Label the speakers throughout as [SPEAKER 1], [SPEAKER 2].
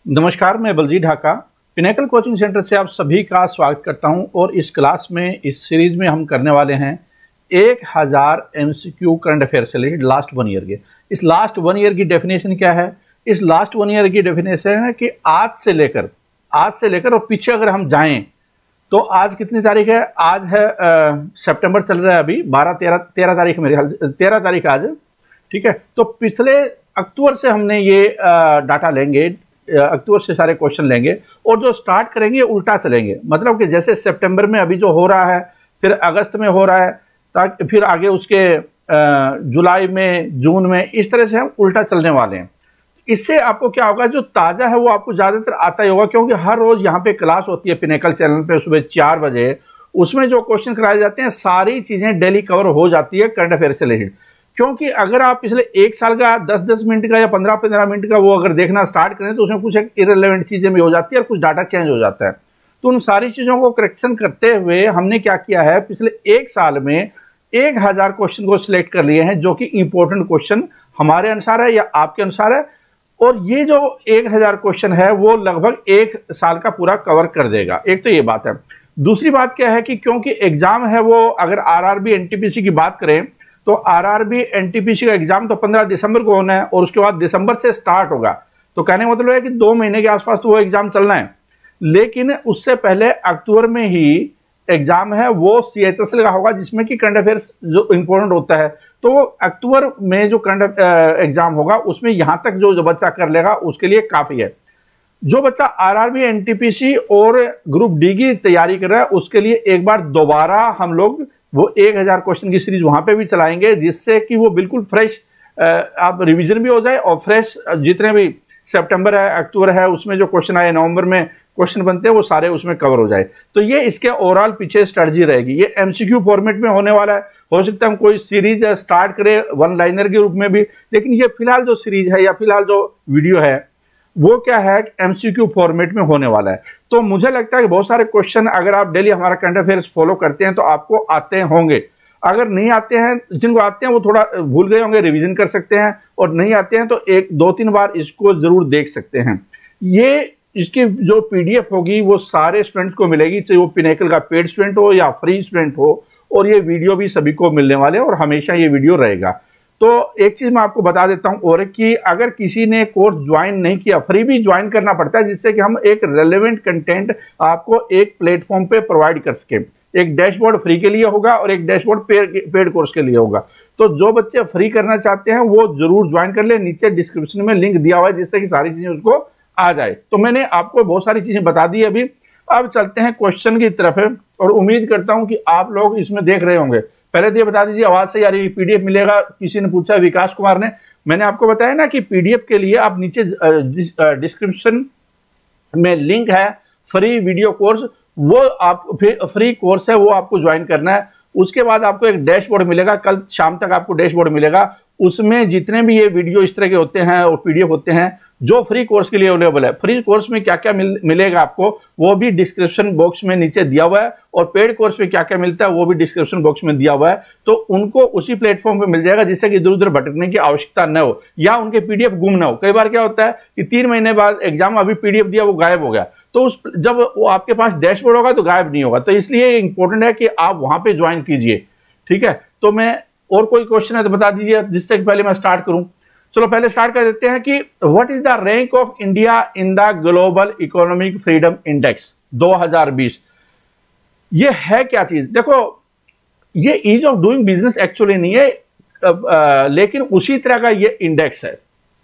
[SPEAKER 1] नमस्कार, मैं Baljeet Dhaka pinnacle coaching centre से आप सभी का स्वागत करता हूं। और इस क्लास में इस सीरीज में हम करने वाले हैं 1000 MCQ करंट अफेयर से रिलेटेड लास्ट 1 ईयर के। इस लास्ट 1 ईयर की डेफिनेशन क्या है? इस लास्ट 1 ईयर की डेफिनेशन है कि आज से लेकर और पीछे अगर हम जाएं तो आज कितनी तारीख है? आज है सितंबर चल रहा है, अभी 13 तारीख, मेरे ख्याल 13 तारीख आज, ठीक है। तो पिछले अक्टूबर से हमने ये डाटा लेंगे, अक्टूबर से सारे क्वेश्चन लेंगे और जो स्टार्ट करेंगे उल्टा चलेंगे। मतलब कि जैसे सितंबर में अभी जो हो रहा है, फिर अगस्त में हो रहा है, ताकि फिर आगे उसके जुलाई में, जून में, इस तरह से हम उल्टा चलने वाले हैं। इससे आपको क्या होगा, जो ताज़ा है वो आपको ज़्यादातर आता ही होगा, क्योंकि हर रोज़ यहाँ पे क्लास होती है पिनेकल चैनल पे सुबह 4 बजे। उसमें जो क्वेश्चन कराए जाते हैं सारी चीज़ें डेली कवर हो जाती है करंट अफेयर से रिलेटेड। क्योंकि अगर आप पिछले 1 साल का 10-10 मिनट का या 15-15 मिनट का वो अगर देखना स्टार्ट करें तो उसमें कुछ एक इररिलेवेंट चीज़ें भी हो जाती है और कुछ डाटा चेंज हो जाता है। तो उन सारी चीज़ों को करेक्शन करते हुए हमने क्या किया है, पिछले 1 साल में 1000 क्वेश्चन को सिलेक्ट कर लिए हैं, जो कि इंपॉर्टेंट क्वेश्चन हमारे अनुसार है या आपके अनुसार है। और ये जो 1000 क्वेश्चन है वो लगभग 1 साल का पूरा कवर कर देगा। एक तो ये बात है। दूसरी बात क्या है कि क्योंकि एग्जाम है वो, अगर आरआरबी एनटीपीसी की बात करें तो आरआरबी एनटीपीसी का एग्जाम तो 15 दिसंबर को होना है और उसके बाद दिसंबर से स्टार्ट होगा। तो कहने का मतलब है कि 2 महीने के आसपास तो वो एग्जाम चलना है। लेकिन उससे पहले अक्टूबर में ही एग्जाम है, वो CHSL का होगा, जिसमें कि करंट अफेयर्स जो इंपॉर्टेंट होता है। तो वो अक्टूबर में जो करंट एग्जाम होगा उसमें यहाँ तक जो बच्चा कर लेगा उसके लिए काफ़ी है। जो बच्चा आरआरबी एनटीपीसी और ग्रुप डी की तैयारी कर रहा है उसके लिए एक बार दोबारा हम लोग वो 1000 क्वेश्चन की सीरीज वहां पे भी चलाएंगे, जिससे कि वो बिल्कुल फ्रेश आप रिवीजन भी हो जाए और फ्रेश जितने भी सितंबर है, अक्टूबर है, उसमें जो क्वेश्चन आए, नवंबर में क्वेश्चन बनते हैं, वो सारे उसमें कवर हो जाए। तो ये इसके ओवरऑल पीछे स्ट्रेटजी रहेगी। ये MCQ फॉर्मेट में होने वाला है। हो सकता है हम कोई सीरीज स्टार्ट करें 1 लाइनर के रूप में भी, लेकिन ये फिलहाल जो सीरीज है या फिलहाल जो वीडियो है वो क्या है, MCQ फॉर्मेट में होने वाला है। तो मुझे लगता है कि बहुत सारे क्वेश्चन अगर आप डेली हमारा करंट अफेयर्स फॉलो करते हैं तो आपको आते होंगे। अगर नहीं आते हैं, जिनको आते हैं वो थोड़ा भूल गए होंगे, रिवीजन कर सकते हैं, और नहीं आते हैं तो 1-2-3 बार इसको जरूर देख सकते हैं। ये इसकी जो PDF होगी वो सारे स्टूडेंट्स को मिलेगी, चाहे वो पिनेकल का पेड स्टूडेंट हो या फ्री स्टूडेंट हो, और ये वीडियो भी सभी को मिलने वाले हैं और हमेशा ये वीडियो रहेगा। तो एक चीज मैं आपको बता देता हूं और कि अगर किसी ने कोर्स ज्वाइन नहीं किया, फ्री भी ज्वाइन करना पड़ता है, जिससे कि हम एक रेलेवेंट कंटेंट आपको एक प्लेटफॉर्म पे प्रोवाइड कर सके। एक डैशबोर्ड फ्री के लिए होगा और एक डैशबोर्ड पेड कोर्स के लिए होगा। तो जो बच्चे फ्री करना चाहते हैं वो जरूर ज्वाइन कर ले, नीचे डिस्क्रिप्शन में लिंक दिया हुआ है, जिससे कि सारी चीजें उसको आ जाए। तो मैंने आपको बहुत सारी चीजें बता दी अभी। अब चलते हैं क्वेश्चन की तरफ है, और उम्मीद करता हूं कि आप लोग इसमें देख रहे होंगे। पहले तो ये बता दीजिए, आवाज से यार ये PDF मिलेगा? किसी ने पूछा, विकास कुमार ने। मैंने आपको बताया ना कि PDF के लिए आप नीचे डिस्क्रिप्शन में लिंक है, फ्री वीडियो कोर्स, वो आप फ्री कोर्स है, वो आपको ज्वाइन करना है। उसके बाद आपको एक डैशबोर्ड मिलेगा, कल शाम तक आपको डैशबोर्ड मिलेगा। उसमें जितने भी ये वीडियो इस तरह के होते हैं और PDF होते हैं जो फ्री कोर्स के लिए अवेलेबल है, फ्री कोर्स में क्या क्या मिलेगा आपको वो भी डिस्क्रिप्शन बॉक्स में नीचे दिया हुआ है, और पेड कोर्स में क्या क्या मिलता है वो भी डिस्क्रिप्शन बॉक्स में दिया हुआ है। तो उनको उसी प्लेटफॉर्म पे मिल जाएगा, जिससे कि इधर उधर भटकने की आवश्यकता न हो या उनके PDF गुम ना हो। कई बार क्या होता है कि 3 महीने बाद एग्जाम, अभी PDF दिया वो गायब हो गया, तो जब वो आपके पास डैशबोर्ड होगा तो गायब नहीं होगा। तो इसलिए इंपॉर्टेंट है कि आप वहां पे ज्वाइन कीजिए, ठीक है। तो मैं, और कोई क्वेश्चन है तो बता दीजिए, जिससे पहले मैं स्टार्ट करूं। चलो पहले स्टार्ट कर देते हैं कि what is the rank of India in the global economic freedom index 2020। ये है क्या चीज? देखो, ये ease of doing business actually नहीं है, लेकिन उसी तरह का ये इंडेक्स है।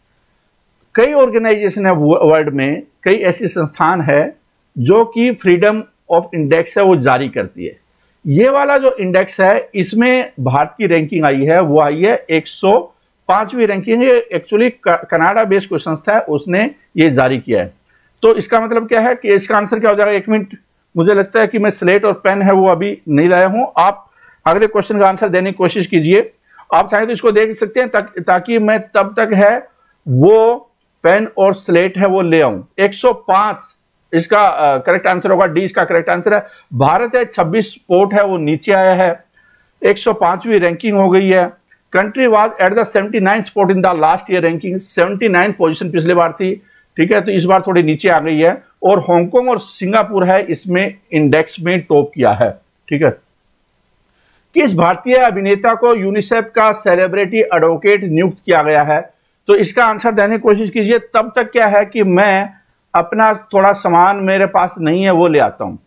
[SPEAKER 1] कई ऑर्गेनाइजेशन है वर्ल्ड में, कई ऐसी संस्थान है जो कि फ्रीडम ऑफ इंडेक्स है वो जारी करती है। ये वाला जो इंडेक्स है, इसमें भारत की रैंकिंग आई है, वो आई है 105वीं रैंकिंग है। एक्चुअली कनाडा बेस्ड कोई संस्था है, उसने ये जारी किया है। तो इसका मतलब क्या है कि इसका आंसर क्या हो जाएगा? 1 मिनट, मुझे लगता है कि मैं स्लेट और पेन है वो अभी नहीं लाया हूं। आप अगले क्वेश्चन का आंसर देने की कोशिश कीजिए। आप चाहे तो इसको देख सकते हैं ताकि मैं तब तक है वो पेन और स्लेट है वो ले आऊं। 105 इसका करेक्ट आंसर होगा, डी इसका करेक्ट आंसर है। भारत है 26 स्पोर्ट है वो नीचे आया है, 105वीं रैंकिंग हो गई है। Country was at the 79 spot in the last year ranking, 79 position पिछले बार थी। ठीक है, तो इस बार थोड़ी नीचे आ गई है, और हांगकांग और सिंगापुर है इसमें इंडेक्स में टॉप किया है। ठीक है, किस भारतीय अभिनेता को यूनिसेफ का सेलिब्रिटी एडवोकेट नियुक्त किया गया है? तो इसका आंसर देने की कोशिश कीजिए। तब तक क्या है कि मैं अपना थोड़ा सामान मेरे पास नहीं है वो ले आता हूं।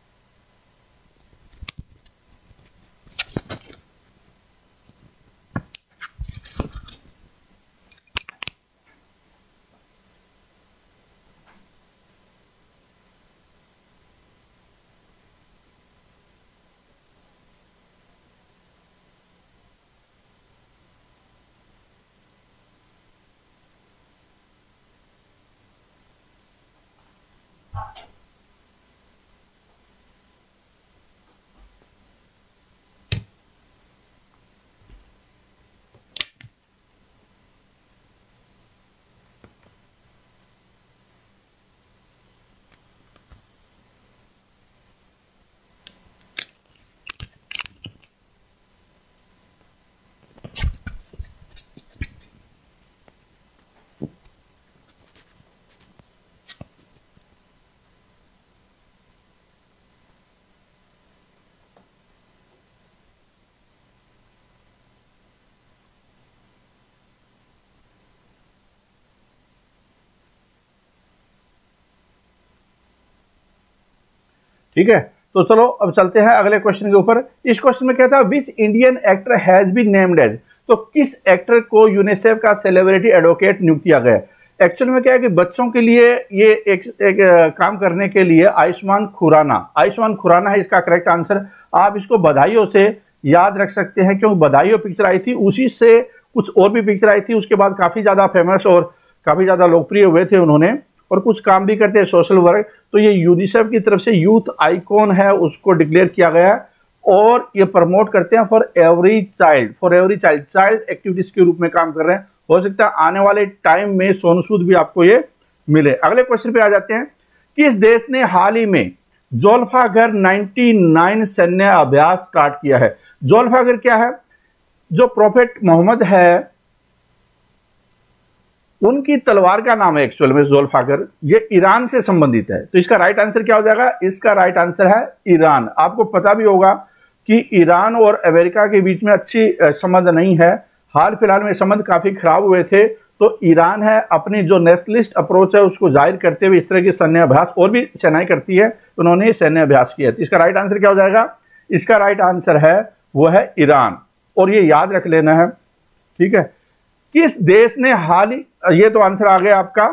[SPEAKER 1] ठीक है, तो चलो अब चलते हैं अगले क्वेश्चन के ऊपर। इस क्वेश्चन में कहता है which Indian actor has been named as, तो किस एक्टर को यूनिसेफ का सेलिब्रिटी एडवोकेट नियुक्त किया गया? एक्चुअल में क्या है कि बच्चों के लिए ये एक काम करने के लिए आयुष्मान खुराना है इसका करेक्ट आंसर। आप इसको बधाइयों से याद रख सकते हैं, क्योंकि बधाइयों पिक्चर आई थी, उसी से कुछ और भी पिक्चर आई थी, उसके बाद काफी ज्यादा फेमस और काफी ज्यादा लोकप्रिय हुए थे उन्होंने, और कुछ काम भी करते हैं सोशल वर्क। तो ये यूनिसेफ की तरफ से यूथ आइकॉन है, उसको डिक्लेयर किया गया है, और ये प्रमोट करते हैं फॉर एवरी चाइल्ड एक्टिविटीज के रूप में काम कर रहे हैं। हो सकता है आने वाले टाइम में सोनू सूद भी आपको ये मिले। अगले क्वेश्चन पे आ जाते हैं। किस देश ने हाल ही में जोल्फागर 99 सैन्य अभ्यास स्टार्ट किया है? जोल्फागर क्या है? जो प्रोफेट मोहम्मद है उनकी तलवार का नाम है एक्चुअल में जोल्फागर। ये ईरान से संबंधित है, तो इसका राइट आंसर क्या हो जाएगा? इसका राइट आंसर है ईरान। आपको पता भी होगा कि ईरान और अमेरिका के बीच में अच्छी संबंध नहीं है, हाल फिलहाल में संबंध काफी खराब हुए थे। तो ईरान है अपनी जो नेशनलिस्ट अप्रोच है उसको जाहिर करते हुए इस तरह के सैन्य अभ्यास, और भी सेनाएं करती है, उन्होंने सैन्य अभ्यास किया। तो इसका राइट आंसर क्या हो जाएगा? इसका राइट आंसर है वो है ईरान, और ये याद रख लेना है। ठीक है, किस देश ने हाल ही, ये तो आंसर आ गया आपका,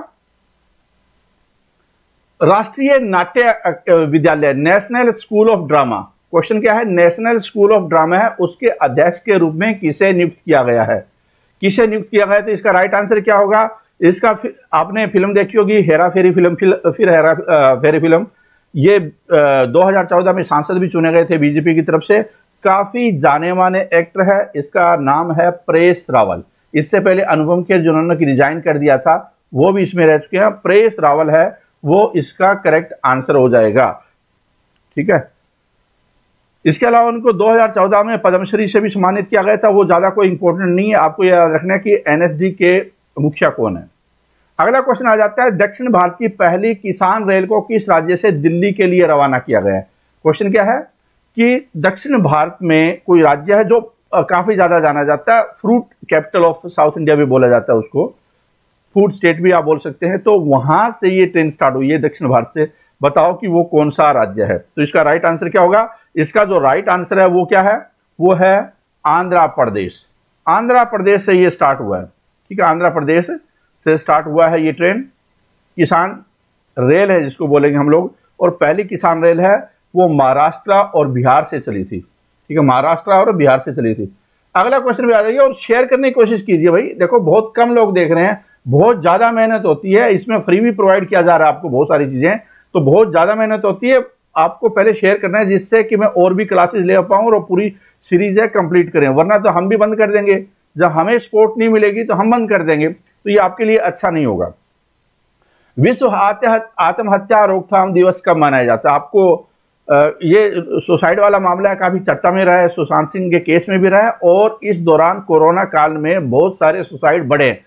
[SPEAKER 1] राष्ट्रीय नाट्य विद्यालय national school of drama. Question क्या है? नेशनल स्कूल ऑफ ड्रामा है, उसके अध्यक्ष के रूप में किसे नियुक्त किया गया है? किसे नियुक्त किया गया? तो इसका राइट आंसर क्या होगा? इसका आपने फिल्म देखी होगी हेरा फेरी फिल्म, फिर हेरा फेरी फिल्म। ये 2014 में सांसद भी चुने गए थे बीजेपी की तरफ से, काफी जाने माने एक्टर है। इसका नाम है परेश रावल। इससे पहले अनुपम खेर जिन्होंने रिजाइन कर दिया था वो भी इसमें रह चुके हैं। परेश रावल है वो इसका करेक्ट आंसर हो जाएगा। ठीक है, इसके अलावा उनको 2014 में पद्मश्री से भी सम्मानित किया गया था, वो ज्यादा कोई इंपॉर्टेंट नहीं है। आपको याद रखना है कि एनएसडी के मुखिया कौन है। अगला क्वेश्चन आ जाता है, दक्षिण भारत की पहली किसान रेल को किस राज्य से दिल्ली के लिए रवाना किया गया है? क्वेश्चन क्या है कि दक्षिण भारत में कोई राज्य है जो काफी ज्यादा जाना जाता है, fruit capital of south India भी बोला जाता है उसको, फूड स्टेट भी आप बोल सकते हैं। तो वहां से ये ट्रेन स्टार्ट हुई है दक्षिण भारत से। बताओ कि वो कौन सा राज्य है? तो इसका राइट आंसर क्या होगा? इसका जो राइट आंसर है वो क्या है? वो है आंध्र प्रदेश। आंध्र प्रदेश से ये स्टार्ट हुआ है। ठीक है, आंध्र प्रदेश से स्टार्ट हुआ है ये ट्रेन। किसान रेल है जिसको बोलेंगे हम लोग, और पहली किसान रेल है वो महाराष्ट्र और बिहार से चली थी। ठीक है, महाराष्ट्र और बिहार से चली थी। अगला क्वेश्चन भी आ जाइए और शेयर करने की कोशिश कीजिए भाई। देखो बहुत कम लोग देख रहे हैं, बहुत ज्यादा मेहनत होती है, इसमें फ्री भी प्रोवाइड किया जा रहा है आपको बहुत सारी चीजें, तो बहुत ज्यादा मेहनत होती है। आपको पहले शेयर करना है जिससे कि मैं और भी क्लासेस ले पाऊं और पूरी सीरीज है कंप्लीट करें, वरना तो हम भी बंद कर देंगे। जब हमें सपोर्ट नहीं मिलेगी तो हम बंद कर देंगे, तो ये आपके लिए अच्छा नहीं होगा। विश्व आत्महत्या रोकथाम दिवस कब मनाया जाता है? आपको ये सुसाइड वाला मामला काफी चर्चा में रहा है, सुशांत सिंह के केस में भी रहा है, और इस दौरान कोरोना काल में बहुत सारे सुसाइड बढ़े।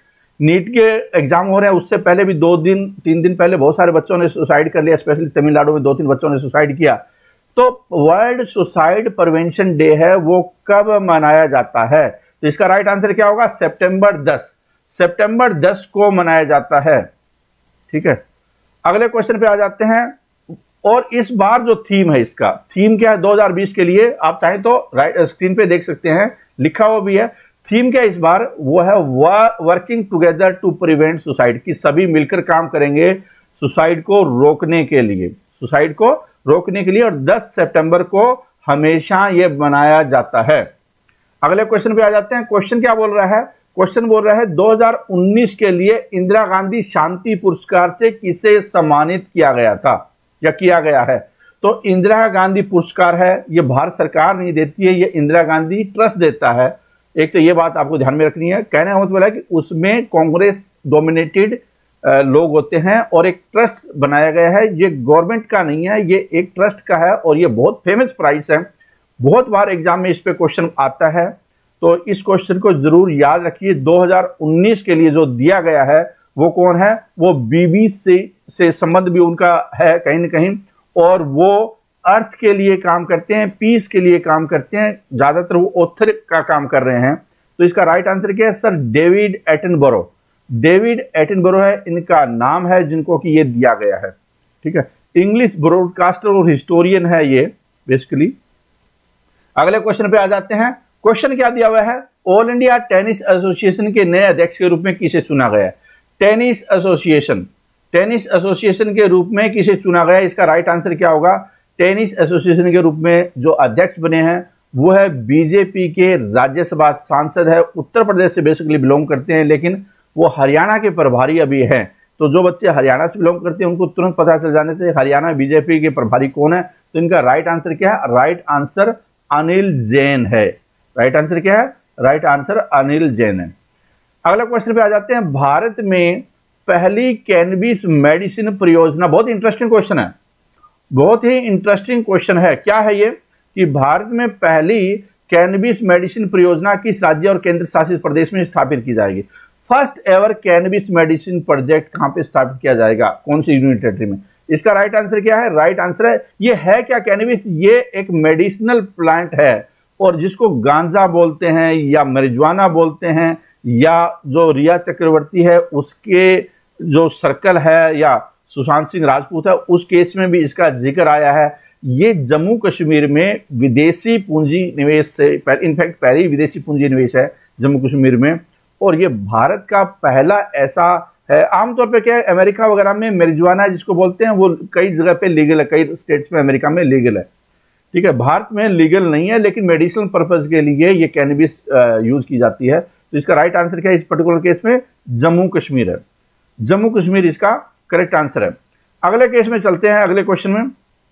[SPEAKER 1] नीट के एग्जाम हो रहे हैं, उससे पहले भी 2-3 दिन पहले बहुत सारे बच्चों ने सुसाइड कर लिया, स्पेशली तमिलनाडु में 2-3 बच्चों ने सुसाइड किया। तो वर्ल्ड सुसाइड प्रिवेंशन डे है, वो कब मनाया जाता है? तो इसका राइट आंसर क्या होगा? सितंबर 10, सितंबर 10 को मनाया जाता है। ठीक है, अगले क्वेश्चन पे आ जाते हैं। और इस बार जो थीम है, इसका थीम क्या है 2020 के लिए? आप चाहें तो राइट स्क्रीन पे देख सकते हैं, लिखा हुआ भी है। थीम क्या इस बार? वो है working together to prevent suicide, कि सभी मिलकर काम करेंगे सुसाइड को रोकने के लिए, सुसाइड को रोकने के लिए। और 10 सितंबर को हमेशा ये मनाया जाता है। अगले क्वेश्चन पे आ जाते हैं। क्वेश्चन क्या बोल रहा है? क्वेश्चन बोल रहा है 2019 के लिए इंदिरा गांधी शांति पुरस्कार से किसे सम्मानित किया गया था या किया गया है? तो इंदिरा गांधी पुरस्कार है, ये भारत सरकार नहीं देती है, ये इंदिरा गांधी ट्रस्ट देता है। एक तो ये बात आपको ध्यान में रखनी है। कहने का मतलब है कि उसमें कांग्रेस डोमिनेटेड लोग होते हैं और एक ट्रस्ट बनाया गया है। ये गवर्नमेंट का नहीं है, ये एक ट्रस्ट का है और ये बहुत फेमस प्राइस है। बहुत बार एग्जाम में इस पे क्वेश्चन आता है, तो इस क्वेश्चन को जरूर याद रखिए। 2019 के लिए जो दिया गया है वो कौन है? वो बीबीसी से संबंध भी उनका है कहीं ना कहीं, और वो अर्थ के लिए काम करते हैं, पीस के लिए काम करते हैं, ज्यादातर वो ऑथर का काम कर रहे हैं। तो इसका राइट आंसर क्या है? Sir David Attenborough, David Attenborough है इनका नाम है, जिनको कि ये दिया गया है। ठीक है, इंग्लिश ब्रॉडकास्टर और हिस्टोरियन है ये बेसिकली। अगले क्वेश्चन पे आ जाते हैं। क्वेश्चन क्या दिया हुआ है? ऑल इंडिया टेनिस एसोसिएशन के नए अध्यक्ष के रूप में किसे चुना गया है? टेनिस एसोसिएशन, टेनिस एसोसिएशन के रूप में किसे चुना गया? इसका राइट आंसर क्या होगा? टेनिस एसोसिएशन के रूप में जो अध्यक्ष बने हैं वो है बीजेपी के राज्यसभा सांसद है, उत्तर प्रदेश से बेसिकली बिलोंग करते हैं, लेकिन वो हरियाणा के प्रभारी अभी हैं। तो जो बच्चे हरियाणा से बिलोंग करते हैं उनको तुरंत पता चल जाने से हरियाणा बीजेपी के प्रभारी कौन है। तो इनका राइट आंसर क्या है? राइट आंसर अनिल जैन है। राइट आंसर क्या है? राइट आंसर अनिल जैन है। अगला क्वेश्चन पे आ जाते हैं। भारत में पहली कैनबिस मेडिसिन परियोजना, बहुत इंटरेस्टिंग क्वेश्चन है, बहुत ही इंटरेस्टिंग क्वेश्चन है। क्या है ये? कि भारत में पहली कैनबिस मेडिसिन परियोजना किस राज्य और केंद्र शासित प्रदेश में स्थापित की जाएगी? First ever cannabis medicine project कहां पे स्थापित किया जाएगा? कौन सी यूनियन टेरिटरी में? इसका राइट आंसर क्या है? राइट आंसर है, ये है क्या कैनबिस? ये एक मेडिसिनल प्लांट है, और जिसको गांजा बोलते हैं या marijuana बोलते हैं, या जो रिया चक्रवर्ती है उसके जो सर्कल है, या सुशांत सिंह राजपूत है, उस केस में भी इसका जिक्र आया है। ये जम्मू कश्मीर में विदेशी पूंजी निवेश से, इनफैक्ट पहली विदेशी पूंजी निवेश है जम्मू कश्मीर में, और ये भारत का पहला ऐसा है। आमतौर पे क्या है, अमेरिका वगैरह में marijuana जिसको बोलते हैं वो कई जगह पे लीगल है, कई स्टेट्स में अमेरिका में लीगल है। ठीक है, भारत में लीगल नहीं है, लेकिन मेडिसिनल पर्पज के लिए ये कैनबिस यूज की जाती है। तो इसका राइट आंसर क्या है इस पर्टिकुलर केस में? जम्मू कश्मीर है। जम्मू कश्मीर इसका करेक्ट आंसर है। अगले केस में चलते हैं, अगले क्वेश्चन में।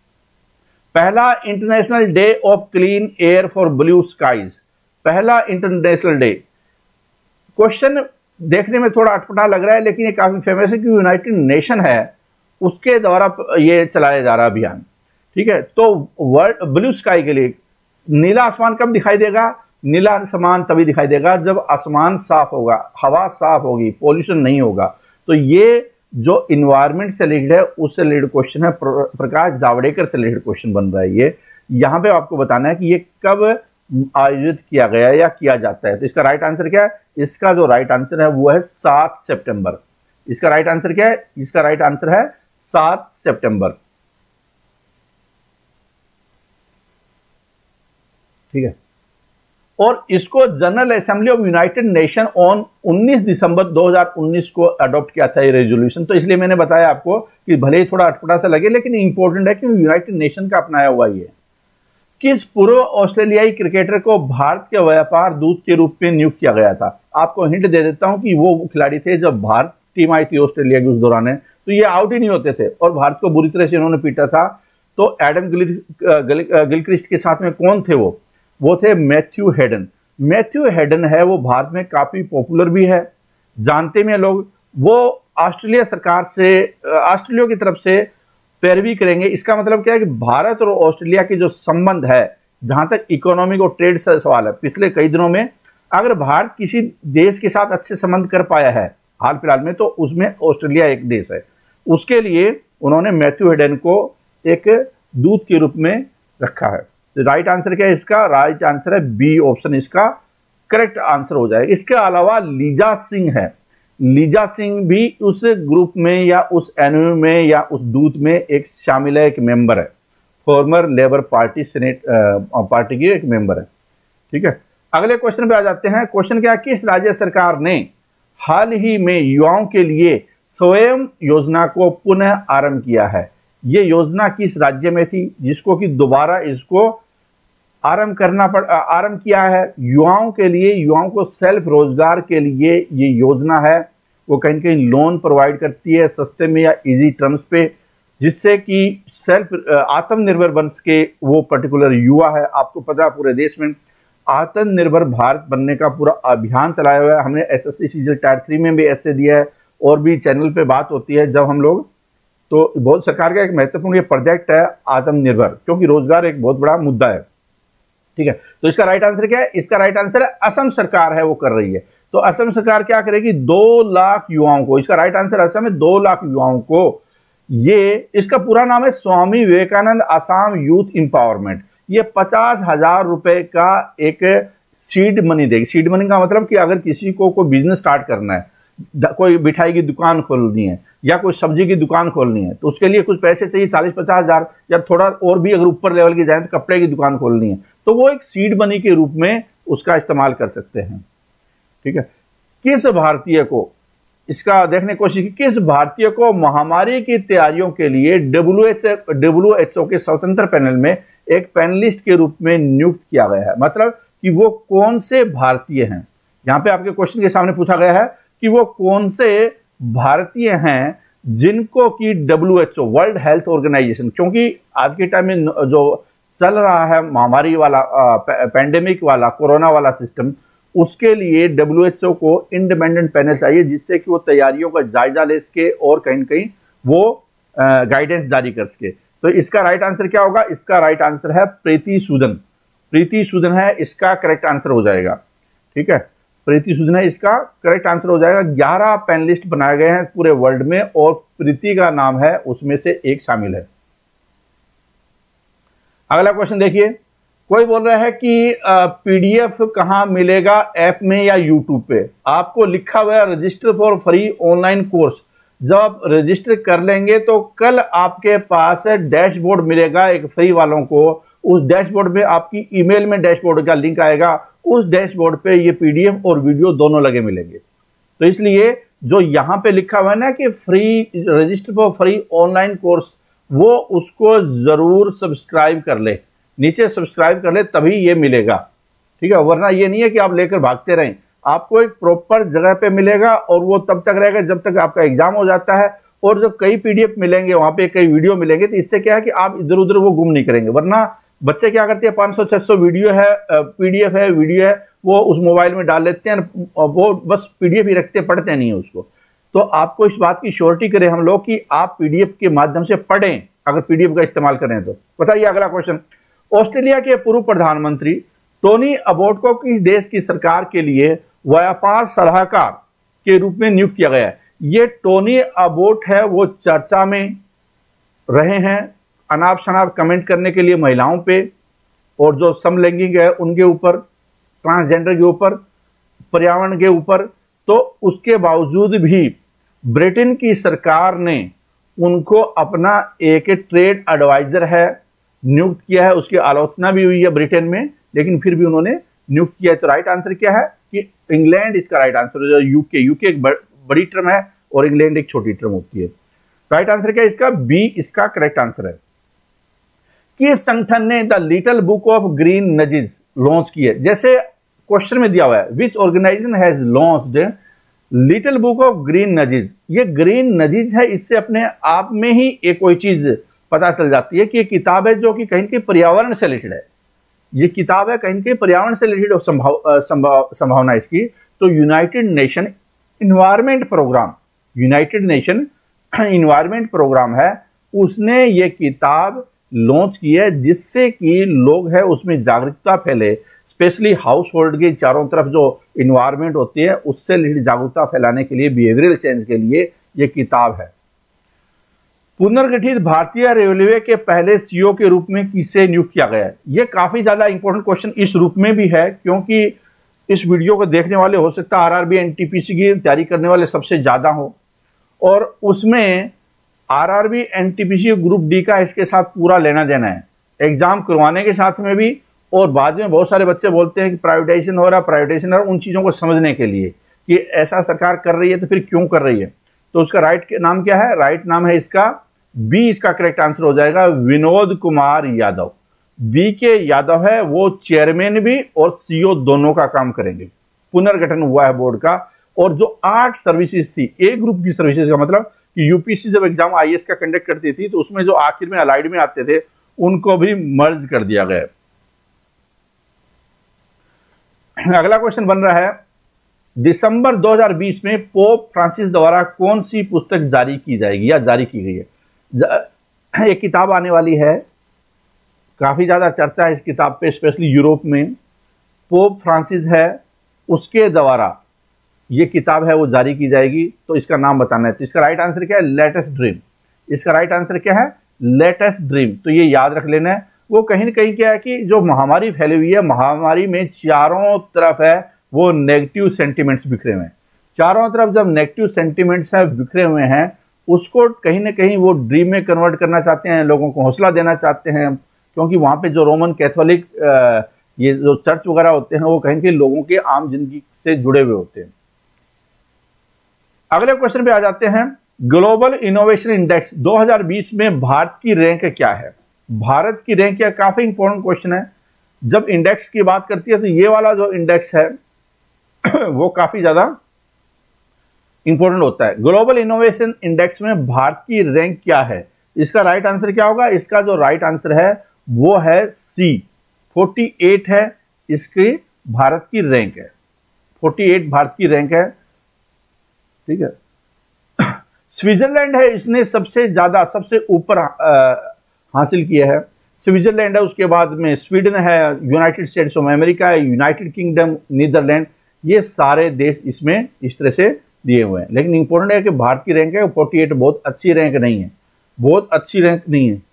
[SPEAKER 1] पहला international day of clean air for blue skies, पहला इंटरनेशनल डे। क्वेश्चन देखने में थोड़ा अटपटा लग रहा है, लेकिन ये काफी फेमस है कि यूनाइटेड नेशन है उसके द्वारा ये चलाया जा रहा अभियान। ठीक है, तो वर्ल्ड ब्लू स्काई के लिए नीला आसमान कब दिखाई देगा? नीला आसमान तभी दिखाई देगा जब आसमान साफ होगा, हवा साफ होगी, पोल्यूशन नहीं होगा। तो ये जो इन्वायरमेंट से रिलेटेड है उससे रिलेटेड क्वेश्चन है, प्रकाश जावड़ेकर से रिलेटेड क्वेश्चन बन रहा है ये। यहाँ पे आपको बताना है कि ये कब आयोजित किया गया या किया जाता है। तो इसका राइट आंसर क्या है? इसका जो राइट आंसर है वो है 7 सितंबर। इसका राइट आंसर क्या है? इसका राइट आंसर है 7 सितंबर। ठीक है, और इसको general assembly of United nation on 19 दिसंबर 2019 को अडॉप्ट किया था ये रेजोल्यूशन। तो इसलिए मैंने बताया आपको कि भले ही थोड़ा अटपटा सा लगे, लेकिन इंपॉर्टेंट है कि यूनाइटेड नेशन का अपनाया हुआ ये। किस पूर्व ऑस्ट्रेलियाई क्रिकेटर को भारत के व्यापार दूत के रूप में नियुक्त किया गया था? आपको हिंट दे देता हूं कि वो खिलाड़ी थे जब भारत टीम आई थी ऑस्ट्रेलिया की, उस दौरान है तो ये आउट ही नहीं होते थे और भारत को बुरी तरह से इन्होंने पीटा था। तो एडम गिलक्रिस्ट के साथ में कौन थे? वो थे मैथ्यू हेडन। मैथ्यू हेडन है वो भारत में काफी पॉपुलर भी है, जानते हैं लोग। वो ऑस्ट्रेलिया सरकार से, ऑस्ट्रेलिया की तरफ से पैरवी करेंगे। इसका मतलब क्या है कि भारत और ऑस्ट्रेलिया के जो संबंध है, जहां तक इकोनॉमिक और ट्रेड से सवाल है, पिछले कई दिनों में अगर भारत किसी देश के साथ अच्छे संबंध कर पाया है हाल फिलहाल में, तो उसमें ऑस्ट्रेलिया एक देश है। उसके लिए उन्होंने मैथ्यू हेडन को एक दूत के रूप में रखा है। तो राइट आंसर क्या है इसका? राइट आंसर है बी ऑप्शन, इसका करेक्ट आंसर हो जाएगा। इसके अलावा लीजा सिंह है, लीजा सिंह भी उस ग्रुप में या उस एनयू में या उस दूत में एक शामिल है, एक मेंबर है, former labour party senate party की एक मेंबर है। ठीक है, अगले क्वेश्चन पे आ जाते हैं। क्वेश्चन क्या? किस राज्य सरकार ने हाल ही में युवाओं के लिए स्वयं योजना को पुनः आरंभ किया है? ये योजना किस राज्य में थी जिसको कि दोबारा इसको आरंभ किया है? युवाओं के लिए, युवाओं को सेल्फ रोजगार के लिए ये योजना है। वो कहीं न कहीं लोन प्रोवाइड करती है सस्ते में या इजी टर्म्स पे, जिससे कि सेल्फ आत्मनिर्भर बन सके वो पर्टिकुलर युवा है। आपको पता है पूरे देश में आत्मनिर्भर भारत बनने का पूरा अभियान चलाया हुआ है। हमने एसएससी सीजन टायर 3 में भी ऐसे दिया है, और भी चैनल पे बात होती है जब हम लोग, तो बहुत सरकार का एक महत्वपूर्ण ये प्रोजेक्ट है आत्मनिर्भर, क्योंकि रोजगार एक बहुत बड़ा मुद्दा है। ठीक है, तो इसका राइट आंसर क्या है? इसका राइट आंसर है असम सरकार है, वो कर रही है। तो असम सरकार क्या करेगी? 2 लाख युवाओं को, इसका राइट आंसर असम है 2 लाख युवाओं को, ये इसका पूरा नाम है स्वामी विवेकानंद आसाम यूथ एम्पावरमेंट। ये 50,000 रुपए का एक सीड मनी देगी। सीड मनी का मतलब कि अगर किसी को कोई बिजनेस स्टार्ट करना है, कोई मिठाई की दुकान खोलनी है या कोई सब्जी की दुकान खोलनी है, तो उसके लिए कुछ पैसे चाहिए, 40-50 हजार, या थोड़ा और भी अगर ऊपर लेवल की जाए तो कपड़े की दुकान खोलनी है, तो वो एक सीड मनी के रूप में उसका इस्तेमाल कर सकते हैं। ठीक है, किस भारतीय को, इसका देखने की कोशिश की, किस भारतीय को महामारी की तैयारियों के लिए WHO के स्वतंत्र पैनल में एक पैनलिस्ट के रूप में नियुक्त किया गया है? मतलब कि वो कौन से भारतीय हैं। यहां पे आपके क्वेश्चन के सामने पूछा गया है कि वो कौन से भारतीय हैं जिनको कि WHO वर्ल्ड हेल्थ ऑर्गेनाइजेशन, क्योंकि आज के टाइम में जो चल रहा है महामारी वाला पैंडेमिक वाला कोरोना वाला सिस्टम, उसके लिए WHO को इंडिपेंडेंट पैनल चाहिए जिससे कि वो तैयारियों का जायजा ले सके और कहीं न कहीं वो गाइडेंस जारी कर सके। तो इसका राइट आंसर क्या होगा? इसका राइट आंसर है प्रीति सूदन। प्रीति सूदन है इसका करेक्ट आंसर हो जाएगा। ठीक है, प्रीति सूदन है इसका करेक्ट आंसर हो जाएगा। 11 पैनलिस्ट बनाए गए हैं पूरे वर्ल्ड में और प्रीति का नाम है उसमें से एक शामिल है। अगला क्वेश्चन देखिए, कोई बोल रहा है कि PDF कहां मिलेगा, ऐप में या यूट्यूब पे? आपको लिखा हुआ है register for free online course. जब आप रजिस्टर कर लेंगे तो कल आपके पास डैशबोर्ड मिलेगा एक फ्री वालों को। उस डैशबोर्ड में आपकी ईमेल में डैशबोर्ड का लिंक आएगा, उस डैशबोर्ड पे ये PDF और वीडियो दोनों लगे मिलेंगे। तो इसलिए जो यहां पे लिखा हुआ है ना कि free register for free online course, वो उसको जरूर सब्सक्राइब कर ले, नीचे सब्सक्राइब कर ले तभी ये मिलेगा। ठीक है, वरना ये नहीं है कि आप लेकर भागते रहें। आपको एक प्रॉपर जगह पे मिलेगा और वो तब तक रहेगा जब तक आपका एग्जाम हो जाता है। और जब कई PDF मिलेंगे, वहां पे कई वीडियो मिलेंगे, तो इससे क्या है कि आप इधर उधर वो गुम नहीं करेंगे। वरना बच्चे क्या करते हैं, 500-600 वीडियो है, PDF है, वीडियो है, वो उस मोबाइल में डाल लेते हैं, वो बस PDF ही रखते, पढ़ते नहीं है उसको। तो आपको इस बात की श्योरिटी करें हम लोग कि आप PDF के माध्यम से पढ़ें, अगर PDF का इस्तेमाल करें तो। बताइए अगला क्वेश्चन, ऑस्ट्रेलिया के पूर्व प्रधानमंत्री टोनी अबोट को किस देश की सरकार के लिए व्यापार सलाहकार के रूप में नियुक्त किया गया है? ये टोनी अबोट है, वो चर्चा में रहे हैं अनाप शनाप कमेंट करने के लिए महिलाओं पे, और जो समलैंगिक है उनके ऊपर, ट्रांसजेंडर के ऊपर, पर्यावरण के ऊपर। तो उसके बावजूद भी ब्रिटेन की सरकार ने उनको अपना एक ट्रेड एडवाइजर है नियुक्त किया है। उसकी आलोचना भी हुई है ब्रिटेन में, लेकिन फिर भी उन्होंने नियुक्त किया है। तो राइट आंसर क्या है कि इंग्लैंड इसका राइट आंसर है। यूके एक बड़ी टर्म है और इंग्लैंड एक छोटी टर्म होती है। राइट आंसर क्या है इसका? बी इसका करेक्ट आंसर है। किस संगठन ने the little book of green nudges launch की है? जैसे क्वेश्चन में दिया हुआ है, which organisation has launched little book of green nudges. ये ग्रीन नजीज है, इससे अपने आप में ही एक कोई चीज पता चल जाती है कि ये किताब है जो कि कहीं के पर्यावरण से रिलेटेड है। ये किताब है कहीं के पर्यावरण से रिलेटेड संभावना इसकी। तो यूनाइटेड नेशन इन्वायरमेंट प्रोग्राम है, उसने ये किताब लॉन्च की है जिससे कि लोग है उसमें जागरूकता फैले। स्पेशली हाउस होल्ड के चारों तरफ जो इन्वायरमेंट होती है उससे रिलेटेड जागरूकता फैलाने के लिए, बिहेवियरल चेंज के लिए ये किताब है। पुनर्गठित भारतीय रेलवे के पहले सीईओ के रूप में किसे नियुक्त किया गया है? ये काफी ज्यादा इंपॉर्टेंट क्वेश्चन इस रूप में भी है क्योंकि इस वीडियो को देखने वाले हो सकता है आरआरबी एनटीपीसी की तैयारी करने वाले सबसे ज्यादा हो, और उसमें आरआरबी एनटीपीसी ग्रुप डी का इसके साथ पूरा लेना देना है, एग्जाम करवाने के साथ में भी। और बाद में बहुत सारे बच्चे बोलते हैं कि प्राइवेटाइजेशन हो रहा है, प्राइवेटाइजेशन हो रहा है, उन चीज़ों को समझने के लिए कि ऐसा सरकार कर रही है तो फिर क्यों कर रही है। तो उसका राइट नाम क्या है? राइट नाम है इसका बी, इसका करेक्ट आंसर हो जाएगा विनोद कुमार यादव। वी के यादव है, वो चेयरमैन भी और सीईओ दोनों का काम करेंगे। पुनर्गठन हुआ है बोर्ड का, और जो 8 सर्विसेज थी, ए ग्रुप की सर्विसेज का मतलब कि यूपीसी जब एग्जाम आईएएस का कंडक्ट करती थी तो उसमें जो आखिर में अलाइड में आते थे उनको भी मर्ज कर दिया गया। अगला क्वेश्चन बन रहा है, दिसंबर 2020 में पोप फ्रांसिस द्वारा कौन सी पुस्तक जारी की जाएगी या जारी की गई है? एक किताब आने वाली है, काफी ज्यादा चर्चा है इस किताब पे, स्पेशली यूरोप में। पोप फ्रांसिस है, उसके द्वारा ये किताब है वो जारी की जाएगी, तो इसका नाम बताना है। तो इसका राइट आंसर क्या है? Latest dream. इसका राइट आंसर क्या है? Latest dream. तो ये याद रख लेना है। वो कहीं ना कहीं क्या है कि जो महामारी फैली हुई है, महामारी में चारों तरफ है वो नेगेटिव सेंटिमेंट्स बिखरे हुए हैं। चारों तरफ जब नेगेटिव सेंटिमेंट्स है बिखरे हुए हैं, उसको कहीं ना कहीं वो ड्रीम में कन्वर्ट करना चाहते हैं, लोगों को हौसला देना चाहते हैं, क्योंकि वहां पे जो रोमन कैथोलिक ये जो चर्च वगैरह होते हैं वो कहीं ना कहीं लोगों के आम जिंदगी से जुड़े हुए होते हैं। अगले क्वेश्चन पे आ जाते हैं। ग्लोबल इनोवेशन इंडेक्स 2020 में भारत की रैंक क्या है? भारत की रैंक क्या? काफी इंपॉर्टेंट क्वेश्चन है। जब इंडेक्स की बात करती है तो ये वाला जो इंडेक्स है वो काफी ज्यादा इंपॉर्टेंट होता है। ग्लोबल इनोवेशन इंडेक्स में भारत की रैंक क्या है? इसका राइट आंसर क्या होगा? इसका जो राइट आंसर है वो है सी, 48 है इसकी भारत की रैंक है। 48 भारत की रैंक है, ठीक है। स्विट्जरलैंड है, इसने सबसे ज्यादा सबसे ऊपर हासिल किया है, स्विट्जरलैंड है। उसके बाद में स्वीडन है, यूनाइटेड स्टेट्स ऑफ अमेरिका है, यूनाइटेड किंगडम, नीदरलैंड, ये सारे देश इसमें इस तरह से दिए हुए हैं। लेकिन इंपॉर्टेंट है कि भारत की रैंक है 48, बहुत अच्छी रैंक नहीं है, बहुत अच्छी रैंक नहीं है।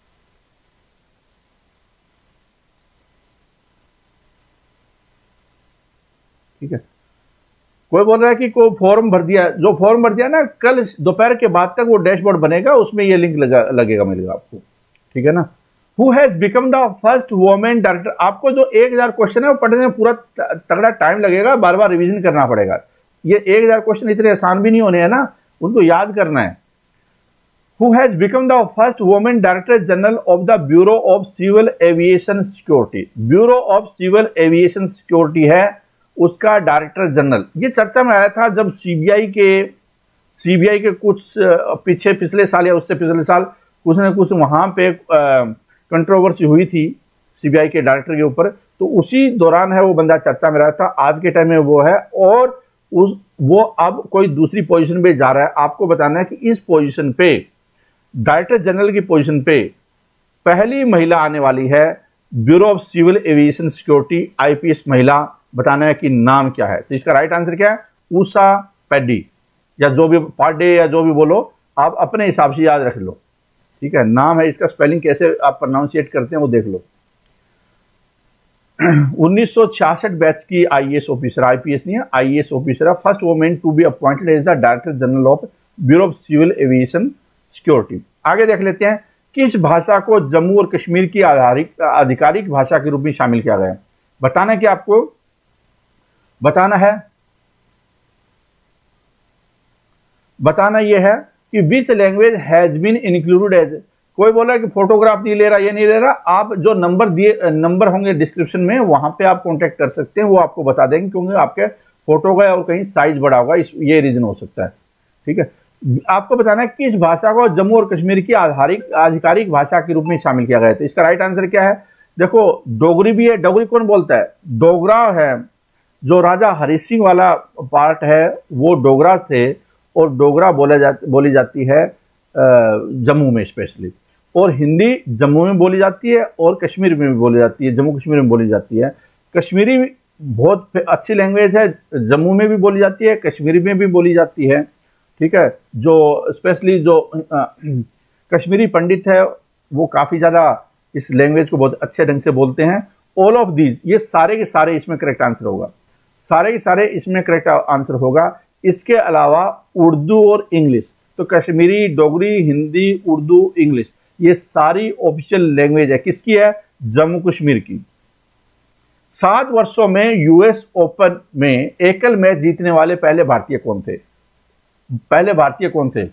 [SPEAKER 1] ठीक है, कोई बोल रहा है कि कोई फॉर्म भर दिया, जो फॉर्म भर दिया ना, कल दोपहर के बाद तक वो डैशबोर्ड बनेगा, उसमें ये लिंक लगेगा मिलेगा आपको, ठीक है ना। Who has become the first women director? आपको जो 1000 क्वेश्चन है वो पढ़ने में पूरा तगड़ा टाइम लगेगा, बार बार रिवीजन करना पड़ेगा। ये 1000 क्वेश्चन इतने आसान भी नहीं होने हैं ना, उनको याद करना है। Who has become the first women director general of the bureau of civil aviation security? Bureau of civil aviation security है उसका डायरेक्टर जनरल। ये चर्चा में आया था जब सीबीआई के कुछ पिछले साल या उससे पिछले साल कुछ न कुछ वहां पे कंट्रोवर्सी हुई थी सीबीआई के डायरेक्टर के ऊपर, तो उसी दौरान है वो बंदा चर्चा में रहा था। आज के टाइम में वो है, और वो अब कोई दूसरी पोजीशन पे जा रहा है। आपको बताना है कि इस पोजीशन पे, डायरेक्टर जनरल की पोजीशन पे पहली महिला आने वाली है, bureau of civil aviation security, IPS महिला। बताना है कि नाम क्या है। तो इसका राइट आंसर क्या है? उषा पेड्डी, या जो भी पार्डे या जो भी बोलो, आप अपने हिसाब से याद रख लो, ठीक है। नाम है, इसका स्पेलिंग कैसे आप प्रोनाउंसिएट करते हैं वो देख लो। 1966 बैच की आईएएस ऑफिसर, आईपीएस नहीं है, आईएएस ऑफिसर है। First women to be appointed as the director general of bureau of civil aviation security. आगे देख लेते हैं, किस भाषा को जम्मू और कश्मीर की आधिकारिक भाषा के रूप में शामिल किया गया है? बताना कि आपको बताना है, बताना यह है कि which language has been included as. कोई बोला कि फोटोग्राफ नहीं ले रहा, ये नहीं ले रहा, आप जो नंबर होंगे डिस्क्रिप्शन में, वहां पे आप कांटेक्ट कर सकते हैं, वो आपको बता देंगे, क्योंकि आपके फोटो का और कहीं साइज बड़ा होगा, ये रीजन हो सकता है, ठीक है। आपको बताना है कि इस भाषा को जम्मू और कश्मीर की आधिकारिक भाषा के रूप में शामिल किया गया है। तो इसका राइट आंसर क्या है? देखो, डोगरी भी है। डोगरी कौन बोलता है? डोगरा है, जो राजा हरि सिंह वाला पार्ट है वो डोगरा थे, और डोगरा बोली जाती है जम्मू में स्पेशली, और हिंदी जम्मू में बोली जाती है और कश्मीर में भी बोली जाती है, जम्मू कश्मीर में बोली जाती है। कश्मीरी बहुत अच्छी लैंग्वेज है, जम्मू में भी बोली जाती है, कश्मीरी में भी बोली जाती है, ठीक है। जो स्पेशली जो कश्मीरी पंडित है वो काफ़ी ज़्यादा इस लैंग्वेज को बहुत अच्छे ढंग से बोलते हैं। ऑल ऑफ दीज, ये सारे के सारे इसमें करेक्ट आंसर होगा, सारे के सारे इसमें करेक्ट आंसर होगा। इसके अलावा उर्दू और इंग्लिश, तो कश्मीरी, डोगरी, हिंदी, उर्दू, इंग्लिश, ये सारी ऑफिशियल लैंग्वेज है। किसकी है? जम्मू कश्मीर की। 7 वर्षों में यूएस ओपन में एकल मैच जीतने वाले पहले भारतीय कौन थे? पहले भारतीय कौन थे?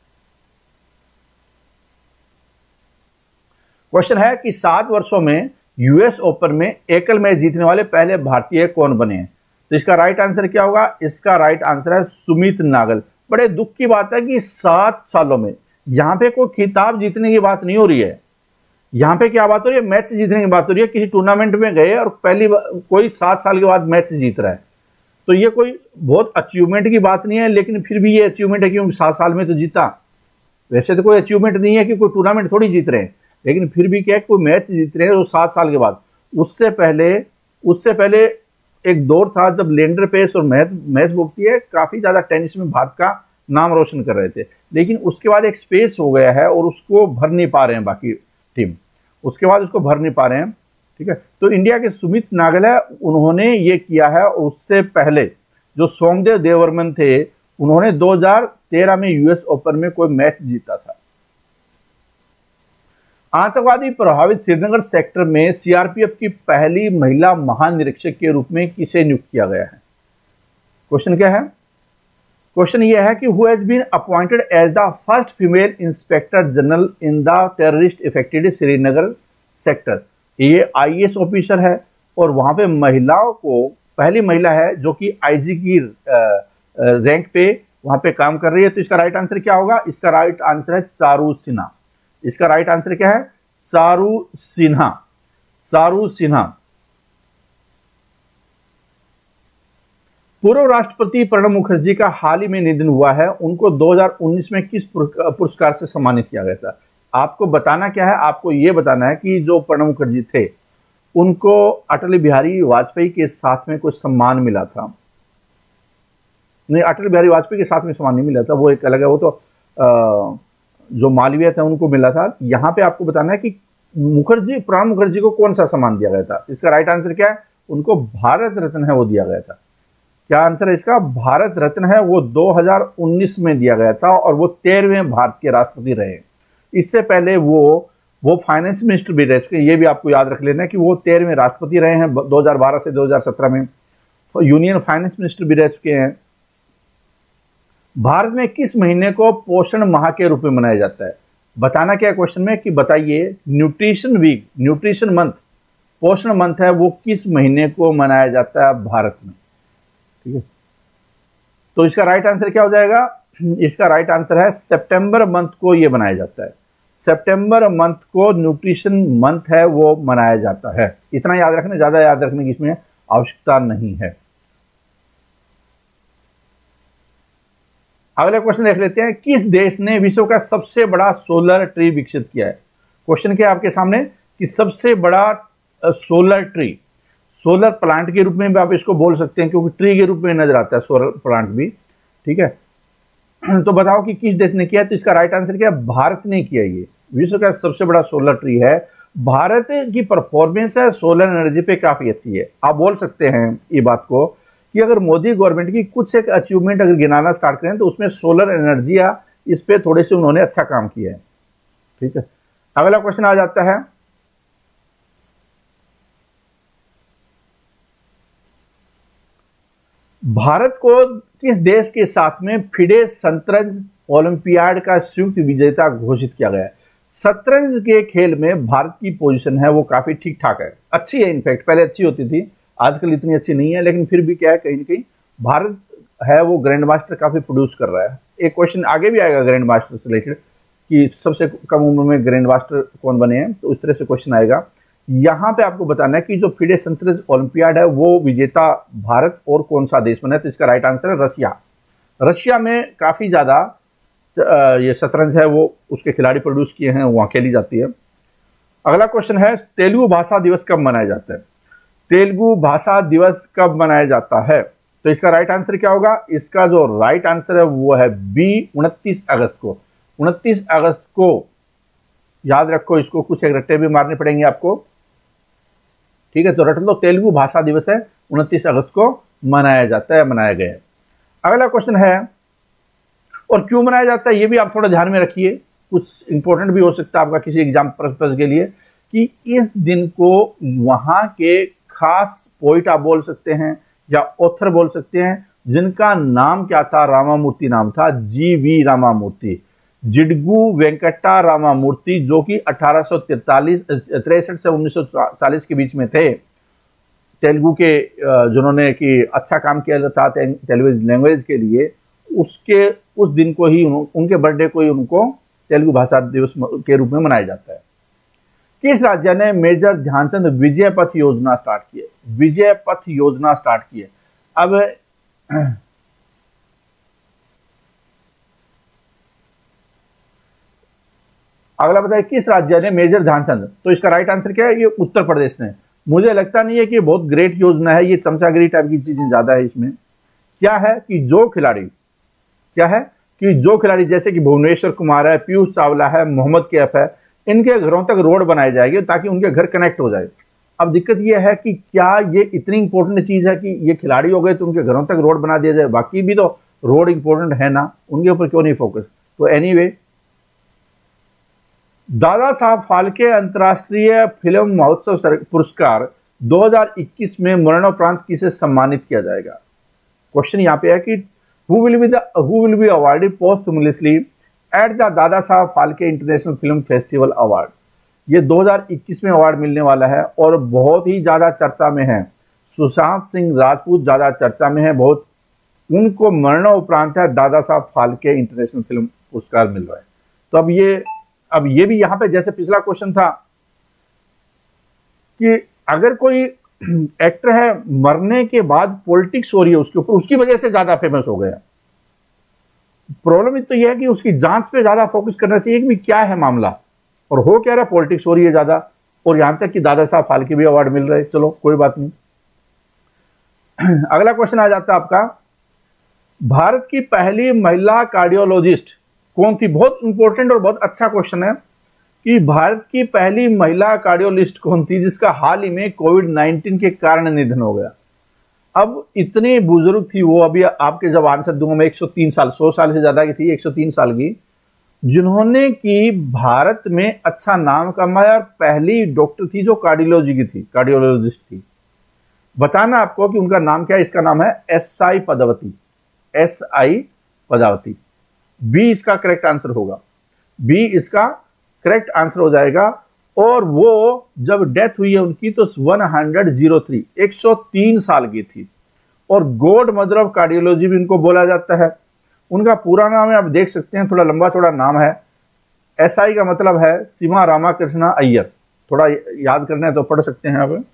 [SPEAKER 1] क्वेश्चन है कि 7 वर्षों में यूएस ओपन में एकल मैच जीतने वाले पहले भारतीय कौन बने हैं? तो इसका राइट आंसर क्या होगा? इसका राइट आंसर है सुमित नागल। बड़े दुख की बात है कि 7 सालों में यहां पे कोई खिताब जीतने की बात नहीं हो रही है। यहां पे क्या बात हो रही है? मैच जीतने की बात हो रही है। किसी टूर्नामेंट में गए और पहली कोई 7 साल के बाद मैच जीत रहा है, तो ये कोई बहुत अचीवमेंट की बात नहीं है, लेकिन फिर भी ये अचीवमेंट है क्योंकि 7 साल में तो जीता। वैसे तो कोई अचीवमेंट नहीं है कि कोई टूर्नामेंट थोड़ी जीत रहे हैं, लेकिन फिर भी क्या है, कोई मैच जीत रहे हैं वो 7 साल के बाद। उससे पहले एक दौर था जब लेंडर पेस और महेश भूपति है काफी ज्यादा टेनिस में भारत का नाम रोशन कर रहे थे, लेकिन उसके बाद एक स्पेस हो गया है और उसको भर नहीं पा रहे हैं बाकी टीम, उसके बाद उसको भर नहीं पा रहे हैं, ठीक है। तो इंडिया के सुमित नागल है, उन्होंने ये किया है। और उससे पहले जो सोमदेव देवर्मन थे, उन्होंने 2013 में यूएस ओपन में कोई मैच जीता था। आतंकवादी प्रभावित श्रीनगर सेक्टर में सीआरपीएफ की पहली महिला महानिरीक्षक के रूप में किसे नियुक्त किया गया है? क्वेश्चन क्या है? क्वेश्चन यह है कि who has been appointed as the first female inspector general in the terrorist affected Srinagar sector. ये आईएएस ऑफिसर है और वहां पे महिलाओं को पहली महिला है जो कि आईजी की रैंक पे वहां पे काम कर रही है। तो इसका राइट आंसर क्या होगा? इसका राइट आंसर है चारू सिन्हा। इसका राइट आंसर क्या है? चारू सिन्हा। चारू सिन्हा। पूर्व राष्ट्रपति प्रणब मुखर्जी का हाल ही में निधन हुआ है, उनको 2019 में किस पुरस्कार से सम्मानित किया गया था? आपको बताना क्या है? आपको यह बताना है कि जो प्रणब मुखर्जी थे उनको अटल बिहारी वाजपेयी के साथ में कुछ सम्मान मिला था। नहीं, अटल बिहारी वाजपेयी के साथ में सम्मान नहीं मिला था, वो एक अलग है, वो तो जो मालवीय थे उनको मिला था। यहां पे आपको बताना है कि प्रणब मुखर्जी को कौन सा सम्मान दिया गया था। इसका राइट आंसर क्या है? उनको भारत रत्न है वो दिया गया था। क्या आंसर है इसका? भारत रत्न है वो 2019 में दिया गया था और वो 13वें भारत के राष्ट्रपति रहे। इससे पहले वो फाइनेंस मिनिस्टर भी रह चुके हैं। ये भी आपको याद रख लेना है कि वो 13वें राष्ट्रपति रहे हैं। 2012 से 2017 में यूनियन फाइनेंस मिनिस्टर भी रह चुके हैं। भारत में किस महीने को पोषण माह के रूप में मनाया जाता है? बताना क्या क्वेश्चन में कि बताइए, nutrition week, nutrition month, Poshan month है वो किस महीने को मनाया जाता है भारत में? ठीक है, तो इसका राइट आंसर क्या हो जाएगा? इसका राइट आंसर है सितंबर मंथ को ये मनाया जाता है। सितंबर मंथ को न्यूट्रिशन मंथ है वो मनाया जाता है। इतना याद रखना, ज्यादा याद रखने की इसमें आवश्यकता नहीं है। अगला क्वेश्चन देख लेते हैं, किस देश ने विश्व का सबसे बड़ा सोलर ट्री विकसित किया है? क्वेश्चन क्या आपके सामने कि सबसे बड़ा सोलर ट्री, सोलर प्लांट के रूप में भी आप इसको बोल सकते हैं क्योंकि ट्री के रूप में नजर आता है सोलर प्लांट भी, ठीक है। तो बताओ कि किस देश ने किया? तो इसका राइट आंसर क्या है? भारत ने किया। ये विश्व का सबसे बड़ा सोलर ट्री है। भारत की परफॉर्मेंस है सोलर एनर्जी पे काफी अच्छी है। आप बोल सकते हैं ये बात को कि अगर मोदी गवर्नमेंट की कुछ एक अचीवमेंट अगर गिनाना स्टार्ट करें तो उसमें सोलर एनर्जी या इस पे थोड़े से उन्होंने अच्छा काम किया है, ठीक है। अगला क्वेश्चन आ जाता है, भारत को किस देश के साथ में फिडे शतरंज ओलंपियाड का संयुक्त विजेता घोषित किया गया है? शतरंज के खेल में भारत की पोजीशन है वो काफी ठीक ठाक है, अच्छी है। इनफैक्ट पहले अच्छी होती थी, आजकल इतनी अच्छी नहीं है, लेकिन फिर भी क्या है, कहीं ना कहीं भारत है वो ग्रैंड मास्टर काफी प्रोड्यूस कर रहा है। एक क्वेश्चन आगे भी आएगा ग्रैंड मास्टर से रिलेटेड कि सबसे कम उम्र में ग्रैंड मास्टर कौन बने हैं, तो उस तरह से क्वेश्चन आएगा। यहां पे आपको बताना है कि जो फिडे शतरंज ओलंपियाड है वो विजेता भारत और कौन सा देश बना है? तो इसका राइट आंसर है रशिया। रशिया में काफी ज्यादा ये शतरंज है वो उसके खिलाड़ी प्रोड्यूस किए हैं, वहां खेली जाती है। अगला क्वेश्चन है, तेलुगु भाषा दिवस कब मनाया जाता है? तेलुगु भाषा दिवस कब मनाया जाता है? तो इसका राइट आंसर क्या होगा? इसका जो राइट आंसर है वो है बी, 29 अगस्त को। 29 अगस्त को याद रखो, इसको कुछ एक रट्टे भी मारने पड़ेंगे आपको, ठीक है? तो रट लो, तेलुगु भाषा दिवस है 29 अगस्त को मनाया जाता है, मनाया गया है। अगला क्वेश्चन है, और क्यों मनाया जाता है ये भी आप थोड़ा ध्यान में रखिए, कुछ इंपॉर्टेंट भी हो सकता है आपका किसी एग्जाम पर्पज के लिए, कि इस दिन को वहां के खास पोइट आप बोल सकते हैं या ऑथर बोल सकते हैं, जिनका नाम क्या था? रामामूर्ति नाम था, जी.वी. रामामूर्ति, जिडगु वेंकटा रामामूर्ति, जो कि 1863 से 1940 के बीच में थे। तेलुगु के जिन्होंने कि अच्छा काम किया था तेलुगु लैंग्वेज के लिए, उसके उस दिन को ही उनके बर्थडे को ही उनको तेलुगु भाषा दिवस के रूप में मनाया जाता है। किस राज्य ने मेजर ध्यानचंद विजय पथ योजना स्टार्ट की है? विजय पथ योजना स्टार्ट की है। अब अगला बताइए, किस राज्य ने मेजर ध्यानचंद? तो इसका राइट आंसर क्या है? ये उत्तर प्रदेश ने। मुझे लगता नहीं है कि बहुत ग्रेट योजना है, ये चमचागिरी टाइप की चीजें ज्यादा है इसमें। क्या है कि जो खिलाड़ी जैसे कि भुवनेश्वर कुमार है, पीयूष चावला है, मोहम्मद कैफ है, इनके घरों तक रोड बनाए जाएंगे ताकि उनके घर कनेक्ट हो जाए। अब दिक्कत यह है कि क्या ये इतनी इंपॉर्टेंट चीज है कि ये खिलाड़ी हो गए तो उनके घरों तक रोड बना दिया जाए? बाकी भी तो रोड इंपॉर्टेंट है ना, उनके ऊपर क्यों नहीं फोकस? तो एनीवे, दादा साहब फाल्के अंतर्राष्ट्रीय फिल्म महोत्सव पुरस्कार 2021 में मरणोपरांत किसे सम्मानित किया जाएगा? क्वेश्चन यहाँ पे है कि who will be awarded posthumously at the Dada Saheb Phalke international film festival award. ये 2021 में अवार्ड मिलने वाला है और बहुत ही ज्यादा चर्चा में है। सुशांत सिंह राजपूत ज्यादा चर्चा में है, बहुत, उनको मरणोपरांत है दादा साहब फाल्के इंटरनेशनल फिल्म पुरस्कार मिल रहा है। तो अब ये भी यहाँ पे जैसे पिछला क्वेश्चन था कि अगर कोई एक्टर है मरने के बाद पॉलिटिक्स हो रही है उसके ऊपर, उसकी वजह से ज्यादा फेमस हो गया। प्रॉब्लम तो यह है कि उसकी जांच पे ज्यादा फोकस करना चाहिए कि क्या है मामला, और हो क्या रहा, पॉलिटिक्स हो रही है ज्यादा, और यहां तक कि दादा साहब फाल्के भी अवार्ड मिल रहे हैं। चलो कोई बात नहीं। अगला क्वेश्चन आ जाता है आपका, भारत की पहली महिला कार्डियोलॉजिस्ट कौन थी? बहुत इंपॉर्टेंट और बहुत अच्छा क्वेश्चन है कि भारत की पहली महिला कार्डियोलॉजिस्ट कौन थी जिसका हाल ही में कोविड-19 के कारण निधन हो गया। अब इतनी बुजुर्ग थी वो, अभी आपके जब आंसर दूंगा मैं, 103 साल, 100 साल से ज्यादा की थी, 103 साल की, जिन्होंने कि भारत में अच्छा नाम कमाया और पहली डॉक्टर थी जो कार्डियोलॉजी की थी, कार्डियोलॉजिस्ट थी। बताना आपको कि उनका नाम क्या है। इसका नाम है S I. Padavathi, S I. Padavathi. B इसका करेक्ट आंसर होगा, बी इसका करेक्ट आंसर हो जाएगा। और वो जब डेथ हुई है उनकी तो 103 साल की थी, और गॉड मदर ऑफ कार्डियोलॉजी भी उनको बोला जाता है। उनका पूरा नाम है, आप देख सकते हैं, थोड़ा लंबा चौड़ा नाम है। एसआई का मतलब है सीमा रामाकृष्णा अय्यर, थोड़ा याद करना है तो पढ़ सकते हैं आप।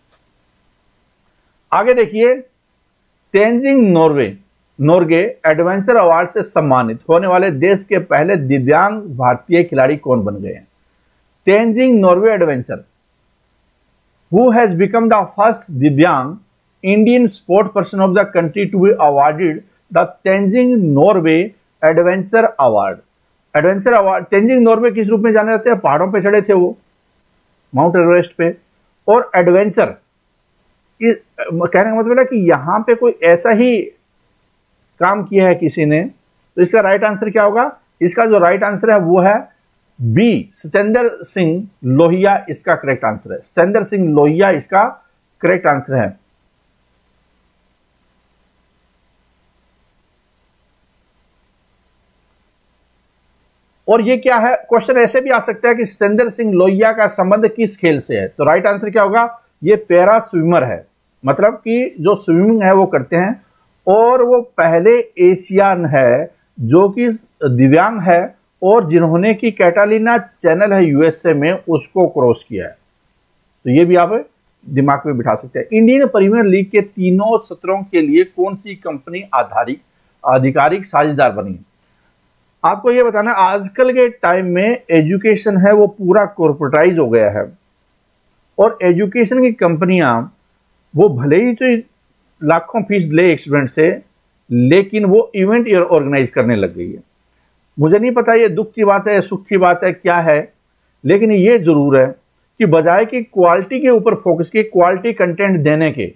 [SPEAKER 1] आगे देखिए, तेंजिंग नोर्गे एडवेंचर अवार्ड से सम्मानित होने वाले देश के पहले दिव्यांग भारतीय खिलाड़ी कौन बन गए हैं? Tenzing Norgay adventure, who has become the first divyang Indian sport person of the country to be awarded the Tenzing Norgay adventure award. Adventure award, Tenzing Norgay किस रूप में जाने जाते हैं? पहाड़ों पे चढ़े थे वो, माउंट एवरेस्ट पे। और एडवेंचर कहने का मतलब है कि यहां पे कोई ऐसा ही काम किया है किसी ने। तो इसका राइट आंसर क्या होगा? इसका जो राइट आंसर है वो है बी, सतेंद्र सिंह लोहिया इसका करेक्ट आंसर है। सतेंद्र सिंह लोहिया इसका करेक्ट आंसर है। और ये क्या है, क्वेश्चन ऐसे भी आ सकता है कि सतेंद्र सिंह लोहिया का संबंध किस खेल से है? तो राइट आंसर क्या होगा? ये पैरा स्विमर है, मतलब कि जो स्विमिंग है वो करते हैं, और वो पहले एशियन है जो कि दिव्यांग है और जिन्होंने की कैटालिना चैनल है यूएसए में उसको क्रॉस किया है। तो ये भी आप दिमाग में बिठा सकते हैं। इंडियन प्रीमियर लीग के तीनों सत्रों के लिए कौन सी कंपनी आधिकारिक साझेदार बनी है? आपको ये बताना, आजकल के टाइम में एजुकेशन है वो पूरा कॉर्पोरेटाइज हो गया है, और एजुकेशन की कंपनियां वो भले ही जो लाखों फीस ले एक स्टूडेंट से, लेकिन वो इवेंट ऑर्गेनाइज करने लग गई है। मुझे नहीं पता ये दुख की बात है, सुख की बात है, क्या है, लेकिन ये जरूर है कि बजाय कि क्वालिटी के ऊपर फोकस की, क्वालिटी कंटेंट देने के,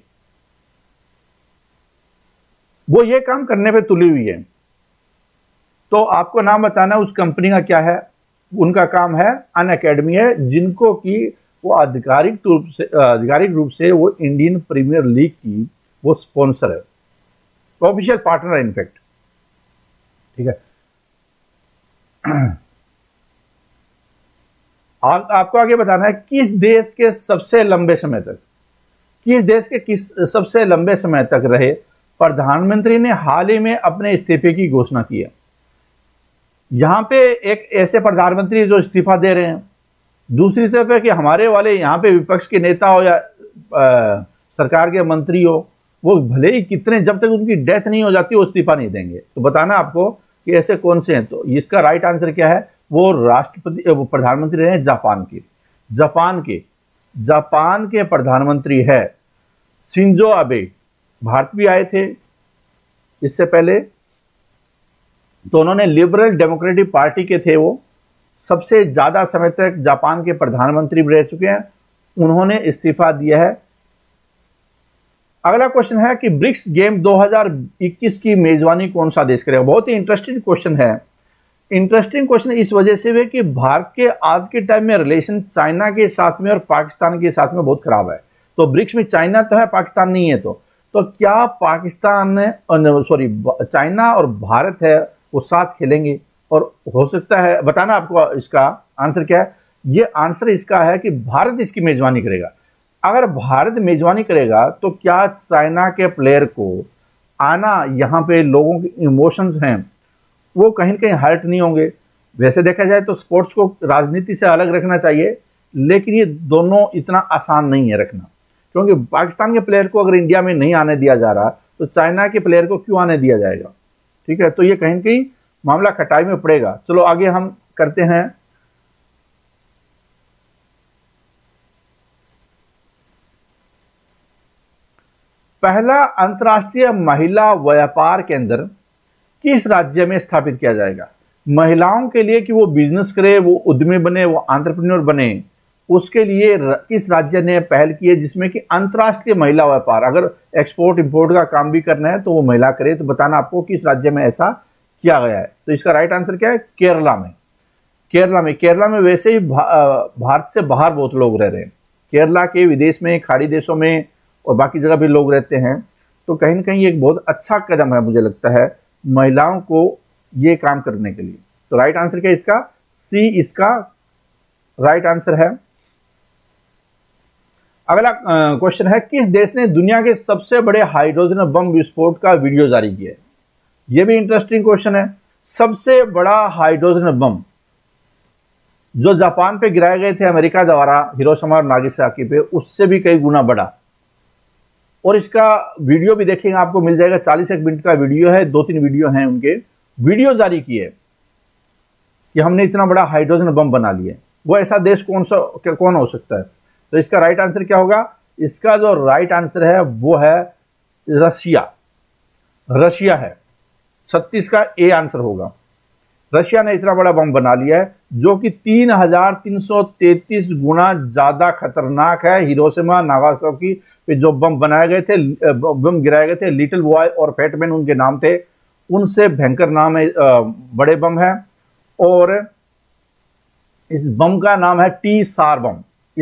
[SPEAKER 1] वो ये काम करने पे तुली हुई है। तो आपको नाम बताना उस कंपनी का क्या है। उनका काम है अनअकैडमी है, जिनको कि वो आधिकारिक रूप से वो इंडियन प्रीमियर लीग की वो स्पॉन्सर है, ऑफिशियल पार्टनर है इनफैक्ट। ठीक है। आपको आगे बताना है किस देश के सबसे लंबे समय तक रहे प्रधानमंत्री ने हाल ही में अपने इस्तीफे की घोषणा की है। यहां पे एक ऐसे प्रधानमंत्री जो इस्तीफा दे रहे हैं, दूसरी तरफ है कि हमारे वाले यहां पे विपक्ष के नेता हो या सरकार के मंत्री हो, वो भले ही कितने, जब तक उनकी डेथ नहीं हो जाती वो इस्तीफा नहीं देंगे। तो बताना आपको कि ऐसे कौन से हैं। तो इसका राइट आंसर क्या है, वो प्रधानमंत्री रहे जापान के प्रधानमंत्री है शिंजो आबे। भारत भी आए थे इससे पहले, तो उन्होंने लिबरल डेमोक्रेटिक पार्टी के थे, वो सबसे ज्यादा समय तक जापान के प्रधानमंत्री रह चुके हैं, उन्होंने इस्तीफा दिया है। अगला क्वेश्चन है कि ब्रिक्स गेम 2021 की मेजबानी कौन सा देश करेगा। बहुत ही इंटरेस्टिंग क्वेश्चन है। इंटरेस्टिंग क्वेश्चन इस वजह से है कि भारत के आज के टाइम में रिलेशन चाइना के साथ में और पाकिस्तान के साथ में बहुत खराब है। तो ब्रिक्स में चाइना तो है, पाकिस्तान नहीं है। तो क्या चाइना और भारत है वो साथ खेलेंगे, और हो सकता है, बताना आपको इसका आंसर क्या है। ये आंसर इसका है कि भारत इसकी मेजबानी करेगा। अगर भारत मेजबानी करेगा तो क्या चाइना के प्लेयर को आना, यहाँ पे लोगों के इमोशंस हैं वो कहीं न कहीं हर्ट नहीं होंगे। वैसे देखा जाए तो स्पोर्ट्स को राजनीति से अलग रखना चाहिए, लेकिन ये दोनों इतना आसान नहीं है रखना, क्योंकि पाकिस्तान के प्लेयर को अगर इंडिया में नहीं आने दिया जा रहा तो चाइना के प्लेयर को क्यों आने दिया जाएगा। ठीक है, तो ये कहीं न कहीं मामला खटाई में पड़ेगा। चलो आगे हम करते हैं। पहला अंतर्राष्ट्रीय महिला व्यापार केंद्र किस राज्य में स्थापित किया जाएगा। महिलाओं के लिए कि वो बिजनेस करे, वो उद्यमी बने, वो एंटरप्रेन्योर बने, उसके लिए किस राज्य ने पहल की है, जिसमें कि अंतर्राष्ट्रीय महिला व्यापार, अगर एक्सपोर्ट इंपोर्ट का काम भी करना है तो वो महिला करे। तो बताना आपको किस राज्य में ऐसा किया गया है। तो इसका राइट आंसर क्या है, केरला में। केरला में वैसे ही भारत से बाहर बहुत लोग रह रहे हैं। केरला के विदेश में, खाड़ी देशों में और बाकी जगह भी लोग रहते हैं। तो कहीं ना कहीं एक बहुत अच्छा कदम है मुझे लगता है महिलाओं को ये काम करने के लिए। तो राइट आंसर क्या है इसका, सी इसका राइट आंसर है। अगला क्वेश्चन है किस देश ने दुनिया के सबसे बड़े हाइड्रोजन बम विस्फोट का वीडियो जारी किया है। यह भी इंटरेस्टिंग क्वेश्चन है। सबसे बड़ा हाइड्रोजन बम जो जापान पे गिराए गए थे अमेरिका द्वारा हिरोशिमा और नागासाकी पे, उससे भी कई गुना बड़ा, और इसका वीडियो भी देखेंगे आपको मिल जाएगा। 41 मिनट का वीडियो है, 2-3 वीडियो हैं उनके। वीडियो जारी किए कि हमने इतना बड़ा हाइड्रोजन बम बना लिया। वो ऐसा देश कौन हो सकता है। तो इसका राइट आंसर क्या होगा, इसका जो राइट आंसर है वो है रशिया है। 36 का ए आंसर होगा। रशिया ने इतना बड़ा बम बना लिया है जो कि 3333 गुना ज्यादा खतरनाक है। हिरोशिमा नागासाकी पे जो बम बनाए गए थे, बम गिराए गए थे, लिटिल बॉय और फैटमैन उनके नाम थे, उनसे भयंकर नाम है, बड़े बम है। और इस बम का नाम है टी-सार बम।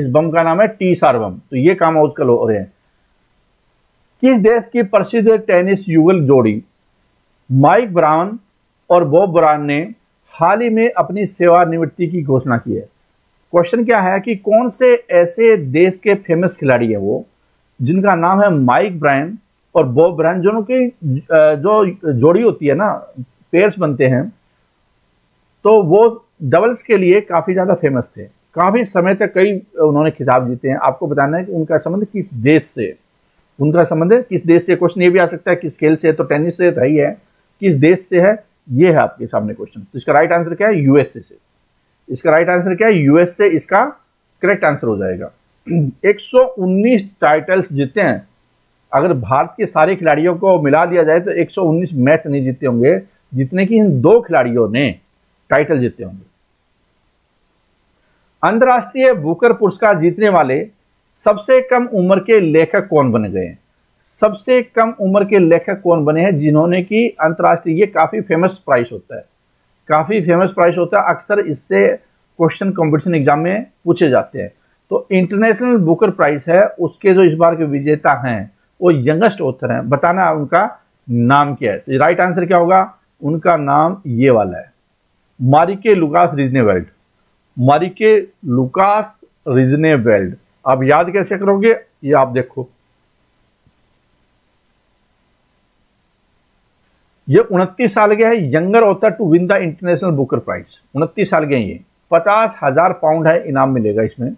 [SPEAKER 1] तो ये काम आजकल हो रहे हैं। किस देश की प्रसिद्ध टेनिस युगल जोड़ी माइक ब्राउन और बॉब ब्राउन ने हाल ही में अपनी सेवानिवृत्ति की घोषणा की है। क्वेश्चन क्या है कि कौन से ऐसे देश के फेमस खिलाड़ी है वो, जिनका नाम है माइक ब्राउन और बॉब ब्राउन, दोनों की जो जोड़ी होती है ना, पेयर्स बनते हैं, तो वो डबल्स के लिए काफी ज्यादा फेमस थे। काफी समय तक कई उन्होंने खिताब जीते हैं। आपको बताना है कि उनका संबंध किस देश से, क्वेश्चन ये भी आ सकता है किस खेल से, तो टेनिस से ही है, किस देश से है, ये है आपके सामने क्वेश्चन। तो इसका राइट आंसर क्या है, यूएसए से। यूएसए इसका करेक्ट आंसर हो जाएगा। 119 टाइटल्स जीते हैं अगर भारत के सारे खिलाड़ियों को मिला दिया जाए तो 119 मैच नहीं जीते होंगे जितने कि इन 2 खिलाड़ियों ने टाइटल जीते होंगे। अंतर्राष्ट्रीय बुकर पुरस्कार जीतने वाले सबसे कम उम्र के लेखक कौन बन गए हैं? सबसे कम उम्र के लेखक कौन बने हैं जिन्होंने कि अंतर्राष्ट्रीय, ये काफी फेमस प्राइस होता है, काफी फेमस प्राइस होता है, अक्सर इससे क्वेश्चन कंपटीशन एग्जाम में पूछे जाते हैं। तो इंटरनेशनल बुकर प्राइज है, उसके जो इस बार के विजेता हैं वो यंगेस्ट ऑथर हैं। बताना उनका नाम क्या है। तो राइट आंसर क्या होगा? उनका नाम ये वाला है, मारिके लुकास रिजनेवेल्ड। मारिके लुकास रिजनेवेल्ड। आप याद कैसे करोगे ये आप देखो, ये 29 साल के है, younger author to win the international Booker prize. 29 साल के हैं ये। 50,000 पाउंड है इनाम मिलेगा इसमें।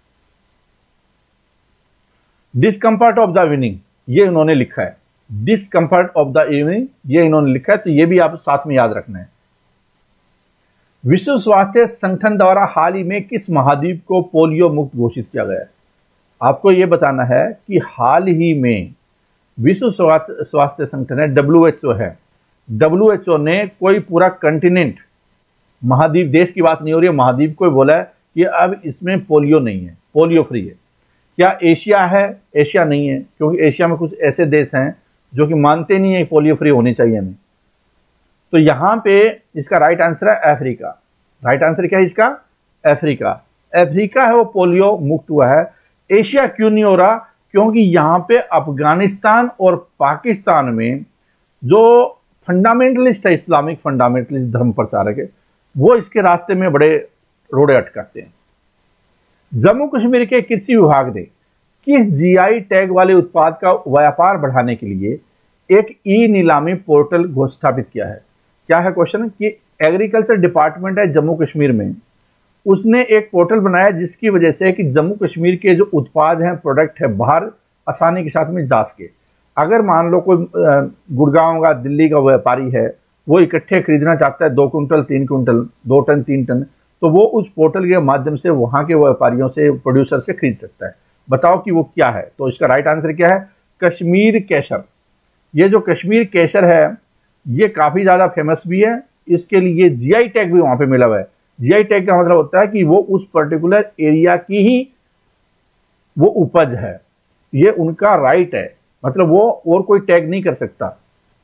[SPEAKER 1] डिस्कम्फर्ट ऑफ द विनिंग, ये इन्होंने लिखा है, डिस्कम्फर्ट ऑफ द इवनिंग ये इन्होंने लिखा है, तो ये भी आप साथ में याद रखना है। विश्व स्वास्थ्य संगठन द्वारा हाल ही में किस महाद्वीप को पोलियो मुक्त घोषित किया गया है? आपको ये बताना है कि हाल ही में विश्व स्वास्थ्य संगठन है, WHO है, WHO ने कोई पूरा कंटिनेंट, महाद्वीप, देश की बात नहीं हो रही है, महाद्वीप को बोला है कि अब इसमें पोलियो नहीं है, पोलियो फ्री है। क्या एशिया है? एशिया नहीं है, क्योंकि एशिया में कुछ ऐसे देश हैं जो कि मानते नहीं है पोलियो फ्री होनी चाहिए हमें। तो यहां पे इसका राइट आंसर है अफ्रीका। राइट आंसर क्या है इसका? अफ्रीका। अफ्रीका है वो पोलियो मुक्त हुआ है। एशिया क्यों नहीं हो रहा? क्योंकि यहां पे अफगानिस्तान और पाकिस्तान में जो फंडामेंटलिस्ट है, इस्लामिक फंडामेंटलिस्ट धर्म प्रचारक है, वो इसके रास्ते में बड़े रोड़े अटकाते हैं। जम्मू कश्मीर के कृषि विभाग ने किस जीआई टैग वाले उत्पाद का व्यापार बढ़ाने के लिए एक ई नीलामी पोर्टल स्थापित किया है? क्या है क्वेश्चन कि एग्रीकल्चर डिपार्टमेंट है जम्मू कश्मीर में, उसने एक पोर्टल बनाया जिसकी वजह से कि जम्मू कश्मीर के जो उत्पाद हैं, प्रोडक्ट है, बाहर आसानी के साथ में जा सके। अगर मान लो कोई गुड़गांव का, दिल्ली का व्यापारी है, वो इकट्ठे खरीदना चाहता है 2 कुंटल 3 कुंटल, 2 टन 3 टन, तो वो उस पोर्टल के माध्यम से वहां के व्यापारियों से, प्रोड्यूसर से खरीद सकता है। बताओ कि वो क्या है? तो इसका राइट आंसर क्या है? कश्मीर केसर। ये जो कश्मीर केसर है ये काफी ज्यादा फेमस भी है, इसके लिए जीआई टैग भी वहां पे मिला हुआ है। जीआई टैग का मतलब होता है कि वो उस पर्टिकुलर एरिया की ही वो उपज है, ये उनका राइट है, मतलब वो और कोई टैग नहीं कर सकता।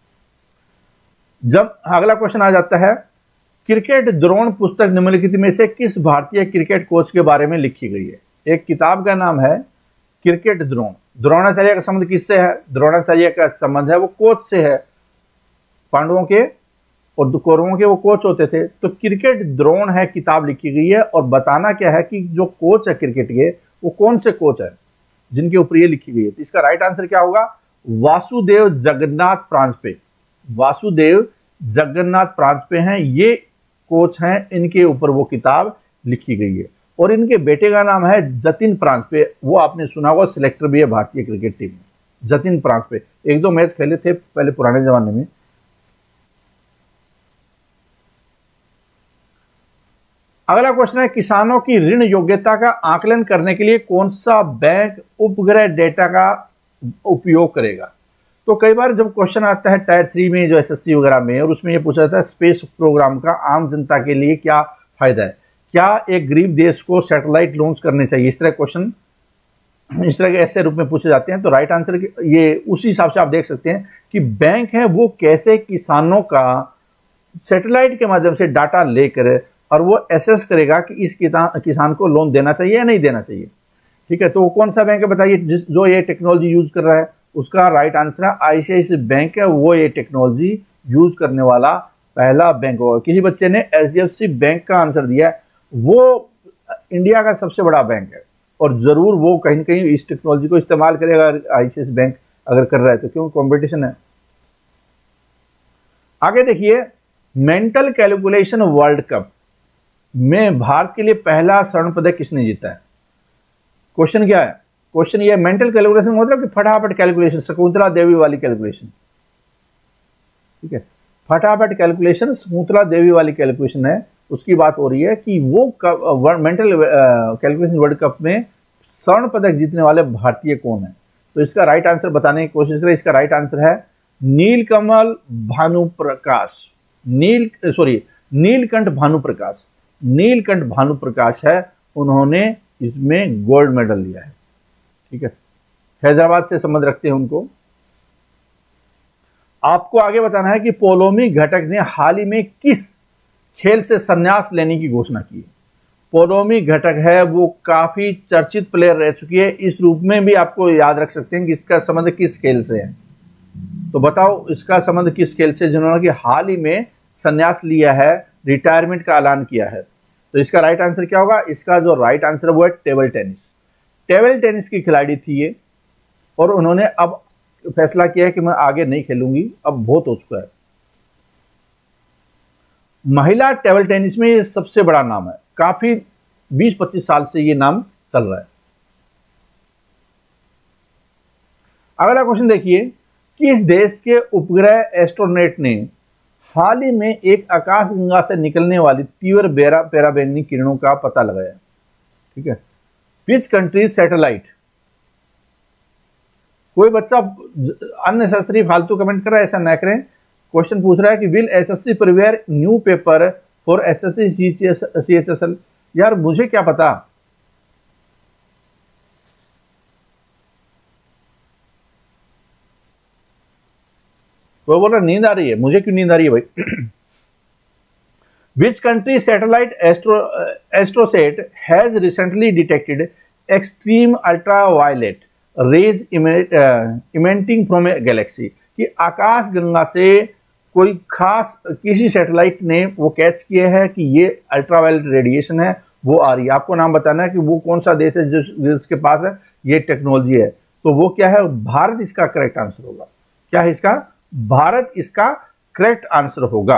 [SPEAKER 1] जब अगला क्वेश्चन आ जाता है, क्रिकेट द्रोण पुस्तक निम्नलिखित में से किस भारतीय क्रिकेट कोच के बारे में लिखी गई है? एक किताब का नाम है क्रिकेट द्रोण। द्रोणाचार्य का संबंध किससे है? द्रोणाचार्य का संबंध है वो कोच से है, पांडवों के और कौरवों के वो कोच होते थे। तो क्रिकेट द्रोण है किताब लिखी गई है, और बताना क्या है कि जो कोच है क्रिकेट के वो कौन से कोच है जिनके ऊपर ये लिखी गई है। तो इसका राइट आंसर क्या होगा? वासुदेव जगन्नाथ प्रांजपे। वासुदेव जगन्नाथ प्रांजपे हैं, ये कोच हैं, इनके ऊपर वो किताब लिखी गई है। और इनके बेटे का नाम है जतिन प्रांजपे, वो आपने सुना होगा, सिलेक्टर भी है भारतीय क्रिकेट टीम में। जतिन प्रांजपे 1-2 मैच खेले थे पहले पुराने जमाने में। अगला क्वेश्चन है, किसानों की ऋण योग्यता का आकलन करने के लिए कौन सा बैंक उपग्रह डेटा का उपयोग करेगा? तो कई बार जब क्वेश्चन आता है टायर 3 में, जो एसएससी वगैरह में, और उसमें ये पूछा जाता है स्पेस प्रोग्राम का आम जनता के लिए क्या फायदा है, क्या एक गरीब देश को सैटेलाइट लॉन्च करने चाहिए, इस तरह क्वेश्चन, इस तरह के ऐसे रूप में पूछे जाते हैं। तो राइट आंसर ये उसी हिसाब से आप देख सकते हैं कि बैंक है वो कैसे किसानों का सैटेलाइट के माध्यम से डाटा लेकर और वो एसेस करेगा कि इस किसान को लोन देना चाहिए या नहीं देना चाहिए। ठीक है, तो वो कौन सा बैंक है बताइए जो ये टेक्नोलॉजी यूज कर रहा है? उसका राइट आंसर है आईसीआईसीआई बैंक है, वो ये टेक्नोलॉजी यूज करने वाला पहला बैंक होगा। किसी बच्चे ने एचडीएफसी बैंक का आंसर दिया है, वो इंडिया का सबसे बड़ा बैंक है और जरूर वो कहीं ना कहीं इस टेक्नोलॉजी को इस्तेमाल करेगा। आईसीआईसीआई बैंक अगर कर रहा है तो क्यों, कंपटीशन है। आगे देखिए, मेंटल कैलकुलेशन वर्ल्ड कप में भारत के लिए पहला स्वर्ण पदक किसने जीता है? क्वेश्चन क्या है? क्वेश्चन ये मेंटल कैलकुलेशन मतलब कि फटाफट कैलकुलेशन, शकुंतला देवी वाली कैलकुलेशन। ठीक है, फटाफट कैलकुलेशन, शकुंतला देवी वाली कैलकुलेशन है, उसकी बात हो रही है कि वो मेंटल कैलकुलेशन वर्ल्ड कप में स्वर्ण पदक जीतने वाले भारतीय कौन है। तो इसका राइट आंसर बताने की कोशिश करें। इसका राइट आंसर है नीलकमल भानुप्रकाश, नीलकंठ भानुप्रकाश, नीलकंठ भानुप्रकाश है, उन्होंने इसमें गोल्ड मेडल लिया है। ठीक है, हैदराबाद से संबंध रखते हैं उनको। आपको आगे बताना है कि पोलोमी घटक ने हाल ही में किस खेल से संन्यास लेने की घोषणा की है। पोलोमी घटक है वो काफी चर्चित प्लेयर रह चुकी है, इस रूप में भी आपको याद रख सकते हैं कि इसका संबंध किस खेल से है। तो बताओ इसका संबंध किस खेल से जिन्होंने कि हाल ही में संन्यास लिया है, रिटायरमेंट का ऐलान किया है। तो इसका राइट आंसर क्या होगा? इसका जो राइट आंसर है वो है टेबल टेनिस। टेबल टेनिस की खिलाड़ी थी ये, और उन्होंने अब फैसला किया है कि मैं आगे नहीं खेलूंगी, अब बहुत हो चुका है। महिला टेबल टेनिस में ये सबसे बड़ा नाम है, काफी 20-25 साल से ये नाम चल रहा है। अगला क्वेश्चन देखिए, किस देश के उपग्रह एस्ट्रोनॉट ने हाल ही में एक आकाशगंगा से निकलने वाली तीव्र पराबैंगनी किरणों का पता लगाया? ठीक है, विच कंट्री सैटेलाइट। कोई बच्चा अननेसेसरी फालतू कमेंट कर रहा है, ऐसा ना करें। क्वेश्चन पूछ रहा है कि will SSC prepare new paper for SSC CHSL. यार मुझे क्या पता, वो बोल रहा नींद आ रही है, मुझे क्यों नींद आ रही है भाई? Which country satellite AstroSat has recently detected extreme ultraviolet rays emanating from a galaxy. कि आकाश गंगा से कोई खास किसी सैटेलाइट ने वो कैच किए हैं कि ये अल्ट्रावायलेट रेडिएशन है वो आ रही है। आपको नाम बताना है कि वो कौन सा देश है जिसके पास है ये टेक्नोलॉजी है। तो वो क्या है? भारत इसका करेक्ट आंसर होगा। क्या है इसका? भारत इसका करेक्ट आंसर होगा।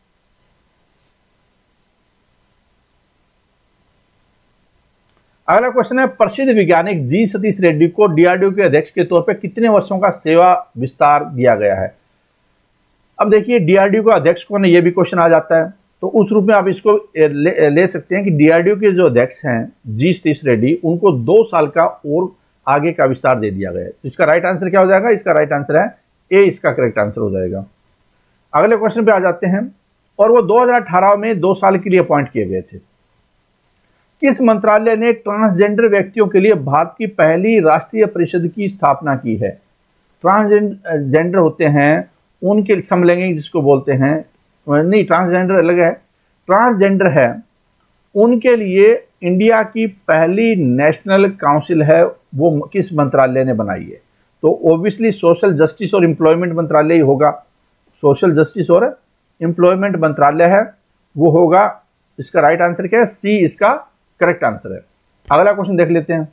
[SPEAKER 1] अगला क्वेश्चन है, प्रसिद्ध वैज्ञानिक जी सतीश रेड्डी को डीआरडीओ के अध्यक्ष के तौर पर कितने वर्षों का सेवा विस्तार दिया गया है? अब देखिए डीआरडीओ का अध्यक्ष कौन है, ये भी क्वेश्चन आ जाता है। तो उस रूप में आप इसको ले सकते हैं कि डीआरडीओ के जो अध्यक्ष हैं जी सतीश रेड्डी, उनको 2 साल का और आगे का विस्तार दे दिया गया है। तो इसका राइट आंसर क्या हो जाएगा? इसका राइट आंसर है ए, इसका करेक्ट आंसर हो जाएगा। अगले क्वेश्चन पे आ जाते हैं, और वो 2018 में 2 साल के लिए अपॉइंट किए गए थे। किस मंत्रालय ने ट्रांसजेंडर व्यक्तियों के लिए भारत की पहली राष्ट्रीय परिषद की स्थापना की है? ट्रांसजेंडर होते हैं उनके समलैंगिक जिसको बोलते हैं, नहीं ट्रांसजेंडर अलग है, ट्रांसजेंडर है उनके लिए इंडिया की पहली नेशनल काउंसिल है, वो किस मंत्रालय ने बनाई है? तो ऑब्वियसली सोशल जस्टिस और एम्प्लॉयमेंट मंत्रालय ही होगा। सोशल जस्टिस और एम्प्लॉयमेंट मंत्रालय है वो होगा। इसका राइट आंसर क्या है? सी इसका करेक्ट आंसर है। अगला क्वेश्चन देख लेते हैं,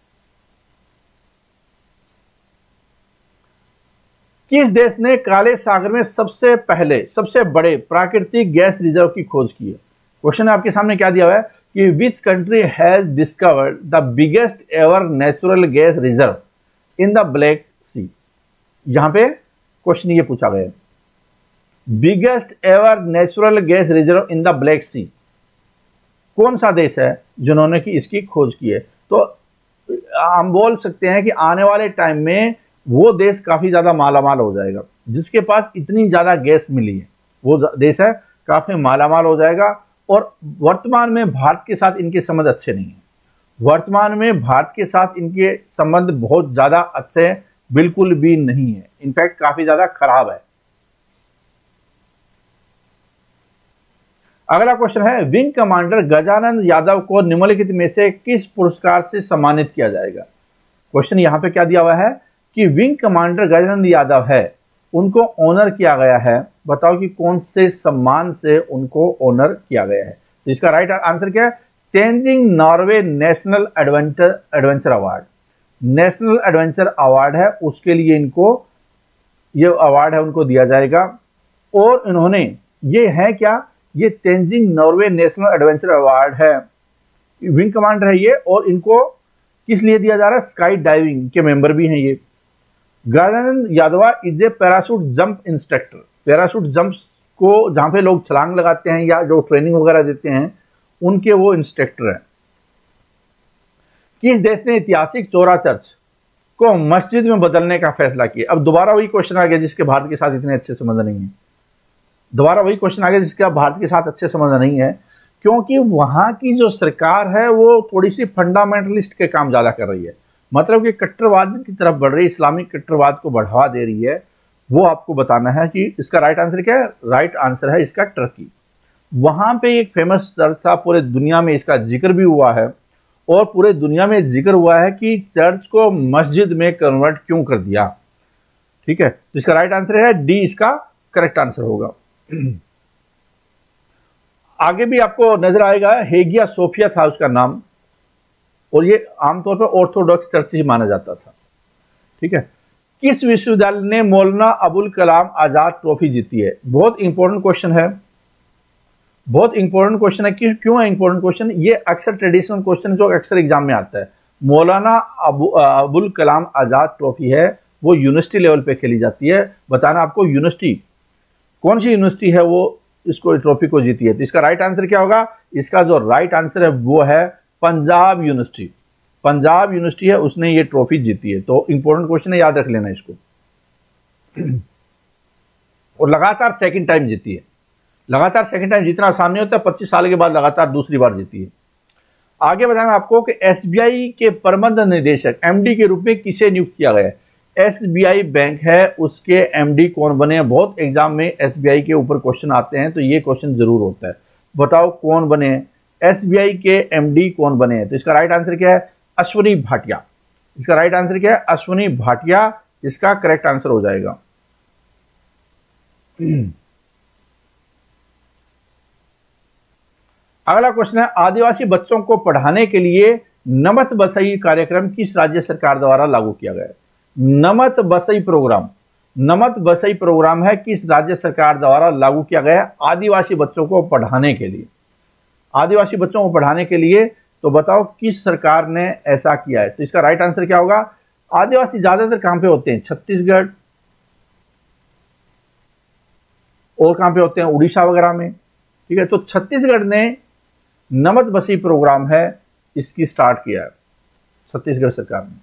[SPEAKER 1] किस देश ने काले सागर में सबसे बड़े प्राकृतिक गैस रिजर्व की खोज की है? क्वेश्चन आपके सामने क्या दिया हुआ है कि which country has discovered the biggest ever natural gas reserve in the Black Sea. यहां पे क्वेश्चन ये पूछा गया है, biggest ever natural gas reserve in the Black Sea, कौन सा देश है जिन्होंने की इसकी खोज की है? तो हम बोल सकते हैं कि आने वाले टाइम में वो देश काफी ज्यादा मालामाल हो जाएगा, जिसके पास इतनी ज्यादा गैस मिली है वो देश है काफी मालामाल हो जाएगा। और वर्तमान में भारत के साथ इनके संबंध अच्छे नहीं है, वर्तमान में भारत के साथ इनके संबंध बहुत ज्यादा अच्छे बिल्कुल भी नहीं है, इनफैक्ट काफी ज्यादा खराब है। अगला क्वेश्चन है, विंग कमांडर गजानंद यादव को निम्नलिखित में से किस पुरस्कार से सम्मानित किया जाएगा? क्वेश्चन यहां पे क्या दिया हुआ है कि विंग कमांडर गजानंद यादव है, उनको ऑनर किया गया है। बताओ कि कौन से सम्मान से उनको ऑनर किया गया है? तो इसका राइट आंसर क्या है? Tenzing Norgay national adventure award, national adventure award है, उसके लिए इनको ये अवार्ड है उनको दिया जाएगा। और इन्होंने ये है क्या, ये Tenzing Norgay national adventure award है, विंग कमांडर है ये, और इनको किस लिए दिया जा रहा है? स्काई डाइविंग के मेंबर भी हैं ये। Gajanand Yadav is a parachute jump instructor, parachute jump को जहां पे लोग छलांग लगाते हैं या जो ट्रेनिंग वगैरह देते हैं उनके वो इंस्ट्रक्टर हैं। किस देश ने ऐतिहासिक चौरा चर्च को मस्जिद में बदलने का फैसला किया। अब दोबारा वही क्वेश्चन आ गया जिसके भारत के साथ इतने अच्छे संबंध नहीं है। दोबारा वही क्वेश्चन आ गया जिसका भारत के साथ अच्छे संबंध नहीं है, क्योंकि वहां की जो सरकार है वो थोड़ी सी फंडामेंटलिस्ट के काम ज्यादा कर रही है, मतलब कि कट्टरवाद की तरफ बढ़ रही है, इस्लामिक कट्टरवाद को बढ़ावा दे रही है। वो आपको बताना है कि इसका राइट आंसर क्या है। राइट आंसर है इसका टर्की। वहां पे एक फेमस चर्च था, पूरे दुनिया में इसका जिक्र भी हुआ है और पूरे दुनिया में जिक्र हुआ है कि चर्च को मस्जिद में कन्वर्ट क्यों कर दिया। ठीक है, तो इसका राइट आंसर है डी, इसका करेक्ट आंसर होगा। आगे भी आपको नजर आएगा, हेगिया सोफिया था उसका नाम, और ये आमतौर पर ऑर्थोडॉक्स चर्च ही माना जाता था। ठीक है, किस विश्वविद्यालय ने मौलाना अबुल कलाम आजाद ट्रॉफी जीती है? बहुत इंपॉर्टेंट क्वेश्चन है, बहुत इंपॉर्टेंट क्वेश्चन है। क्यों है इंपॉर्टेंट क्वेश्चन? ये अक्सर ट्रेडिशनल क्वेश्चन जो अक्सर एग्जाम में आता है। मौलाना अबुल कलाम आजाद ट्रॉफी है, वो यूनिवर्सिटी लेवल पे खेली जाती है। बताना आपको यूनिवर्सिटी, कौन सी यूनिवर्सिटी है वो इसको ट्रॉफी को जीती है। तो इसका राइट आंसर क्या होगा? इसका जो राइट आंसर है वो है पंजाब यूनिवर्सिटी। पंजाब यूनिवर्सिटी है, उसने ये ट्रॉफी जीती है। तो इंपॉर्टेंट क्वेश्चन है, याद रख लेना इसको। और लगातार सेकंड टाइम जीती है। लगातार सेकंड टाइम जीतना आसान नहीं होता, 25 साल के बाद लगातार दूसरी बार जीती है। आगे बताना आपको कि एसबीआई के प्रबंध निदेशक एमडी के रूप में किसे नियुक्त किया गया है? एसबीआई बैंक है, उसके एमडी कौन बने हैं? बहुत एग्जाम में एसबीआई के ऊपर क्वेश्चन आते हैं, तो ये क्वेश्चन जरूर होता है। बताओ कौन बने हैं एसबीआई के एमडी, कौन बने हैं? तो इसका राइट आंसर क्या है? अश्वनी भाटिया। इसका राइट आंसर क्या है? अश्वनी भाटिया इसका करेक्ट आंसर हो जाएगा। अगला क्वेश्चन है, आदिवासी बच्चों को पढ़ाने के लिए नमत बसई कार्यक्रम किस राज्य सरकार द्वारा लागू किया गया है? नमत बसई प्रोग्राम, नमत बसई प्रोग्राम है किस राज्य सरकार द्वारा लागू किया गया है आदिवासी बच्चों को पढ़ाने के लिए? आदिवासी बच्चों को पढ़ाने के लिए, तो बताओ किस सरकार ने ऐसा किया है? तो इसका राइट आंसर क्या होगा? आदिवासी ज्यादातर कहां पे होते हैं? छत्तीसगढ़, और कहां पे होते हैं? उड़ीसा वगैरह में। ठीक है, तो छत्तीसगढ़ ने नमत बसई प्रोग्राम है इसकी स्टार्ट किया है छत्तीसगढ़ सरकार ने।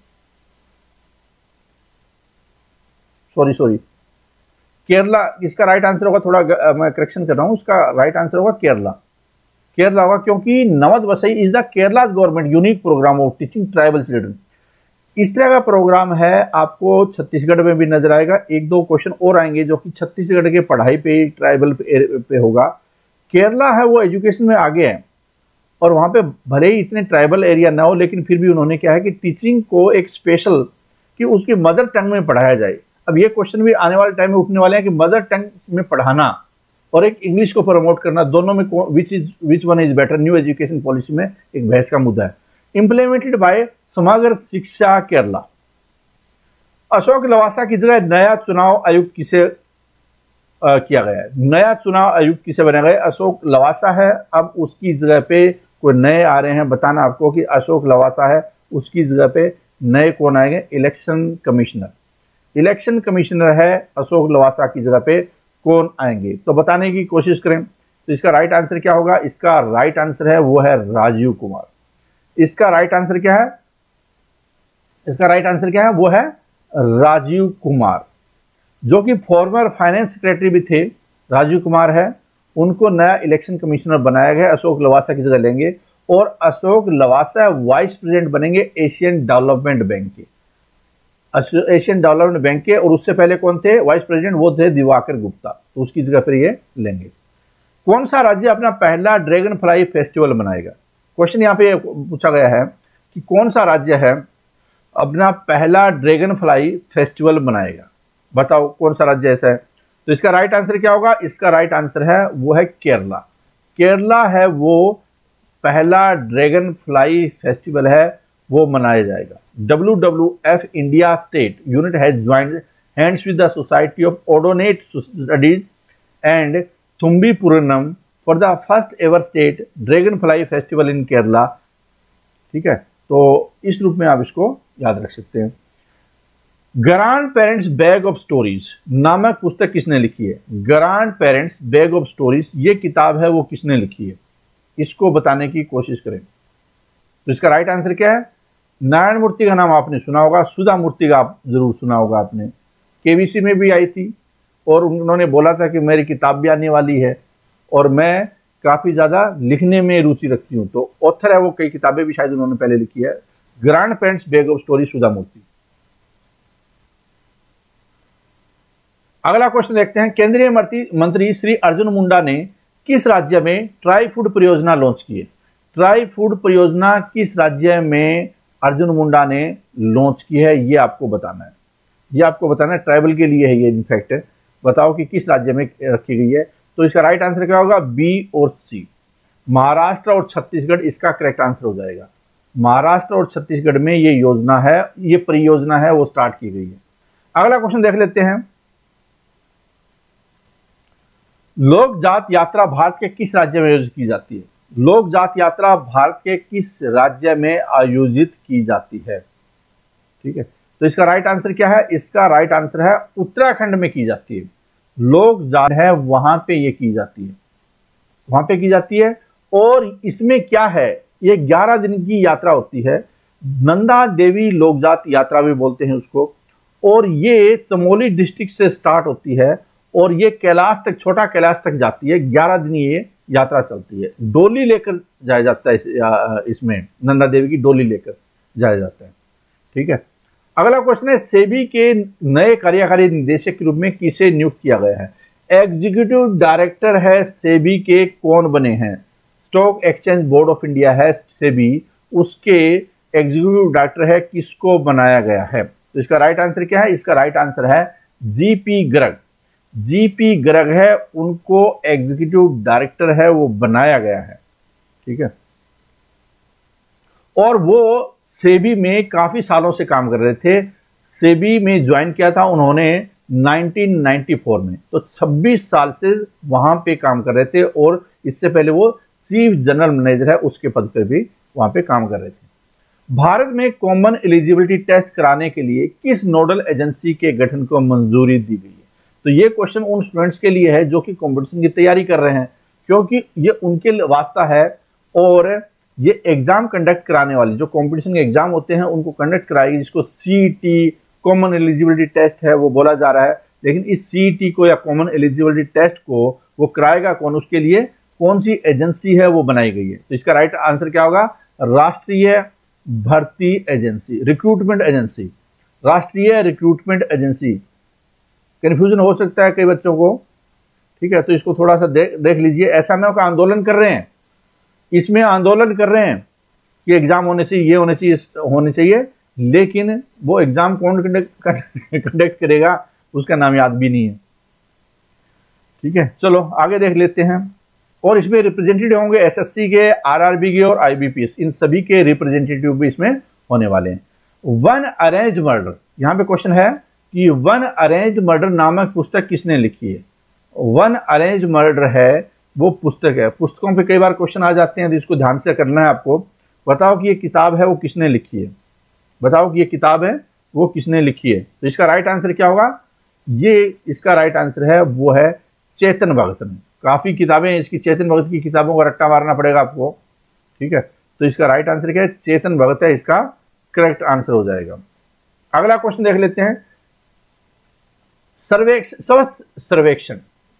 [SPEAKER 1] सॉरी केरला, इसका राइट आंसर होगा, थोड़ा मैं करेक्शन कर रहा हूं, उसका राइट आंसर होगा केरला। केरला होगा, क्योंकि Namath Basai is the Kerala government unique program of teaching tribal children. इस तरह का प्रोग्राम है, आपको छत्तीसगढ़ में भी नजर आएगा। एक दो क्वेश्चन और आएंगे जो कि छत्तीसगढ़ के पढ़ाई पे, ट्राइबल पे होगा। केरला है वो एजुकेशन में आगे है, और वहां पे भले ही इतने ट्राइबल एरिया ना हो, लेकिन फिर भी उन्होंने क्या है कि टीचिंग को एक स्पेशल, कि उसकी मदर टंग में पढ़ाया जाए। अब ये क्वेश्चन भी आने वाले टाइम में उठने वाले हैं कि मदर टंग में पढ़ाना और एक इंग्लिश को प्रमोट करना, दोनों में which one is better, new education policy में एक बहस का मुद्दा है। इंप्लीमेंटेड बाय समग्र शिक्षा केरला। अशोक लवासा की जगह नया चुनाव आयुक्त किसे किया गया है? नया चुनाव आयुक्त किसे बनाया गया? अशोक लवासा है, अब उसकी जगह पे कोई नए आ रहे हैं। बताना आपको कि अशोक लवासा है, उसकी जगह पे नए कौन आएंगे? Election commissioner. इलेक्शन कमिश्नर है, अशोक लवासा की जगह पे कौन आएंगे? तो बताने की कोशिश करें। तो इसका राइट आंसर क्या होगा? इसका राइट आंसर है वो है राजीव कुमार। इसका राइट आंसर क्या है? इसका राइट आंसर क्या है? वो है राजीव कुमार, जो कि फॉर्मर फाइनेंस सेक्रेटरी भी थे। राजीव कुमार है, उनको नया इलेक्शन कमिश्नर बनाया गया, अशोक लवासा की जगह लेंगे। और अशोक लवासा वाइस प्रेसिडेंट बनेंगे एशियन डेवलपमेंट बैंक के, एशियन डेवलपमेंट बैंक के। और उससे पहले कौन थे वाइस प्रेसिडेंट? वो थे दिवाकर गुप्ता, तो उसकी जगह पर ये लेंगे। कौन सा राज्य अपना पहला ड्रैगन फ्लाई फेस्टिवल मनाएगा? क्वेश्चन यहाँ पे पूछा गया है कि कौन सा राज्य है अपना पहला ड्रैगन फ्लाई फेस्टिवल मनाएगा? बताओ कौन सा राज्य ऐसा है? तो इसका राइट आंसर क्या होगा? इसका राइट आंसर है वो है केरला। केरला है वो पहला ड्रैगन फ्लाई फेस्टिवल है, वो मनाया जाएगा। WWF India state unit has joined hands with the Society of Odonate Studies and Thumbipuranam for the first ever state dragonfly festival in Kerala. ठीक है, तो इस रूप में आप इसको याद रख सकते हैं। Grandparents bag of stories नामक पुस्तक किसने लिखी है? Grandparents bag of stories, ये किताब है वो किसने लिखी है? इसको बताने की कोशिश करें। तो इसका राइट आंसर क्या है? नारायण मूर्ति का नाम आपने सुना होगा, सुधा मूर्ति का आप जरूर सुना होगा आपने, केबीसी में भी आई थी और उन्होंने बोला था कि मेरी किताब भी आने वाली है और मैं काफ़ी ज़्यादा लिखने में रुचि रखती हूँ। तो ऑथर है वो, कई किताबें भी शायद उन्होंने पहले लिखी है। Grandparents bag of story, Sudha Murthy. अगला क्वेश्चन देखते हैं, केंद्रीय मंत्री श्री अर्जुन मुंडा ने किस राज्य में ट्राई फूड परियोजना लॉन्च की है? ट्राई फूड परियोजना किस राज्य में अर्जुन मुंडा ने लॉन्च की है, ये आपको बताना है। ये आपको बताना है, ट्राइबल के लिए है ये इनफैक्ट। बताओ कि किस राज्य में रखी गई है। तो इसका राइट आंसर क्या होगा? बी और सी, महाराष्ट्र और छत्तीसगढ़ इसका करेक्ट आंसर हो जाएगा। महाराष्ट्र और छत्तीसगढ़ में ये योजना है, ये परियोजना है वो स्टार्ट की गई है। अगला क्वेश्चन देख लेते हैं, लोक जात यात्रा भारत के किस राज्य में आयोजित की जाती है? लोक जात यात्रा भारत के किस राज्य में आयोजित की जाती है? ठीक है, तो इसका राइट आंसर क्या है? इसका राइट आंसर है उत्तराखंड में की जाती है। लोक जात है वहां पे ये की जाती है, वहां पे की जाती है। और इसमें क्या है, ये 11 दिन की यात्रा होती है, नंदा देवी लोकजात यात्रा भी बोलते हैं उसको। और ये चमोली डिस्ट्रिक्ट से स्टार्ट होती है और ये कैलाश तक, छोटा कैलाश तक जाती है। 11 दिन ये यात्रा चलती है। डोली लेकर जाया जाता है, इसमें नंदा देवी की डोली लेकर जाया जाता है। ठीक है, अगला क्वेश्चन है, सेबी के नए कार्यकारी निदेशक के रूप में किसे नियुक्त किया गया है? एग्जीक्यूटिव डायरेक्टर है सेबी के, कौन बने हैं? Stock exchange board of India है सेबी, उसके एग्जीक्यूटिव डायरेक्टर है, किसको बनाया गया है? तो इसका राइट आंसर क्या है? इसका राइट आंसर है जीपी गर्ग। जीपी गर्ग है, उनको एग्जीक्यूटिव डायरेक्टर है वो बनाया गया है। ठीक है, और वो सेबी में काफी सालों से काम कर रहे थे। सेबी में ज्वाइन किया था उन्होंने 1994 में, तो 26 साल से वहां पे काम कर रहे थे। और इससे पहले वो चीफ जनरल मैनेजर है, उसके पद पर भी वहां पे काम कर रहे थे। भारत में कॉमन एलिजिबिलिटी टेस्ट कराने के लिए किस नोडल एजेंसी के गठन को मंजूरी दी गई है? तो ये क्वेश्चन उन स्टूडेंट्स के लिए है जो कि कंपटीशन की तैयारी कर रहे हैं, क्योंकि ये उनके वास्ता है। और ये एग्जाम कंडक्ट कराने वाले, जो कंपटीशन के एग्जाम होते हैं उनको कंडक्ट कराएगी, जिसको सीईटी कॉमन एलिजिबिलिटी टेस्ट है वो बोला जा रहा है। लेकिन इस सीईटी को या कॉमन एलिजिबिलिटी टेस्ट को वो कराएगा कौन, उसके लिए कौन सी एजेंसी है वो बनाई गई है? तो इसका राइट आंसर क्या होगा? राष्ट्रीय भर्ती एजेंसी, रिक्रूटमेंट एजेंसी, राष्ट्रीय रिक्रूटमेंट एजेंसी। कंफ्यूजन हो सकता है कई बच्चों को, ठीक है, तो इसको थोड़ा सा देख लीजिए। ऐसा ना हो कि आंदोलन कर रहे हैं, इसमें आंदोलन कर रहे हैं कि एग्जाम होने चाहिए, ये होने चाहिए, लेकिन वो एग्जाम कौन कंडक्ट करेगा उसका नाम याद भी नहीं है। ठीक है, चलो आगे देख लेते हैं। और इसमें रिप्रेजेंटेटिव होंगे एसएससी के, आरआरबी के और आईबीपीएस, इन सभी के रिप्रेजेंटेटिव भी इसमें होने वाले हैं। वन अरेंज मर्डर, यहां पे क्वेश्चन है कि वन अरेंज मर्डर नामक पुस्तक किसने लिखी है? वन अरेंज मर्डर है वो पुस्तक है। पुस्तकों पे कई बार क्वेश्चन आ जाते हैं, तो इसको ध्यान से करना है आपको। बताओ कि ये किताब है वो किसने लिखी है? बताओ कि ये किताब है वो किसने लिखी है? तो इसका राइट आंसर क्या होगा? ये इसका राइट आंसर है वो है चेतन भगत ने। काफी किताबें इसकी, चेतन भगत की किताबों को रट्टा मारना पड़ेगा आपको। ठीक है, तो इसका राइट आंसर क्या है? चेतन भगत है, इसका करेक्ट आंसर हो जाएगा। अगला क्वेश्चन देख लेते हैं, स्वच्छ सर्वेक्षण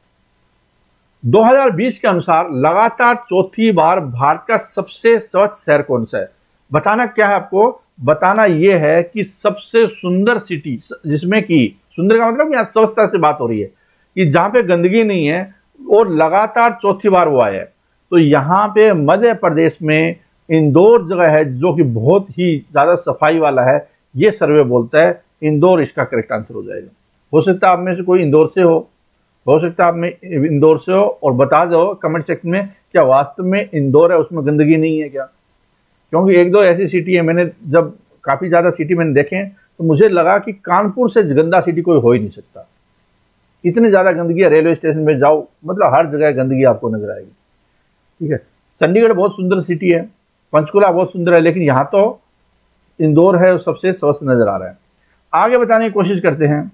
[SPEAKER 1] 2020 के अनुसार लगातार चौथी बार भारत का सबसे स्वच्छ शहर कौन सा है? बताना क्या है आपको? बताना यह है कि सबसे सुंदर सिटी, जिसमें कि सुंदर का मतलब यहां स्वच्छता से बात हो रही है कि जहां पे गंदगी नहीं है, और लगातार चौथी बार वो आया है। तो यहां पे मध्य प्रदेश में इंदौर जगह है जो कि बहुत ही ज्यादा सफाई वाला है। ये सर्वे बोलता है इंदौर इसका करेक्ट आंसर हो जाएगा। हो सकता है आप में से कोई इंदौर से हो सकता है आप में इंदौर से हो, और बता दो कमेंट सेक्शन में क्या वास्तव में इंदौर है उसमें गंदगी नहीं है क्या? क्योंकि एक दो ऐसी सिटी है, मैंने जब काफी ज्यादा सिटी मैंने देखे तो मुझे लगा कि कानपुर से गंदा सिटी कोई हो ही नहीं सकता। इतनी ज्यादा गंदगी है, रेलवे स्टेशन में जाओ मतलब हर जगह गंदगी आपको नजर आएगी। ठीक है, चंडीगढ़ बहुत सुंदर सिटी है, पंचकुला बहुत सुंदर है, लेकिन यहाँ तो इंदौर है सबसे स्वच्छ नजर आ रहा है। आगे बताने की कोशिश करते हैं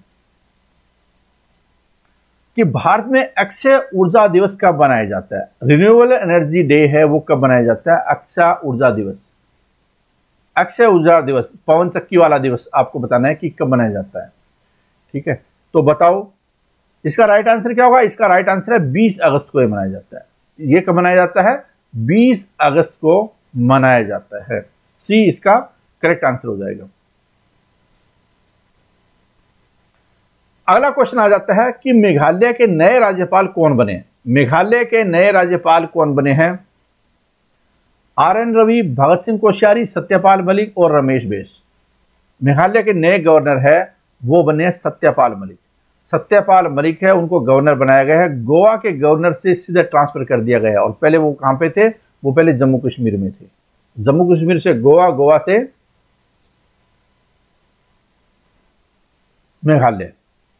[SPEAKER 1] कि भारत में अक्षय ऊर्जा दिवस कब मनाया जाता है? रिन्यूएबल एनर्जी डे है वो कब मनाया जाता है? अक्षय ऊर्जा दिवस। अक्षय ऊर्जा दिवस, पवन चक्की वाला दिवस आपको बताना है कि कब मनाया जाता है। ठीक है, तो बताओ इसका राइट आंसर क्या होगा। इसका राइट आंसर है 20 अगस्त को ये मनाया जाता है। ये कब मनाया जाता है? 20 अगस्त को मनाया जाता है। सी इसका करेक्ट आंसर हो जाएगा। अगला क्वेश्चन आ जाता है कि मेघालय के नए राज्यपाल कौन बने। मेघालय के नए राज्यपाल कौन बने हैं? RN रवि, भगत सिंह कोश्यारी, सत्यपाल मलिक और रमेश बैस। मेघालय के नए गवर्नर है वो बने सत्यपाल मलिक। सत्यपाल मलिक है, उनको गवर्नर बनाया गया है। गोवा के गवर्नर से सीधे ट्रांसफर कर दिया गया और पहले वो कहां पे थे? वो पहले जम्मू कश्मीर में थे। जम्मू कश्मीर से गोवा, गोवा से मेघालय।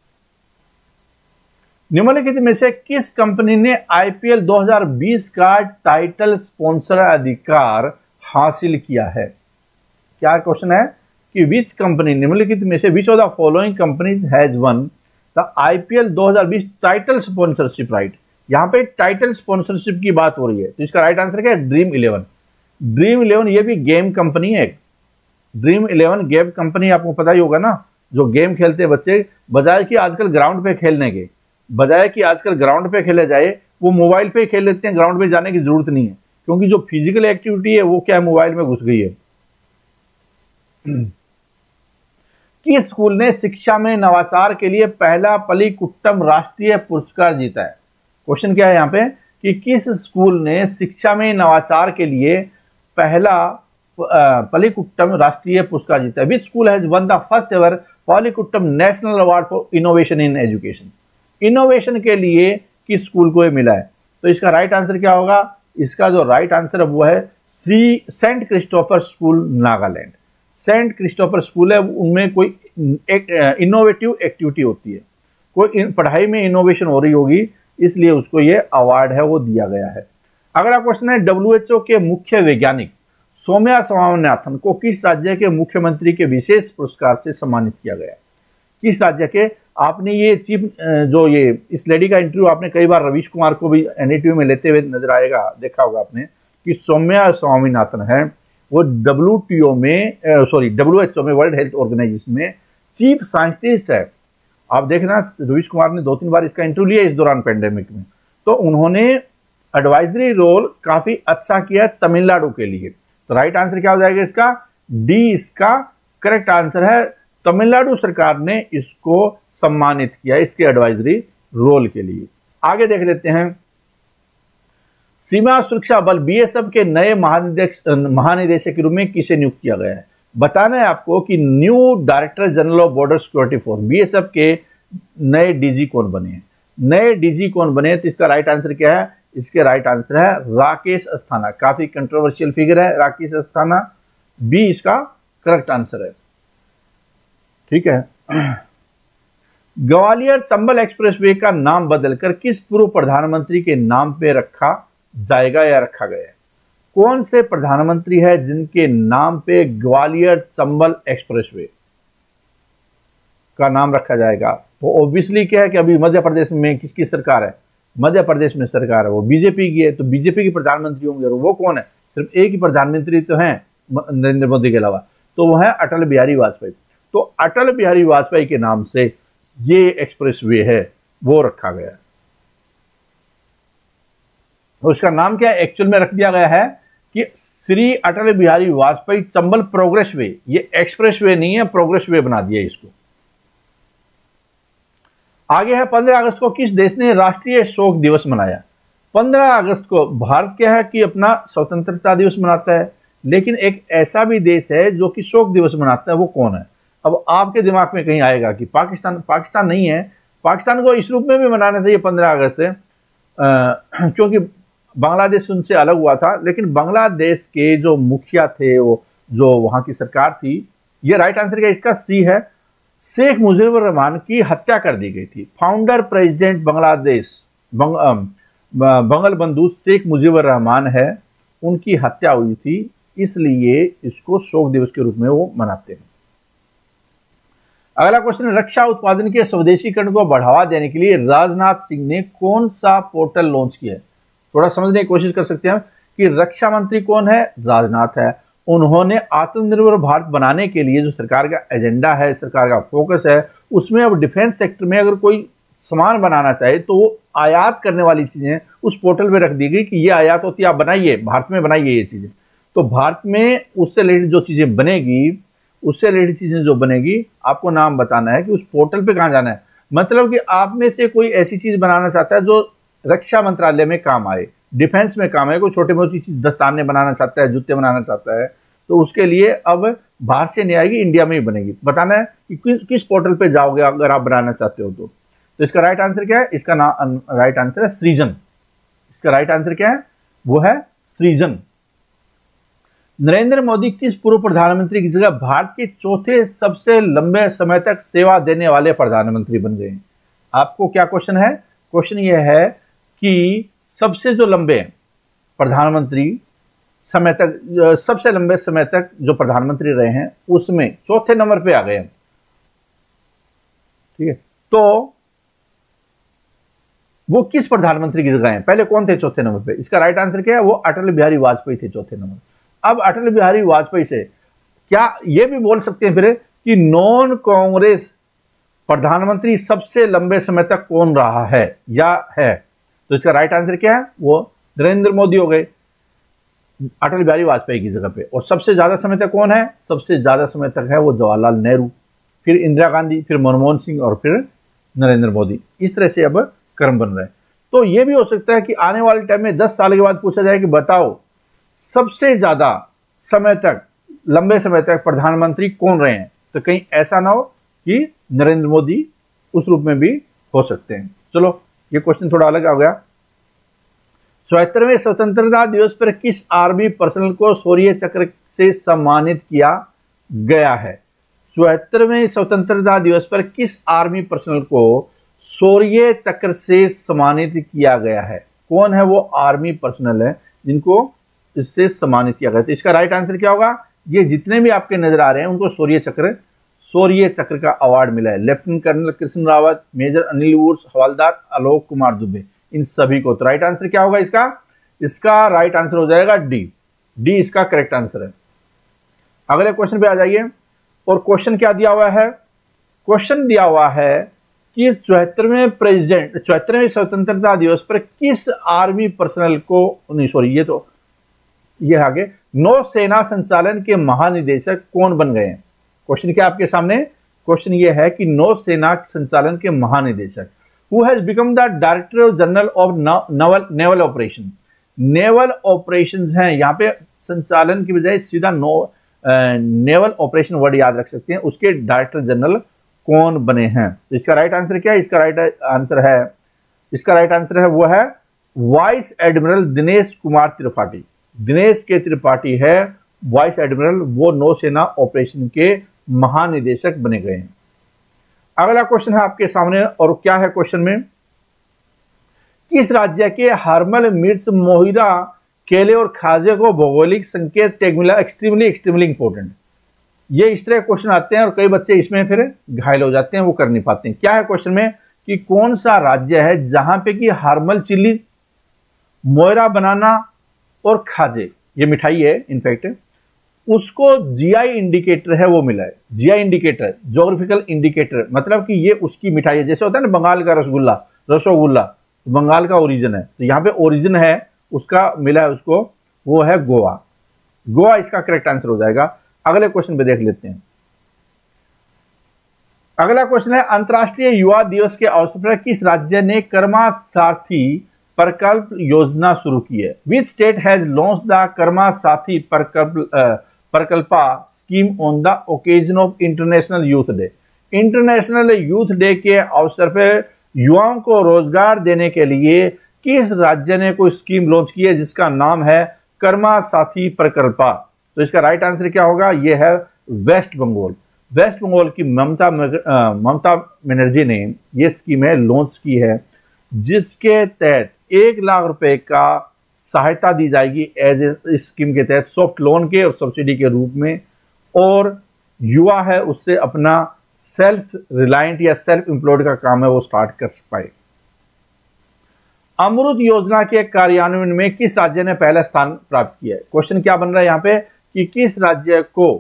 [SPEAKER 1] निम्नलिखित में से किस कंपनी ने IPL 2020 का टाइटल स्पॉन्सर अधिकार हासिल किया है? क्या क्वेश्चन है कि विच कंपनी, निम्नलिखित में से which of the following companies has won the IPL 2020 title sponsorship right. यहां पे टाइटल स्पॉन्सरशिप की बात हो रही है, तो इसका राइट आंसर क्या है? ड्रीम 11। ड्रीम 11 ये भी गेम कंपनी है। ड्रीम 11 गेम कंपनी, आपको पता ही होगा ना, जो गेम खेलते हैं बच्चे, बजाय कि आजकल ग्राउंड पे खेलने के, बजाय कि आजकल ग्राउंड पे खेला जाए, वो मोबाइल पे खेल लेते हैं। ग्राउंड पे जाने की जरूरत नहीं है, क्योंकि जो फिजिकल एक्टिविटी है वो क्या है, मोबाइल में घुस गई है। किस स्कूल ने शिक्षा में नवाचार के लिए पहला पलिकुट्टम राष्ट्रीय पुरस्कार जीता है? क्वेश्चन क्या है यहाँ पे कि किस स्कूल ने शिक्षा में नवाचार के लिए पहला पलिकुट्टम राष्ट्रीय पुरस्कार जीता है? Which school has won the first ever Pallikoodam national award for innovation in education. Innovation के लिए किस स्कूल को ये मिला है? तो इसका राइट आंसर क्या होगा? इसका जो राइट आंसर है वो है Saint Christopher school Nagaland. Saint Christopher school है, उनमें कोई एक इनोवेटिव एक्टिविटी होती है, कोई पढ़ाई में इनोवेशन हो रही होगी, इसलिए उसको ये अवार्ड है वो दिया गया है। अगला क्वेश्चन है WHO के मुख्य वैज्ञानिक सौम्या स्वामीनाथन को किस राज्य के मुख्यमंत्री के विशेष पुरस्कार से सम्मानित किया गया? किस राज्य के? आपने ये चीफ जो ये इस लेडी का इंटरव्यू आपने कई बार रवीश कुमार को भी NITV में लेते हुए नजर आएगा, देखा होगा आपने कि सौम्या स्वामीनाथन है वो WHO में वर्ल्ड हेल्थ ऑर्गेनाइजेशन में चीफ साइंटिस्ट है। आप देखना रवीश कुमार ने 2-3 बार इसका इंटरव्यू लिया इस दौरान पेंडेमिक में, तो उन्होंने एडवाइजरी रोल काफी अच्छा किया तमिलनाडु के लिए। तो राइट आंसर क्या हो जाएगा इसका? डी इसका करेक्ट आंसर है। तमिलनाडु सरकार ने इसको सम्मानित किया इसके एडवाइजरी रोल के लिए। आगे देख लेते हैं, सीमा सुरक्षा बल BSF के नए महानिदेशक के रूप में किसे नियुक्त किया गया है? बताना है आपको कि new director general of Border Security Force BSF के नए DG कौन बने हैं? नए DG कौन बने? तो इसका राइट आंसर क्या है? इसके राइट आंसर है राकेश अस्थाना। काफी कंट्रोवर्शियल फिगर है राकेश अस्थाना, बी इसका करेक्ट आंसर है। ठीक है, ग्वालियर चंबल एक्सप्रेसवे का नाम बदलकर किस पूर्व प्रधानमंत्री के नाम पे रखा जाएगा या रखा गया है? कौन से प्रधानमंत्री है जिनके नाम पे ग्वालियर चंबल एक्सप्रेसवे का नाम रखा जाएगा? तो ऑब्वियसली क्या है कि अभी मध्य प्रदेश में किसकी सरकार है? मध्य प्रदेश में सरकार है वो बीजेपी की है, तो बीजेपी के प्रधानमंत्री होंगे। और वो कौन है? सिर्फ एक ही प्रधानमंत्री तो हैं नरेंद्र मोदी के अलावा, तो वो है अटल बिहारी वाजपेयी। तो अटल बिहारी वाजपेयी के नाम से ये एक्सप्रेसवे है वो रखा गया है। उसका नाम क्या एक्चुअल में रख दिया गया है कि श्री अटल बिहारी वाजपेयी चंबल प्रोग्रेस वे। ये एक्सप्रेस वे नहीं है, प्रोग्रेस वे बना दिया इसको। आगे है 15 अगस्त को किस देश ने राष्ट्रीय शोक दिवस मनाया? 15 अगस्त को भारत क्या है कि अपना स्वतंत्रता दिवस मनाता है, लेकिन एक ऐसा भी देश है जो कि शोक दिवस मनाता है, वो कौन है? अब आपके दिमाग में कहीं आएगा कि पाकिस्तान नहीं है। पाकिस्तान को इस रूप में भी मनाना चाहिए 15 अगस्त से, क्योंकि बांग्लादेश उनसे अलग हुआ था, लेकिन बांग्लादेश के जो मुखिया थे, वो जो वहां की सरकार थी, ये राइट आंसर क्या इसका? सी है। शेख मुजीबुर रहमान की हत्या कर दी गई थी। फाउंडर प्रेसिडेंट बांग्लादेश बंगल बंधु शेख मुजीबुर रहमान है, उनकी हत्या हुई थी, इसलिए इसको शोक दिवस के रूप में वो मनाते हैं। अगला क्वेश्चन, रक्षा उत्पादन के स्वदेशीकरण को बढ़ावा देने के लिए राजनाथ सिंह ने कौन सा पोर्टल लॉन्च किया है? थोड़ा समझने की कोशिश कर सकते हैं कि रक्षा मंत्री कौन है? राजनाथ है। उन्होंने आत्मनिर्भर भारत बनाने के लिए जो सरकार का एजेंडा है, सरकार का फोकस है, उसमें अब डिफेंस सेक्टर में अगर कोई सामान बनाना चाहे तो वो आयात करने वाली चीजें उस पोर्टल पे रख दी गई कि ये आयात होती है, आप बनाइए, भारत में बनाइए ये चीजें। तो भारत में उससे रिलेटेड जो चीजें बनेगी, उससे रिलेटेड चीजें जो बनेगी, आपको नाम बताना है कि उस पोर्टल पे कहाँ जाना है। मतलब कि आप में से कोई ऐसी चीज बनाना चाहता है जो रक्षा मंत्रालय में काम आए, डिफेंस में काम आए, कोई छोटी मोटी चीज दस्ताने बनाना चाहता है, जूते बनाना चाहता है, तो उसके लिए अब बाहर से नहीं आएगी, इंडिया में ही बनेगी। बताना है कि किस पोर्टल पे जाओगे अगर आप बनाना चाहते हो तो इसका राइट आंसर क्या है? इसका राइट आंसर है सृजन। इसका राइट आंसर क्या है? वो है सृजन। नरेंद्र मोदी किस पूर्व प्रधानमंत्री की जगह भारत के चौथे सबसे लंबे समय तक सेवा देने वाले प्रधानमंत्री बन गए? आपको क्या क्वेश्चन है? क्वेश्चन ये है कि सबसे जो लंबे प्रधानमंत्री समय तक, सबसे लंबे समय तक जो प्रधानमंत्री रहे हैं उसमें चौथे नंबर पे आ गए। ठीक है, तो वो किस प्रधानमंत्री की जगह हैं? पहले कौन थे चौथे नंबर पे? इसका राइट आंसर क्या है? वो अटल बिहारी वाजपेयी थे चौथे नंबर। अब अटल बिहारी वाजपेयी से क्या ये भी बोल सकते हैं फिर कि नॉन कांग्रेस प्रधानमंत्री सबसे लंबे समय तक कौन रहा है या है? तो इसका राइट आंसर क्या है? वो नरेंद्र मोदी हो गए अटल बिहारी वाजपेयी की जगह पे। और सबसे ज्यादा समय तक कौन है? सबसे ज्यादा समय तक है वो जवाहरलाल नेहरू, फिर इंदिरा गांधी, फिर मनमोहन सिंह और फिर नरेंद्र मोदी। इस तरह से अब क्रम बन रहा है। तो ये भी हो सकता है कि आने वाले टाइम में 10 साल के बाद पूछा जाए कि बताओ सबसे ज्यादा समय तक, लंबे समय तक प्रधानमंत्री कौन रहे हैं, तो कहीं ऐसा ना हो कि नरेंद्र मोदी उस रूप में भी हो सकते हैं। चलो ये क्वेश्चन थोड़ा अलग आ गया। 74वें स्वतंत्रता दिवस पर किस आर्मी पर्सनल को शौर्य चक्र से सम्मानित किया गया है? 74वें स्वतंत्रता दिवस पर किस आर्मी पर्सनल को शौर्य चक्र से सम्मानित किया गया है? कौन है वो आर्मी पर्सनल है जिनको इससे सम्मानित किया गया? तो इसका राइट आंसर क्या होगा? ये जितने भी आपके नजर आ रहे हैं उनको शौर्य चक्र का अवार्ड मिला है। Lieutenant colonel Krishna Rawat, major Anil Urs, havildar Alok Kumar Dubey, इन सभी को। तो राइट आंसर क्या होगा इसका? इसका राइट आंसर हो जाएगा डी इसका करेक्ट आंसर है। अगले क्वेश्चन पे आ जाइए। और क्वेश्चन क्या दिया हुआ है? क्वेश्चन दिया हुआ है कि 74वें स्वतंत्रता दिवस पर किस आर्मी पर्सनल को, नहीं सॉरी, ये आगे, नौसेना संचालन के महानिदेशक कौन बन गए हैं? क्वेश्चन क्या आपके सामने? क्वेश्चन ये है कि नौसेना संचालन के महानिदेशक, who has become the director general of naval operation. Naval operations हैं, यहां पे संचालन की बजाय सीधा नेवल ऑपरेशन वर्ड याद रख सकते हैं। उसके डायरेक्टर जनरल कौन बने हैं? तो इसका राइट आंसर क्या है? इसका राइट आंसर है वो है vice admiral Dinesh Kumar Tripathi. Dinesh K Tripathi है वाइस एडमिरल, वो नौसेना ऑपरेशन के महानिदेशक बने गए हैं। अगला क्वेश्चन है आपके सामने, और क्या है क्वेश्चन में? किस राज्य के हरमल, मिर्च, मोहिरा, केले और खाजे को भौगोलिक संकेत टैग मिला? Extremely important. ये इस तरह क्वेश्चन आते हैं और कई बच्चे इसमें फिर घायल हो जाते हैं, वो कर नहीं पाते हैं। क्या है क्वेश्चन में कि कौन सा राज्य है जहां पे कि हरमल चिल्ली, मोयरा बनाना और खाजे, ये मिठाई है इनफैक्ट, उसको जीआई इंडिकेटर है वो मिला है। जीआई इंडिकेटर, ज्योग्राफिकल इंडिकेटर, मतलब कि ये उसकी मिठाई है। जैसे होता है ना बंगाल का रसगुल्ला, बंगाल का ओरिजिन है, तो यहाँ पे ओरिजिन है उसका मिला है उसको, वो है गोवा इसका करेक्ट आंसर हो जाएगा। अगले क्वेश्चन पे देख लेते हैं। अगला क्वेश्चन है, अंतर्राष्ट्रीय युवा दिवस के अवसर पर किस राज्य ने कर्मा साथी प्रकल्प योजना शुरू की है? Which state has launched the Karma Sathi Prakalpa scheme on the occasion of International Youth Day? International Youth Day के अवसर पर युवाओं को रोजगार देने के लिए किस राज्य ने कोई स्कीम लॉन्च की है जिसका नाम है कर्मा साथी प्रकल्पा? तो इसका राइट आंसर क्या होगा? यह है वेस्ट बंगाल। वेस्ट बंगाल की ममता बनर्जी ने यह स्कीम है लॉन्च की है, जिसके तहत 1 लाख रुपए का सहायता दी जाएगी एज इस स्कीम के तहत, सॉफ्ट लोन के और सब्सिडी के रूप में, और युवा है उससे अपना सेल्फ रिलायंट या सेल्फ एम्प्लॉयड का काम है वो स्टार्ट कर पाए। अमृत योजना के कार्यान्वयन में किस राज्य ने पहला स्थान प्राप्त किया है? क्वेश्चन क्या बन रहा है यहाँ पे कि किस राज्य को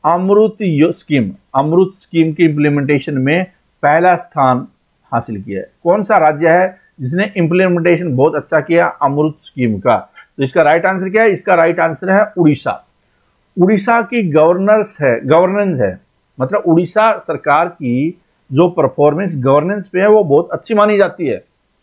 [SPEAKER 1] अमृत स्कीम की इंप्लीमेंटेशन में पहला स्थान हासिल किया है? कौन सा राज्य है जिसने इंप्लीमेंटेशन बहुत अच्छा किया अमृत स्कीम का? तो इसका राइट आंसर क्या है? इसका राइट आंसर है उड़ीसा। उड़ीसा की गवर्नेंस है, मतलब उड़ीसा सरकार की जो परफॉर्मेंस गवर्नेंस पे है वो बहुत अच्छी मानी जाती है।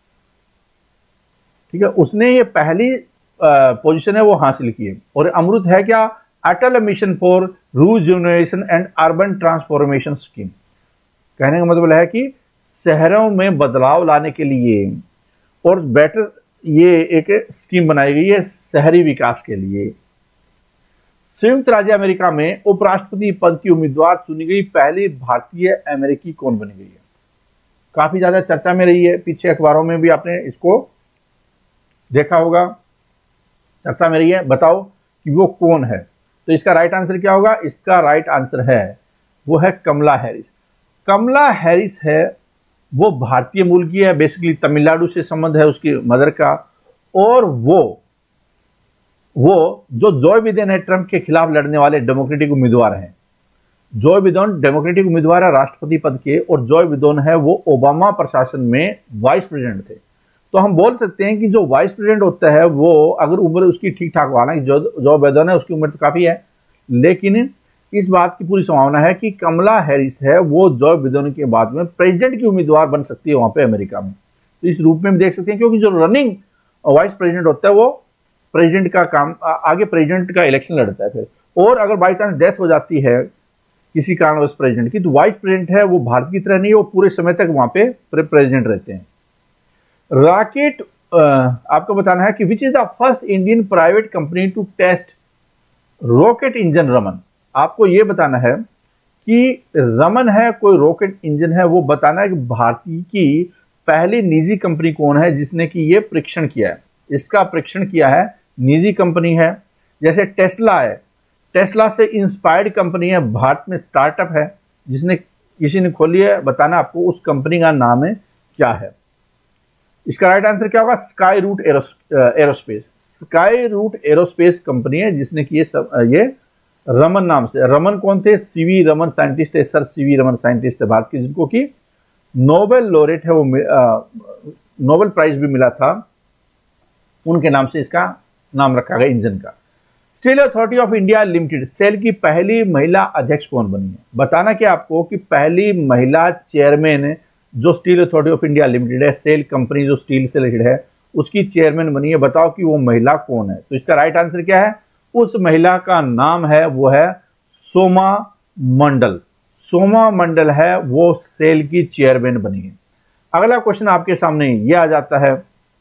[SPEAKER 1] ठीक है, उसने ये पहली पोजीशन है वो हासिल की है। और अमृत है क्या? Atal mission for rejuvenation and urban transformation scheme. कहने का मतलब है कि शहरों में बदलाव लाने के लिए और बेटर ये एक स्कीम बनाई गई है शहरी विकास के लिए। संयुक्त राज्य अमेरिका में उपराष्ट्रपति पद की उम्मीदवार चुनी गई पहली भारतीय अमेरिकी कौन बनी गई है? काफी ज्यादा चर्चा में रही है, पीछे अखबारों में भी आपने इसको देखा होगा, चर्चा में रही है। बताओ कि वो कौन है? तो इसका राइट आंसर क्या होगा? इसका राइट आंसर है वो है कमला हैरिस। कमला हैरिस है वो भारतीय मूल की है, बेसिकली तमिलनाडु से संबंध है उसकी मदर का। और वो जो जोए बिडेन है ट्रंप के खिलाफ लड़ने वाले डेमोक्रेटिक उम्मीदवार हैं। जोए बिडेन डेमोक्रेटिक उम्मीदवार है राष्ट्रपति पद के, और जोए बिडेन है वो ओबामा प्रशासन में वाइस प्रेसिडेंट थे। तो हम बोल सकते हैं कि जो वाइस प्रेसिडेंट होता है वो अगर उम्र उसकी ठीक ठाक हो, हालांकि जो बिडेन है उसकी उम्र तो काफी है, लेकिन इस बात की पूरी संभावना है कि कमला हैरिस है वो जो बिडेन के बाद में प्रेसिडेंट की उम्मीदवार बन सकती है वहां पे अमेरिका में। तो इस रूप में भी देख सकते हैं, क्योंकि जो रनिंग वाइस प्रेसिडेंट होता है वो प्रेसिडेंट का काम आगे प्रेसिडेंट का इलेक्शन लड़ता है फिर। और अगर बाई चांस डेथ हो जाती है किसी कारणवश प्रेसिडेंट की, तो वाइस प्रेसिडेंट है वो भारत की तरह नहीं, वो पूरे समय तक वहां पे प्रेसिडेंट रहते हैं। रॉकेट आपको बताना है कि which is the first Indian private company to test rocket engine Raman. आपको यह बताना है कि रमन है कोई रॉकेट इंजन है, वो बताना है कि भारतीय की पहली निजी कंपनी कौन है जिसने कि ये परीक्षण किया है। इसका परीक्षण किया है निजी कंपनी है, जैसे टेस्ला है, टेस्ला से इंस्पायर्ड कंपनी है, भारत में स्टार्टअप है जिसने किसी ने खोली है, बताना आपको उस कंपनी का नाम है क्या है। इसका राइट आंसर क्या होगा? Skyroot Aerospace. Skyroot Aerospace company है जिसने कि ये रमन नाम से। रमन कौन थे? सीवी रमन साइंटिस्ट है, सर सीवी रमन साइंटिस्ट है भारत के, जिनको कि नोबेल लॉरेट है, वो नोबेल प्राइज भी मिला था, उनके नाम से इसका नाम रखा गया इंजन का। Steel Authority of India Limited SAIL की पहली महिला अध्यक्ष कौन बनी है? बताना क्या आपको कि पहली महिला चेयरमैन जो Steel Authority of India Limited है, सेल कंपनी जो स्टील से रिलेटेड है, उसकी चेयरमैन बनी है। बताओ कि वो महिला कौन है? तो इसका राइट आंसर क्या है? उस महिला का नाम है वो है सोमा मंडल। सोमा मंडल है वो सेल की चेयरमैन बनी है। अगला क्वेश्चन आपके सामने ये आ जाता है,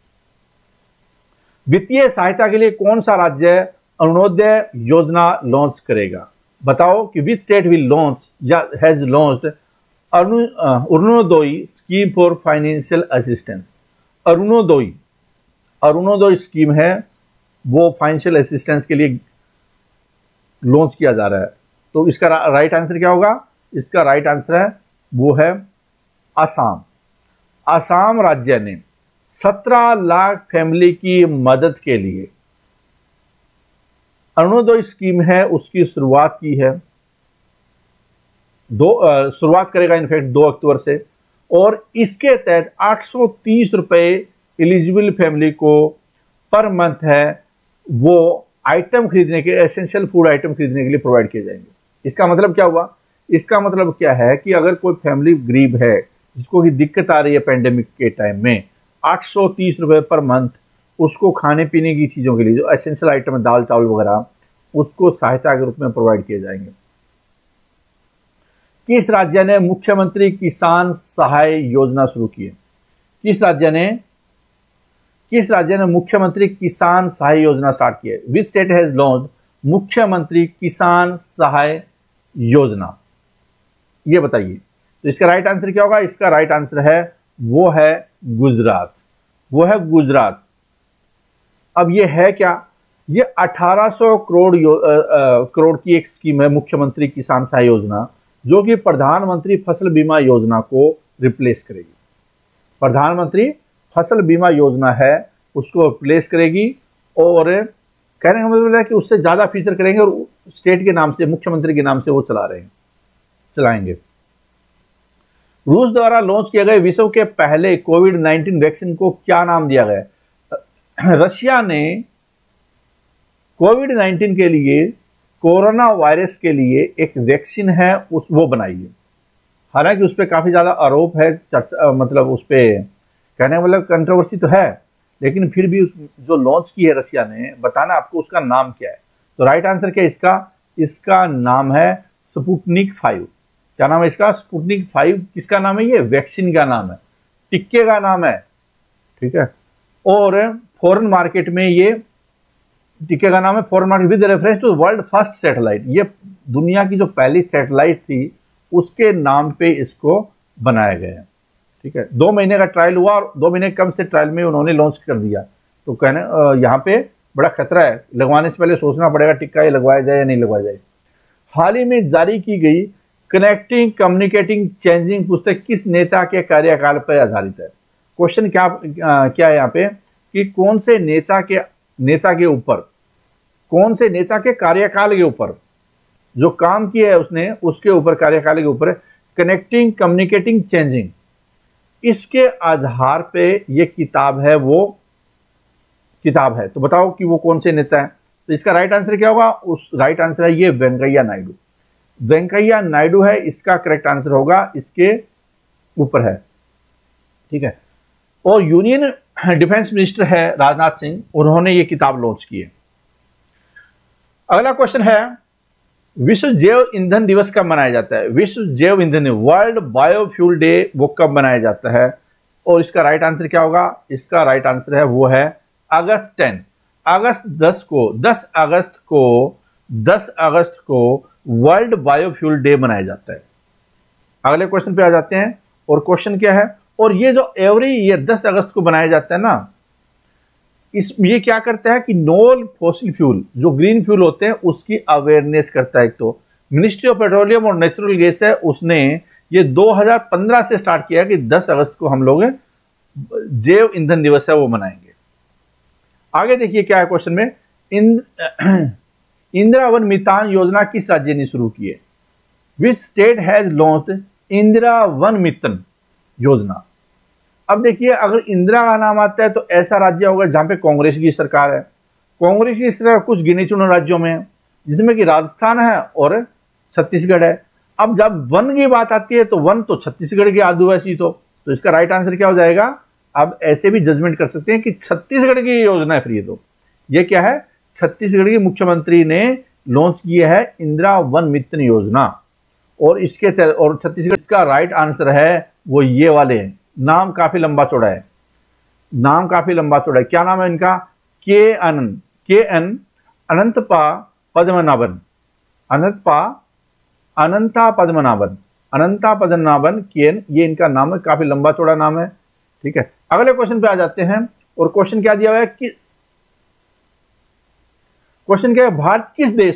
[SPEAKER 1] वित्तीय सहायता के लिए कौन सा राज्य अरुणोदय योजना लॉन्च करेगा? बताओ कि विच स्टेट विल लॉन्च या has launched Arunodaya scheme for financial assistance. Arunodaya scheme है वो फाइनेंशियल असिस्टेंस के लिए लॉन्च किया जा रहा है। तो इसका राइट आंसर क्या होगा? इसका राइट आंसर है वो है असम। असम राज्य ने 17 लाख फैमिली की मदद के लिए अरुणोदय स्कीम है उसकी शुरुआत की है। शुरुआत करेगा इनफैक्ट 2 अक्टूबर से, और इसके तहत 830 रुपए एलिजिबल फैमिली को पर मंथ है वो आइटम खरीदने के, एसेंशियल फूड आइटम खरीदने के लिए प्रोवाइड किए जाएंगे। इसका मतलब क्या हुआ? इसका मतलब क्या है कि अगर कोई फैमिली गरीब है जिसको की दिक्कत आ रही है पेंडेमिक के टाइम में, 830 रुपए पर मंथ उसको खाने पीने की चीजों के लिए जो एसेंशियल आइटम है, दाल चावल वगैरह, उसको सहायता के रूप में प्रोवाइड किए जाएंगे। किस राज्य ने मुख्यमंत्री किसान सहाय योजना शुरू की है? किस राज्य ने मुख्यमंत्री किसान सहाय योजना स्टार्ट की है? विच स्टेट हैज लॉन्च्ड मुख्यमंत्री किसान सहाय योजना? ये बताइए। तो इसका राइट आंसर क्या होगा? इसका राइट आंसर है वो है गुजरात। वो है गुजरात। अब ये है क्या? ये 1800 करोड़ की एक स्कीम है मुख्यमंत्री किसान सहाय योजना, जो कि प्रधानमंत्री फसल बीमा योजना को रिप्लेस करेगी। प्रधानमंत्री फसल बीमा योजना है उसको रिप्लेस करेगी, और कहने का मतलब है कि उससे ज्यादा फीचर करेंगे और स्टेट के नाम से, मुख्यमंत्री के नाम से वो चलाएंगे। रूस द्वारा लॉन्च किए गए विश्व के पहले कोविड-19 वैक्सीन को क्या नाम दिया गया? रशिया ने कोविड-19 के लिए, कोरोना वायरस के लिए एक वैक्सीन है वो बनाई है। हालांकि उस पर काफी ज्यादा आरोप है, मतलब उस पर कहने वाला कंट्रोवर्सी तो है, लेकिन फिर भी जो लॉन्च की है रशिया ने, बताना आपको उसका नाम क्या है। तो राइट आंसर क्या है इसका नाम है स्पुतनिक 5। क्या नाम है इसका? स्पुतनिक 5। किसका नाम है? ये वैक्सीन का नाम है, टिक्के का नाम है, ठीक है। और फॉरेन मार्केट में ये टिक्के का नाम है foreign market with reference to world first satellite. ये दुनिया की जो पहली सैटेलाइट थी उसके नाम पे इसको बनाया गया है, ठीक है। 2 महीने का ट्रायल हुआ और 2 महीने कम से ट्रायल में उन्होंने लॉन्च कर दिया। तो कहने यहाँ पे बड़ा खतरा है, लगवाने से पहले सोचना पड़ेगा टिक्का ये लगवाया जाए या नहीं लगवाया जाए। हाल ही में जारी की गई कनेक्टिंग, कम्युनिकेटिंग, चेंजिंग पुस्तक किस नेता के कार्यकाल पर आधारित है? क्वेश्चन क्या है यहाँ पे कि कौन से नेता के ऊपर, कौन से नेता के कार्यकाल के ऊपर जो काम किया है उसने, उसके ऊपर, कार्यकाल के ऊपर कनेक्टिंग, कम्युनिकेटिंग, चेंजिंग, इसके आधार पे ये किताब है, वो किताब है। तो बताओ कि वो कौन से नेता है? तो इसका राइट आंसर क्या होगा? उस राइट आंसर है ये वेंकैया नायडू। वेंकैया नायडू है इसका करेक्ट आंसर होगा, इसके ऊपर है, ठीक है। और यूनियन डिफेंस मिनिस्टर है राजनाथ सिंह, उन्होंने ये किताब लॉन्च की है। अगला क्वेश्चन है विश्व जैव ईंधन दिवस कब मनाया जाता है? विश्व जैव ईंधन, वर्ल्ड बायोफ्यूल डे, वो कब मनाया जाता है? और इसका राइट आंसर क्या होगा? इसका राइट आंसर है वो है अगस्त 10। दस अगस्त को वर्ल्ड बायोफ्यूल डे मनाया जाता है। अगले क्वेश्चन पे आ जाते हैं। और क्वेश्चन क्या है? और ये जो एवरी ईयर 10 अगस्त को बनाया जाता है ना, ये क्या करता है कि नॉन फॉसिल फ्यूल, जो ग्रीन फ्यूल होते हैं, उसकी अवेयरनेस करता है। एक तो मिनिस्ट्री ऑफ पेट्रोलियम और नेचुरल गैस है, उसने ये 2015 से स्टार्ट किया कि 10 अगस्त को हम लोग जैव ईंधन दिवस है वो मनाएंगे। आगे देखिए क्या है क्वेश्चन में, इंदिरा वन मितान योजना किस राज्य ने शुरू की है? Which state has launched Indira Van Mitan Yojana? अब देखिए, अगर इंदिरा का नाम आता है तो ऐसा राज्य होगा जहां पे कांग्रेस की सरकार है। कांग्रेस की सरकार कुछ गिने चुने राज्यों में है, जिसमें कि राजस्थान है और छत्तीसगढ़ है। अब जब वन की बात आती है तो वन तो छत्तीसगढ़ के आदिवासी, तो इसका राइट आंसर क्या हो जाएगा? अब ऐसे भी जजमेंट कर सकते हैं कि छत्तीसगढ़ की योजना है फ्री। तो ये क्या है? छत्तीसगढ़ के मुख्यमंत्री ने लॉन्च किया है इंदिरा वन मितान योजना। और छत्तीसगढ़ का राइट आंसर है वो ये वाले हैं। नाम काफी लंबा चौड़ा है, क्या नाम है इनका? के एन अनंतपा पद्मनाभन, अनंता पद्मनाभन केन, ये इनका नाम है, काफी लंबा चौड़ा नाम है, ठीक है। अगले क्वेश्चन पे आ जाते हैं। और क्वेश्चन क्या दिया हुआ है कि क्वेश्चन क्या है, भारत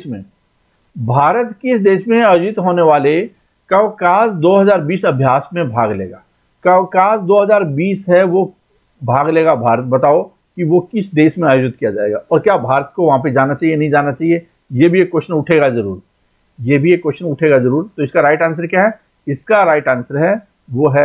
[SPEAKER 1] किस देश में आयोजित होने वाले कवकास 2020 अभ्यास में भाग लेगा? कवकास 2020 है वो भाग लेगा भारत। बताओ कि वो किस देश में आयोजित किया जाएगा और क्या भारत को वहां पे जाना चाहिए, नहीं जाना चाहिए? ये भी एक क्वेश्चन उठेगा जरूर। तो इसका राइट आंसर क्या है? इसका राइट आंसर है वो है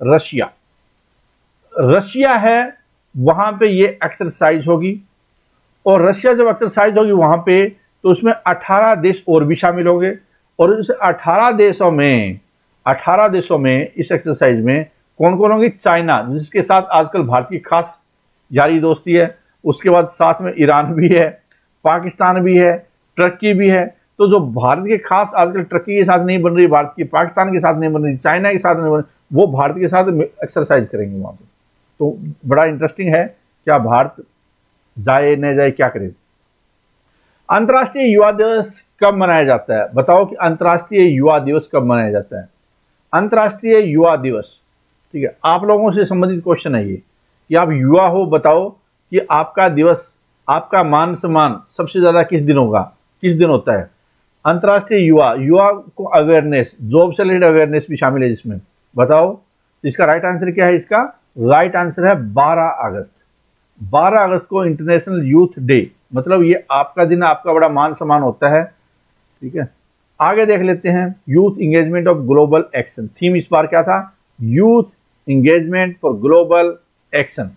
[SPEAKER 1] रशिया है, वहां पे ये एक्सरसाइज होगी। और रशिया जब एक्सरसाइज होगी वहां पे, तो उसमें 18 देश और भी शामिल होंगे। और इस 18 देशों में इस एक्सरसाइज में कौन कौन होंगे? चाइना, जिसके साथ आजकल भारत की खास यारी दोस्ती है। उसके बाद साथ में ईरान भी है, पाकिस्तान भी है, टर्की भी है। तो जो भारत के खास आजकल टर्की के साथ नहीं बन रही, भारत की पाकिस्तान के साथ नहीं बन रही, चाइना के साथ नहीं बन रही, वो भारत के साथ एक्सरसाइज करेंगे वहां पे। तो बड़ा इंटरेस्टिंग है, क्या भारत जाए न जाए, क्या करे। अंतर्राष्ट्रीय युवा दिवस कब मनाया जाता है? बताओ कि अंतर्राष्ट्रीय युवा दिवस कब मनाया जाता है? अंतर्राष्ट्रीय युवा दिवस, ठीक है, आप लोगों से संबंधित क्वेश्चन है ये कि आप युवा हो, बताओ कि आपका दिवस, आपका मान सम्मान सबसे ज्यादा किस दिन होता है? अंतर्राष्ट्रीय युवा को अवेयरनेस, जॉब से रिलेटेड अवेयरनेस भी शामिल है जिसमें। बताओ तो इसका राइट आंसर क्या है? इसका राइट आंसर है 12 अगस्त। 12 अगस्त को इंटरनेशनल यूथ डे, मतलब ये आपका दिन, आपका बड़ा मान सम्मान होता है। ठीक है, आगे देख लेते हैं youth engagement of global action. Theme इस बार क्या था? Youth engagement for global action.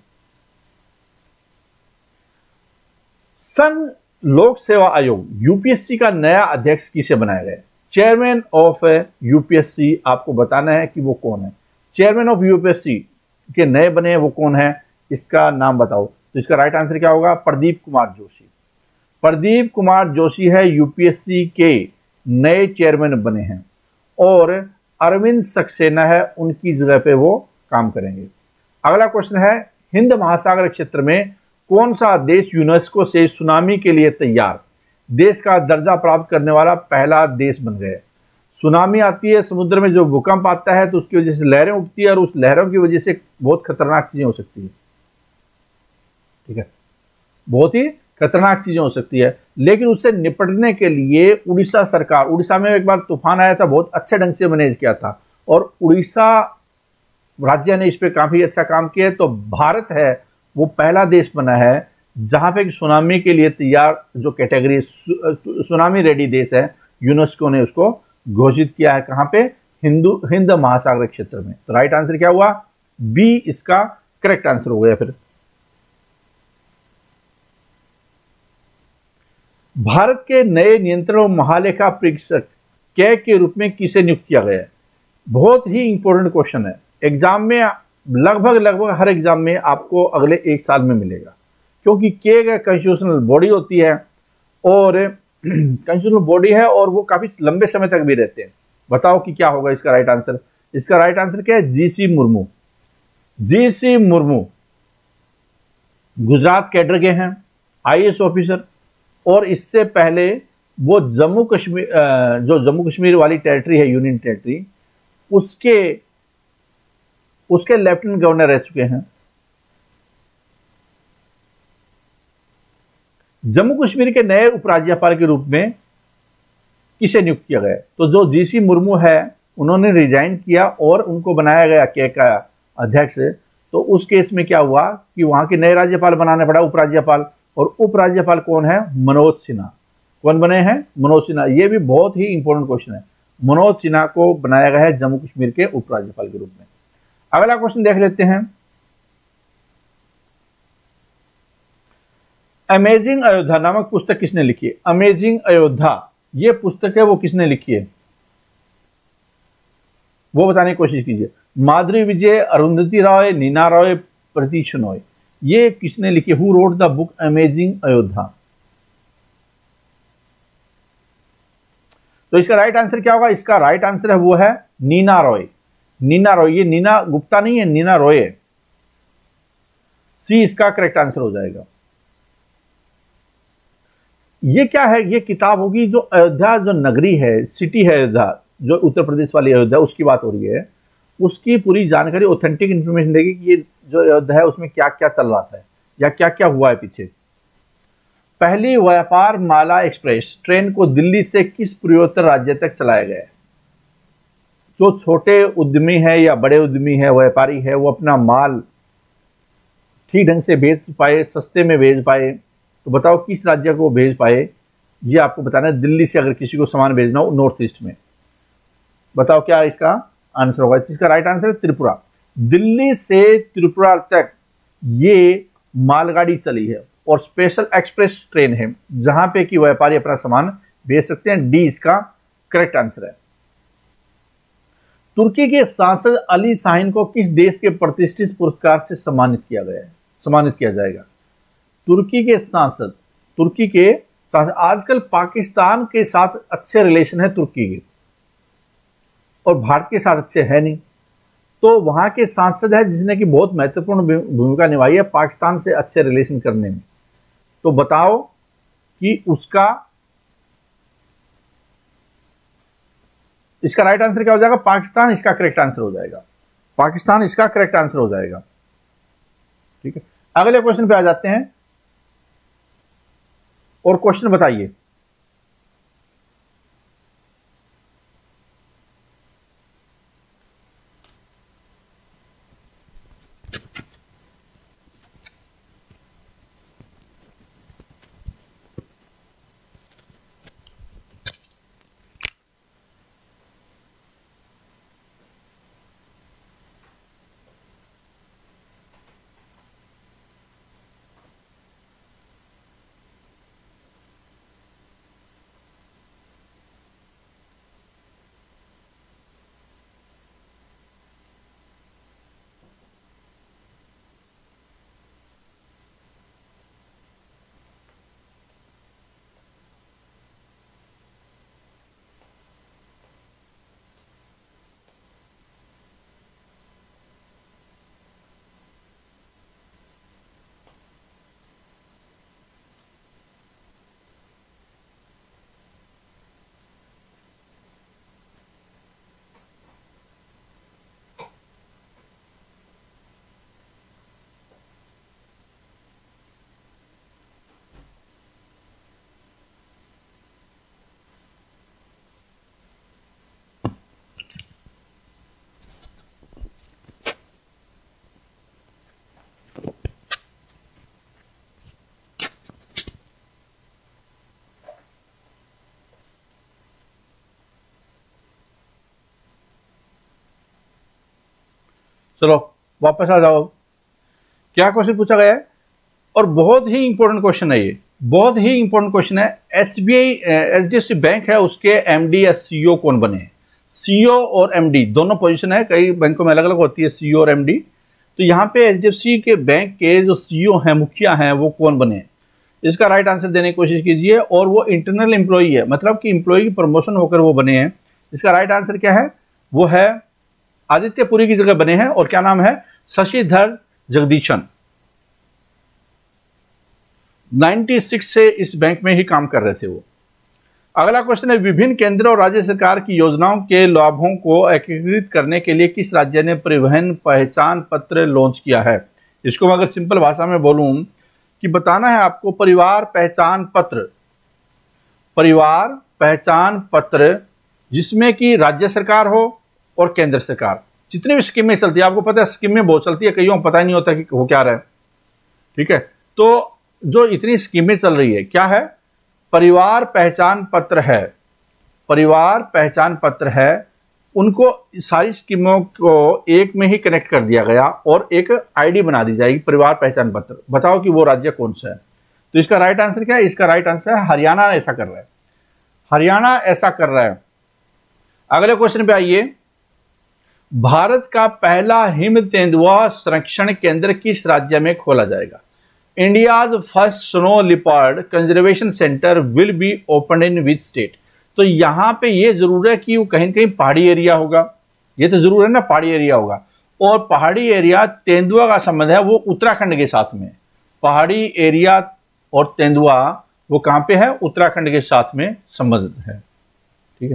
[SPEAKER 1] संघ लोक सेवा आयोग यूपीएससी का नया अध्यक्ष किसे बनाया गया? चेयरमैन ऑफ यूपीएससी आपको बताना है कि वो कौन है। चेयरमैन ऑफ यूपीएससी के नए बने हैं वो कौन है, इसका नाम बताओ। तो इसका राइट आंसर क्या होगा? प्रदीप कुमार जोशी। प्रदीप कुमार जोशी है यूपीएससी के नए चेयरमैन बने हैं और अरविंद सक्सेना है उनकी जगह पे वो काम करेंगे। अगला क्वेश्चन है, हिंद महासागर क्षेत्र में कौन सा देश यूनेस्को से सुनामी के लिए तैयार देश का दर्जा प्राप्त करने वाला पहला देश बन गया? सुनामी आती है, समुद्र में जो भूकंप आता है तो उसकी वजह से लहरें उठती है और उस लहरों की वजह से बहुत खतरनाक चीजें हो सकती है। ठीक है, बहुत ही खतरनाक चीजें हो सकती है, लेकिन उससे निपटने के लिए उड़ीसा सरकार, उड़ीसा में एक बार तूफान आया था, बहुत अच्छे ढंग से मैनेज किया था और उड़ीसा राज्य ने इस पे काफी अच्छा काम किया है। तो भारत है वो पहला देश बना है जहां पे सुनामी के लिए तैयार जो कैटेगरी सुनामी रेडी देश है, यूनेस्को ने उसको घोषित किया है। कहां पे? हिंद महासागर क्षेत्र में। तो राइट आंसर क्या हुआ? बी इसका करेक्ट आंसर हो गया। फिर भारत के नए नियंत्रण महालेखा परीक्षक के रूप में किसे नियुक्त किया गया है? बहुत ही इंपॉर्टेंट क्वेश्चन है, एग्जाम में लगभग हर एग्जाम में आपको अगले एक साल में मिलेगा, क्योंकि के कॉन्स्टिट्यूशनल बॉडी होती है और कॉन्स्टिट्यूशनल बॉडी है और वो काफी लंबे समय तक भी रहते हैं। बताओ कि क्या होगा इसका राइट आंसर? इसका राइट आंसर क्या है? GC Murmu. GC Murmu Gujarat cadre के हैं, आईएएस ऑफिसर, और इससे पहले वो जम्मू कश्मीर जो जम्मू कश्मीर वाली टेरिटरी है, यूनियन टेरिटरी, उसके लेफ्टिनेंट गवर्नर रह चुके हैं। जम्मू कश्मीर के नए उपराज्यपाल के रूप में किसे नियुक्त किया गया? तो जो जीसी मुर्मू है उन्होंने रिजाइन किया और उनको बनाया गया के का अध्यक्ष। तो उस केस में क्या हुआ कि वहां के नए राज्यपाल बनाने पड़ा, उपराज्यपाल, और उपराज्यपाल कौन है? मनोज सिन्हा। कौन बने हैं? मनोज सिन्हा। ये भी बहुत ही इंपॉर्टेंट क्वेश्चन है। मनोज सिन्हा को बनाया गया है जम्मू कश्मीर के उपराज्यपाल के रूप में। अगला क्वेश्चन देख लेते हैं, अमेजिंग अयोध्या नामक पुस्तक किसने लिखी है? अमेजिंग अयोध्या ये पुस्तक है, वो किसने लिखी है वो बताने की कोशिश कीजिए। माधुरी विजय, अरुंधति रॉय, नीना रॉय, प्रतीश नॉय, ये किसने लिखी? Who wrote the book amazing Ayodhya? तो इसका राइट आंसर क्या होगा? इसका राइट आंसर है वो है नीना रॉय। नीना रॉय, ये नीना गुप्ता नहीं है, नीना रॉय है। सी इसका करेक्ट आंसर हो जाएगा। ये क्या है? ये किताब होगी जो अयोध्या जो नगरी है, सिटी है अयोध्या, जो उत्तर प्रदेश वाली अयोध्या, उसकी बात हो रही है। उसकी पूरी जानकारी, ऑथेंटिक इंफॉर्मेशन देगी कि ये जो अयोध्या है उसमें क्या क्या चल रहा था या क्या क्या हुआ है पीछे। पहली व्यापार माला एक्सप्रेस ट्रेन को दिल्ली से किस पूर्वोत्तर राज्य तक चलाया गया है? जो छोटे उद्यमी है या बड़े उद्यमी है, व्यापारी है, वो अपना माल ठीक ढंग से भेज पाए, सस्ते में भेज पाए, तो बताओ किस राज्य को भेज पाए? ये आपको बताना है। दिल्ली से अगर किसी को सामान भेजना हो नॉर्थ ईस्ट में, बताओ क्या इसका आंसर होगा? इसका राइट आंसर है त्रिपुरा। दिल्ली से त्रिपुरा तक ये मालगाड़ी चली है और स्पेशल एक्सप्रेस ट्रेन है जहां पे कि व्यापारी अपना सामान भेज सकते हैं। डी इसका करेक्ट आंसर है। तुर्की के सांसद अली शाहीन को किस देश के प्रतिष्ठित पुरस्कार से सम्मानित किया जाएगा? तुर्की के सांसद, आजकल पाकिस्तान के साथ अच्छे रिलेशन है तुर्की के और भारत के साथ अच्छे है नहीं, तो वहां के सांसद है जिसने की बहुत महत्वपूर्ण भूमिका निभाई है पाकिस्तान से अच्छे रिलेशन करने में। तो बताओ कि इसका राइट आंसर क्या हो जाएगा? पाकिस्तान इसका करेक्ट आंसर हो जाएगा। पाकिस्तान इसका करेक्ट आंसर हो जाएगा। ठीक है, अगले क्वेश्चन पे आ जाते हैं और क्वेश्चन बताइए। चलो वापस आ जाओ, क्या क्वेश्चन पूछा गया है, और बहुत ही इंपॉर्टेंट क्वेश्चन है ये, बहुत ही इंपॉर्टेंट क्वेश्चन है। एसबीआई एचडीएफसी बैंक है, उसके एमडी या सीईओ कौन बने हैं? सीईओ और एमडी दोनों पोजीशन है, कई बैंकों में अलग अलग होती है सीईओ और एमडी। तो यहाँ पे एचडीएफसी के बैंक के जो सीईओ हैं, मुखिया हैं, वो कौन बने हैं? इसका राइट आंसर देने की कोशिश कीजिए। और वो इंटरनल एम्प्लॉई है, मतलब कि एम्प्लॉई की प्रमोशन होकर वो बने हैं। इसका राइट आंसर क्या है? वो है आदित्य पुरी की जगह बने हैं, और क्या नाम है? शशिधर जगदीशन। 96 से इस बैंक में ही काम कर रहे थे वो। अगला क्वेश्चन है, विभिन्न केंद्र और राज्य सरकार की योजनाओं के लाभों को एकीकृत करने के लिए किस राज्य ने परिवहन पहचान पत्र लॉन्च किया है? इसको मैं अगर सिंपल भाषा में बोलूं कि बताना है आपको, परिवार पहचान पत्र, परिवार पहचान पत्र जिसमें कि राज्य सरकार हो और केंद्र सरकार, जितनी भी स्कीमें चलती है, आपको पता है स्कीमें बहुत चलती है, कईयों को पता ही नहीं होता कि हो क्या रहा है, ठीक है। तो जो इतनी स्कीमें चल रही है, क्या है? परिवार पहचान पत्र है, परिवार पहचान पत्र है, उनको सारी स्कीमों को एक में ही कनेक्ट कर दिया गया और एक आईडी बना दी जाएगी, परिवार पहचान पत्र। बताओ कि वो राज्य कौन सा है? तो इसका राइट आंसर क्या है? इसका राइट आंसर है हरियाणा ऐसा कर रहा है, हरियाणा ऐसा कर रहा है। अगले क्वेश्चन पे आइए, भारत का पहला हिम तेंदुआ संरक्षण केंद्र किस राज्य में खोला जाएगा? India's first snow leopard conservation centre will be open in which state? तो यहां पे ये जरूर है कि वो कहीं ना कहीं पहाड़ी एरिया होगा, ये तो जरूर है ना, पहाड़ी एरिया होगा। और पहाड़ी एरिया तेंदुआ का संबंध है वो उत्तराखंड के साथ में, पहाड़ी एरिया और तेंदुआ वो कहां पे है? उत्तराखंड के साथ में संबंधित है, ठीक है।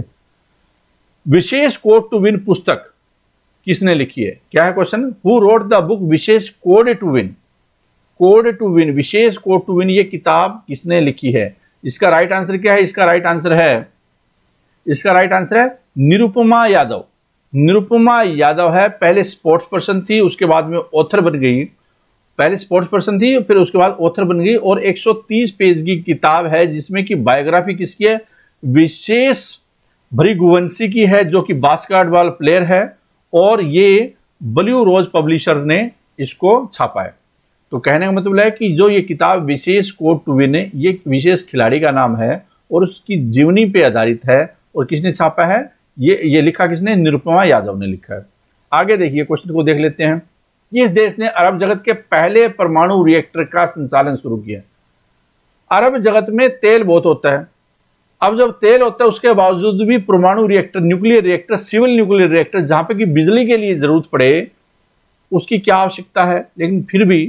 [SPEAKER 1] विशेष कोड टू विन पुस्तक किसने लिखी है? क्या है question? Who wrote the book Vishesh code to win? Code to win, Vishesh code to win, ये किताब किसने लिखी है? इसका राइट आंसर क्या है? इसका राइट आंसर है, इसका राइट आंसर है निरुपमा यादव। निरुपमा यादव है, पहले स्पोर्ट्स पर्सन थी, उसके बाद में ऑथर बन गई। पहले स्पोर्ट्स पर्सन थी, फिर उसके बाद ऑथर बन गई, और 130 पेज की किताब है जिसमें कि बायोग्राफी किसकी है? विशेष भृगुवंशी की है, जो कि बास्केटबॉल प्लेयर है, और ये ब्लू रोज पब्लिशर ने इसको छापा है। तो कहने का मतलब है कि जो ये किताब विशेष कोड टू विन है, ये विशेष खिलाड़ी का नाम है और उसकी जीवनी पे आधारित है, और किसने छापा है? ये लिखा किसने? निरुपमा यादव ने लिखा है। आगे देखिए, क्वेश्चन को देख लेते हैं। किस देश ने अरब जगत के पहले परमाणु रिएक्टर का संचालन शुरू किया? अरब जगत में तेल बहुत होता है, अब जब तेल होता है उसके बावजूद भी परमाणु reactor, nuclear reactor, civil nuclear reactor, जहां पे कि बिजली के लिए जरूरत पड़े, उसकी क्या आवश्यकता है? लेकिन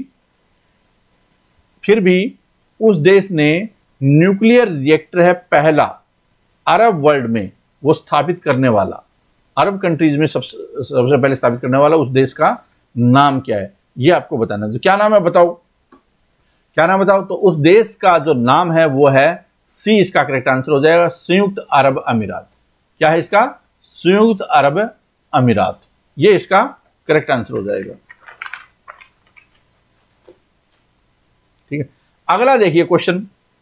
[SPEAKER 1] फिर भी उस देश ने न्यूक्लियर रिएक्टर है पहला अरब वर्ल्ड में वो स्थापित करने वाला, अरब कंट्रीज में सबसे पहले स्थापित करने वाला उस देश का नाम क्या है? ये आपको बताना है। तो क्या नाम है बताओ, क्या नाम बताओ? तो उस देश का जो नाम है वो है सी, इसका करेक्ट आंसर हो जाएगा संयुक्त अरब अमीरात। क्या है इसका? संयुक्त अरब अमीरात, ये इसका करेक्ट आंसर हो जाएगा, ठीक है। अगला देखिए क्वेश्चन,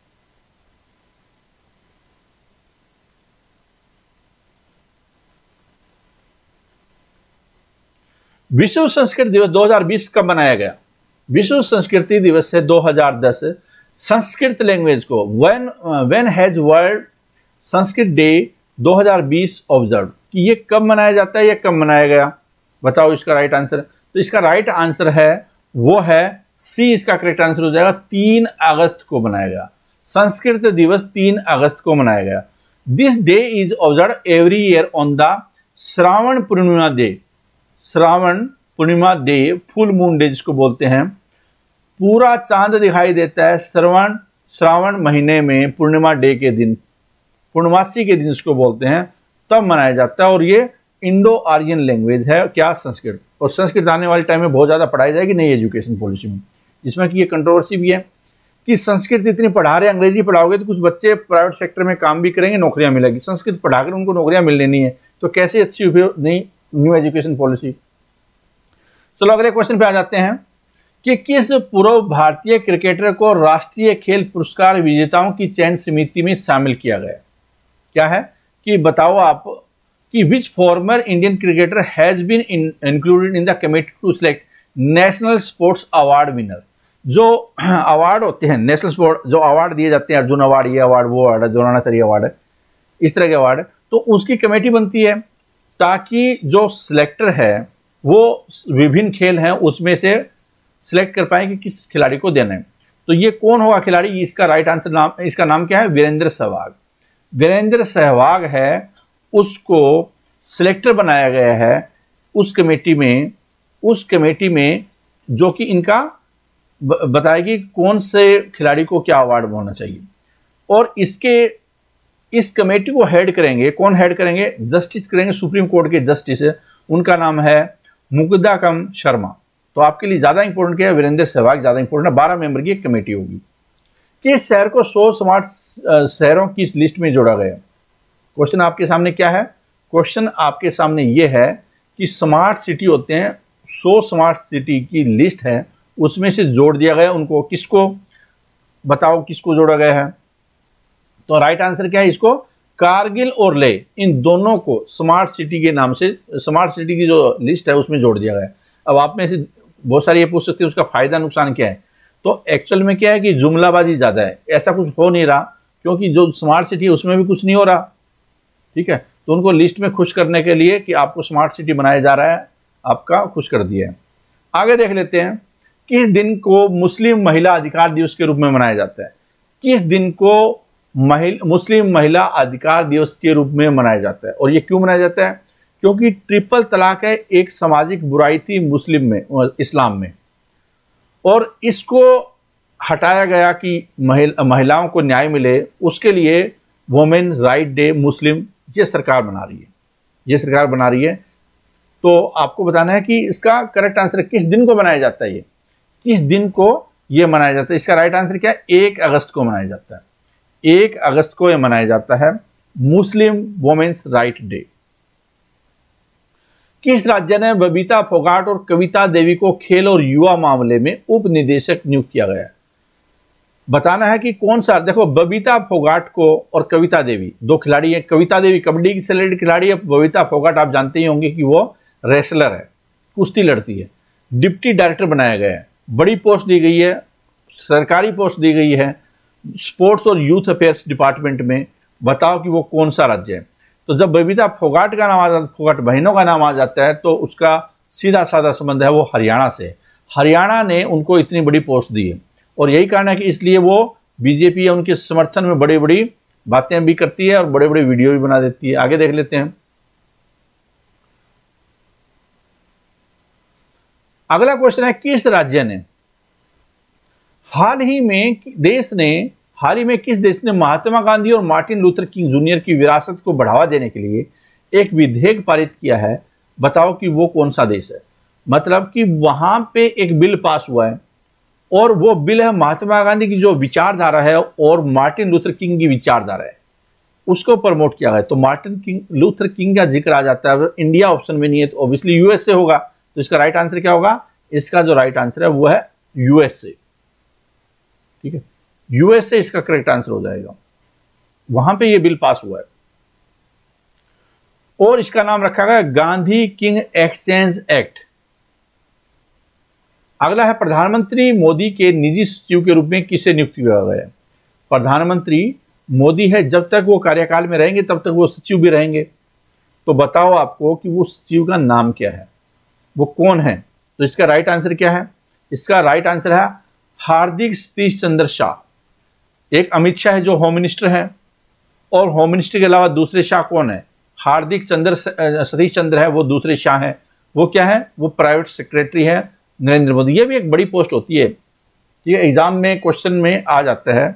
[SPEAKER 1] विश्व संस्कृत दिवस 2020 कब मनाया गया? विश्व संस्कृति दिवस है 2010। संस्कृत लैंग्वेज को when has world Sanskrit day 2020 observe, कि ये कब मनाया जाता है, ये कब मनाया गया? बताओ इसका राइट आंसर। तो इसका राइट आंसर है वो है सी, इसका करेक्ट आंसर हो जाएगा 3 अगस्त को मनाया गया। संस्कृत दिवस 3 अगस्त को मनाया गया। This day is observe every year on the Shravan Purnima day. Shravan Purnima day, full moon day जिसको बोलते हैं, पूरा चांद दिखाई देता है श्रावण महीने में पूर्णिमा डे के दिन, पूर्णमासी के दिन इसको बोलते हैं, तब मनाया जाता है। और ये इंडो आर्यन लैंग्वेज है, क्या? संस्कृत। और संस्कृत आने वाले टाइम में बहुत ज़्यादा पढ़ाई जाएगी नई एजुकेशन पॉलिसी में, जिसमें कि ये कंट्रोवर्सी भी है कि संस्कृत इतनी पढ़ा रहे, अंग्रेजी पढ़ाओगे तो कुछ बच्चे प्राइवेट सेक्टर में काम भी करेंगे, नौकरियां मिलेगी, संस्कृत पढ़ाकर उनको नौकरियां मिलनी नहीं है, तो कैसे अच्छी नई न्यू एजुकेशन पॉलिसी। चलो अगले क्वेश्चन पे आ जाते हैं कि किस पूर्व भारतीय क्रिकेटर को राष्ट्रीय खेल पुरस्कार विजेताओं की चयन समिति में शामिल किया गया? क्या है कि बताओ आप कि which former Indian cricketer has been included in the committee to select national sports award winner. जो अवार्ड होते हैं नेशनल स्पोर्ट, जो अवार्ड दिए जाते हैं, अर्जुन अवार्ड, ये अवार्ड, वो अवार्ड, द्रोणाचार्य अवार्ड है, इस तरह के अवार्ड, तो उसकी कमेटी बनती है ताकि जो सिलेक्टर है वो विभिन्न खेल हैं उसमें से सिलेक्ट कर पाए कि किस खिलाड़ी को देना है। तो ये कौन होगा खिलाड़ी, इसका राइट आंसर नाम, इसका नाम क्या है, वीरेंद्र सहवाग। वीरेंद्र सहवाग है, उसको सिलेक्टर बनाया गया है उस कमेटी में जो कि इनका बताएगी कौन से खिलाड़ी को क्या अवार्ड होना चाहिए। और इस कमेटी को हेड करेंगे, कौन हेड करेंगे, जस्टिस करेंगे, सुप्रीम कोर्ट के जस्टिस है, उनका नाम है मुकद्दम शर्मा। तो आपके लिए ज्यादा इंपॉर्टेंट क्या है, वीरेंद्र सहवाग ज्यादा इंपॉर्टेंट है। 12 मेंबर की एक कमेटी होगी। किस शहर को 100 स्मार्ट शहरों की लिस्ट में जोड़ा गया। क्वेश्चन आपके सामने क्या है, क्वेश्चन आपके सामने यह है कि स्मार्ट सिटी होते हैं, 100 स्मार्ट सिटी की लिस्ट है, उसमें से जोड़ दिया गया उनको। किसको बताओ, किसको जोड़ा गया है। तो राइट आंसर क्या है, इसको कारगिल और लेह, इन दोनों को स्मार्ट सिटी के नाम से, स्मार्ट सिटी की जो लिस्ट है उसमें जोड़ दिया गया है। अब आप में से बहुत सारे ये पूछ सकते हैं उसका फायदा नुकसान क्या है। तो एक्चुअल में क्या है कि जुमलाबाजी ज्यादा है, ऐसा कुछ हो नहीं रहा, क्योंकि जो स्मार्ट सिटी है उसमें भी कुछ नहीं हो रहा, ठीक है। तो उनको लिस्ट में खुश करने के लिए कि आपको स्मार्ट सिटी बनाया जा रहा है, आपका खुश कर दिया है। आगे देख लेते हैं, किस दिन को मुस्लिम महिला अधिकार दिवस के रूप में मनाया जाता है। किस दिन को मुस्लिम महिला अधिकार दिवस के रूप में मनाया जाता है, और ये क्यों मनाया जाता है, क्योंकि ट्रिपल तलाक है एक सामाजिक बुराई थी इस्लाम में, और इसको हटाया गया कि महिलाओं को न्याय मिले, उसके लिए वुमेन राइट डे मुस्लिम ये सरकार बना रही है। तो आपको बताना है कि इसका करेक्ट आंसर किस दिन को मनाया जाता है, किस दिन को ये मनाया जाता है। इसका राइट आंसर क्या है, 1 अगस्त को मनाया जाता है। 1 अगस्त को यह मनाया जाता है मुस्लिम वुमेन्स राइट डे। किस राज्य ने बबीता फोगाट और कविता देवी को खेल और युवा मामले में उप निदेशक नियुक्त किया गया है। बताना है कि कौन सा। देखो, बबीता फोगाट को और कविता देवी दो खिलाड़ी हैं। कविता देवी कबड्डी की सेलेक्टेड खिलाड़ी है, बबीता फोगाट आप जानते ही होंगे कि वो रेसलर है, कुश्ती लड़ती है। डिप्टी डायरेक्टर बनाया गया है, बड़ी पोस्ट दी गई है, सरकारी पोस्ट दी गई है स्पोर्ट्स और यूथ अफेयर्स डिपार्टमेंट में। बताओ कि वो कौन सा राज्य है। तो जब बबीता फोगाट का नाम आ जाता है, फोगाट बहनों का नाम आ जाता है, तो उसका सीधा साधा संबंध है वो हरियाणा से। हरियाणा ने उनको इतनी बड़ी पोस्ट दी है, और यही कारण है कि इसलिए वो बीजेपी या उनके समर्थन में बड़ी बड़ी बातें भी करती है और बड़े बड़े वीडियो भी बना देती है। आगे देख लेते हैं। अगला क्वेश्चन है, किस राज्य ने हाल ही में किस देश ने महात्मा गांधी और मार्टिन लूथर किंग जूनियर की विरासत को बढ़ावा देने के लिए एक विधेयक पारित किया है। बताओ कि वो कौन सा देश है। मतलब कि वहां पे एक बिल पास हुआ है, और वो बिल है महात्मा गांधी की जो विचारधारा है और मार्टिन लूथर किंग की विचारधारा है, उसको प्रमोट किया गया। तो मार्टिन लूथर किंग का जिक्र आ जाता है। इंडिया ऑप्शन में नहीं है तो ऑब्वियसली यूएसए होगा। तो इसका राइट आंसर क्या होगा, इसका जो राइट आंसर है वो है यूएसए। ठीक है, यूएसए इसका करेक्ट आंसर हो जाएगा। वहां पे ये बिल पास हुआ है, और इसका नाम रखा गया गांधी किंग एक्सचेंज एक्ट। अगला है, प्रधानमंत्री मोदी के निजी सचिव के रूप में किसे नियुक्त किया गया है। प्रधानमंत्री मोदी है, जब तक वो कार्यकाल में रहेंगे तब तक वो सचिव भी रहेंगे। तो बताओ आपको कि वो सचिव का नाम क्या है, वो कौन है। तो इसका राइट आंसर क्या है, इसका राइट आंसर है हार्दिक सतीश चंद्र शाह। एक अमित शाह है जो होम मिनिस्टर है, और होम मिनिस्टर के अलावा दूसरे शाह कौन है, हार्दिक सतीश चंद्र है, वो दूसरे शाह है। वो क्या है, वो प्राइवेट सेक्रेटरी है नरेंद्र मोदी। ये भी एक बड़ी पोस्ट होती है, ये एग्जाम में क्वेश्चन में आ जाता है।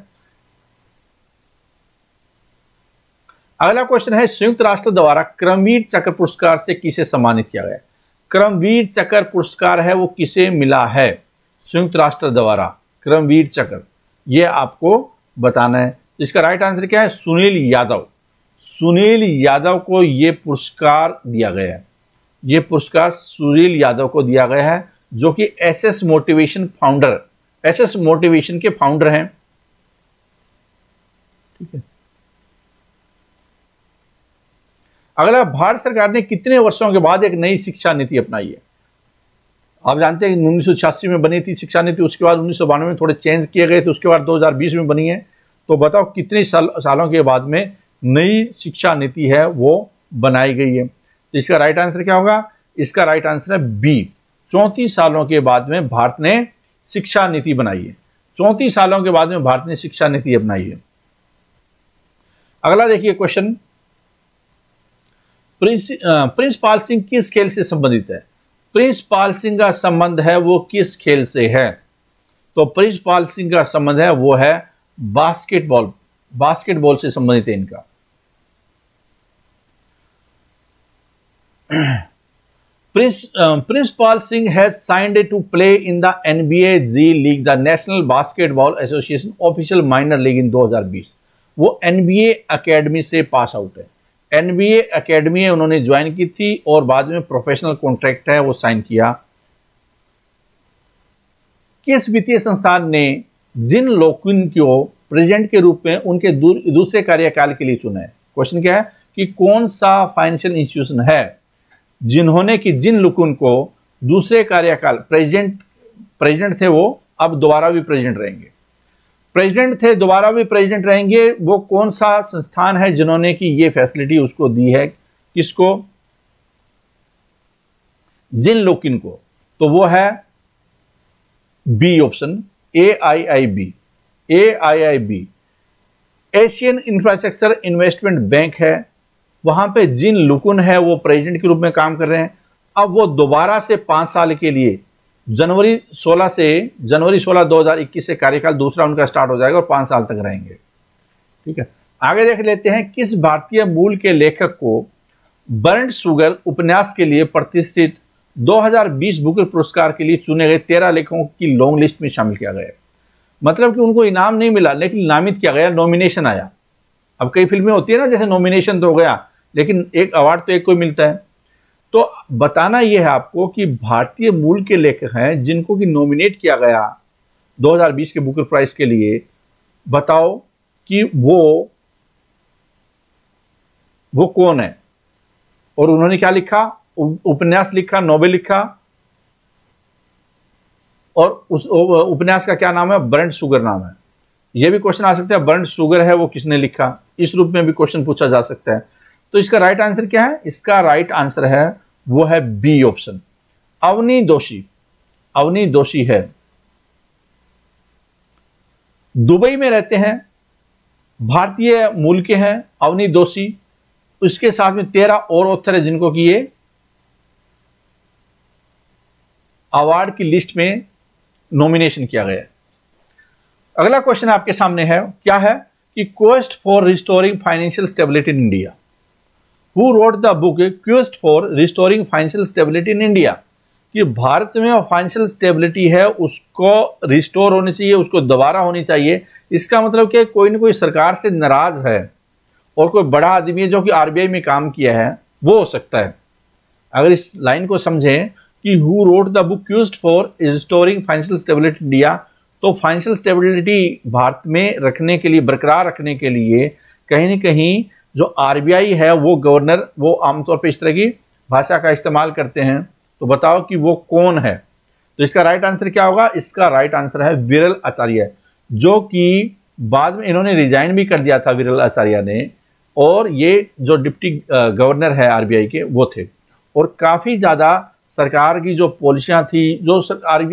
[SPEAKER 1] अगला क्वेश्चन है, संयुक्त राष्ट्र द्वारा क्रमवीर चक्र पुरस्कार से किसे सम्मानित किया गया। क्रमवीर चक्र पुरस्कार है वो किसे मिला है, संयुक्त राष्ट्र द्वारा क्रमवीर चक्र, ये आपको बताना है। इसका राइट आंसर क्या है, सुनील यादव। सुनील यादव को ये पुरस्कार दिया गया है। ये पुरस्कार सुनील यादव को दिया गया है, जो कि एसएस मोटिवेशन के फाउंडर हैं। ठीक है, अगला, भारत सरकार ने कितने वर्षों के बाद एक नई शिक्षा नीति अपनाई है? आप जानते हैं 1986 में बनी थी शिक्षा नीति, उसके बाद 1992 में थोड़े चेंज किए गए थे, उसके बाद 2020 में बनी है। तो बताओ कितने सालों के बाद में नई शिक्षा नीति है वो बनाई गई है? तो इसका राइट आंसर क्या होगा? इसका राइट आंसर है बी, 34 सालों के बाद में भारत ने शिक्षा नीति बनाई है। 34 सालों के बाद में भारत ने शिक्षा नीति अपनाई है। अगला देखिए क्वेश्चन, प्रिंस पाल सिंह किस खेल से संबंधित है? प्रिंस पाल सिंह का संबंध है वो किस खेल से है? तो प्रिंस पाल सिंह का संबंध है वो है बास्केटबॉल, बास्केटबॉल से संबंधित है इनका। Prince Paul Singh has signed to play in the NBA G League, the National Basketball Association official minor league in 2020। वो NBA अकेडमी से पास आउट है, NBA अकेडमी है उन्होंने ज्वाइन की थी और बाद में प्रोफेशनल कॉन्ट्रैक्ट है वो साइन किया। किस वित्तीय संस्थान ने जिन लोकिन को प्रेसिडेंट के रूप में उनके दूसरे कार्यकाल के लिए चुना है? क्वेश्चन क्या है कि कौन सा फाइनेंशियल इंस्टीट्यूशन है जिन्होंने कि जिन लुकुन को दूसरे कार्यकाल, प्रेसिडेंट थे वो अब दोबारा भी प्रेसिडेंट रहेंगे, प्रेसिडेंट थे दोबारा भी प्रेसिडेंट रहेंगे, वो कौन सा संस्थान है जिन्होंने कि ये फैसिलिटी उसको दी है? किसको? जिन लुकिन को। तो वो है B option, AIIB। AIIB Asian Infrastructure Investment Bank है, वहां पे जिन लुकुन है वो प्रेसिडेंट के रूप में काम कर रहे हैं। अब वो दोबारा से 5 साल के लिए जनवरी 16 2021 से कार्यकाल दूसरा उनका स्टार्ट हो जाएगा और 5 साल तक रहेंगे। ठीक है, आगे देख लेते हैं, किस भारतीय मूल के लेखक को बर्न्ड शुगर उपन्यास के लिए प्रतिष्ठित 2020 बुकर पुरस्कार के लिए चुने गए 13 लेखकों की लॉन्ग लिस्ट में शामिल किया गया? मतलब कि उनको इनाम नहीं मिला लेकिन नामित किया गया, नॉमिनेशन आया। अब कई फिल्में होती है ना, जैसे नॉमिनेशन तो हो गया लेकिन एक अवार्ड तो एक को मिलता है। तो बताना यह है आपको कि भारतीय मूल के लेखक हैं जिनको कि नॉमिनेट किया गया 2020 के बुकर प्राइज के लिए। बताओ कि वो कौन है और उन्होंने क्या लिखा? उपन्यास लिखा, नोवेल लिखा, और उस उपन्यास का क्या नाम है? बर्न्ड शुगर नाम है। यह भी क्वेश्चन आ सकता है, बर्न्ड शुगर है वो किसने लिखा? इस रूप में भी क्वेश्चन पूछा जा सकता है। तो इसका राइट आंसर क्या है? इसका राइट आंसर है वो है बी ऑप्शन, अवनी दोषी। अवनी दोषी है, दुबई में रहते हैं, भारतीय मूल के हैं अवनी दोषी। उसके साथ में 13 और ऑथर है जिनको कि ये अवार्ड की लिस्ट में नॉमिनेशन किया गया है। अगला क्वेश्चन आपके सामने है, क्या है कि quest for restoring financial stability in India. Who wrote the book quest for restoring financial stability in India? कि भारत में फाइनेंशियल स्टेबिलिटी है उसको रिस्टोर होनी चाहिए, उसको दोबारा होनी चाहिए। इसका मतलब कि कोई ना कोई सरकार से नाराज है और कोई बड़ा आदमी है जो कि आरबीआई में काम किया है, वो हो सकता है। अगर इस लाइन को समझें कि who wrote the book quest for restoring financial stability India, तो फाइनेंशियल स्टेबिलिटी भारत में रखने के लिए, बरकरार रखने के लिए कहीं न कहीं जो आरबीआई है वो गवर्नर, वो आमतौर पर इस तरह की भाषा का इस्तेमाल करते हैं। तो बताओ कि वो कौन है? तो इसका राइट आंसर क्या होगा? इसका राइट आंसर है विरल आचार्य, जो कि बाद में इन्होंने रिजाइन भी कर दिया था विरल आचार्य ने, और ये जो डिप्टी गवर्नर है आरबीआई के वो थे। और काफ़ी ज़्यादा सरकार की जो पॉलिसियाँ थी, जो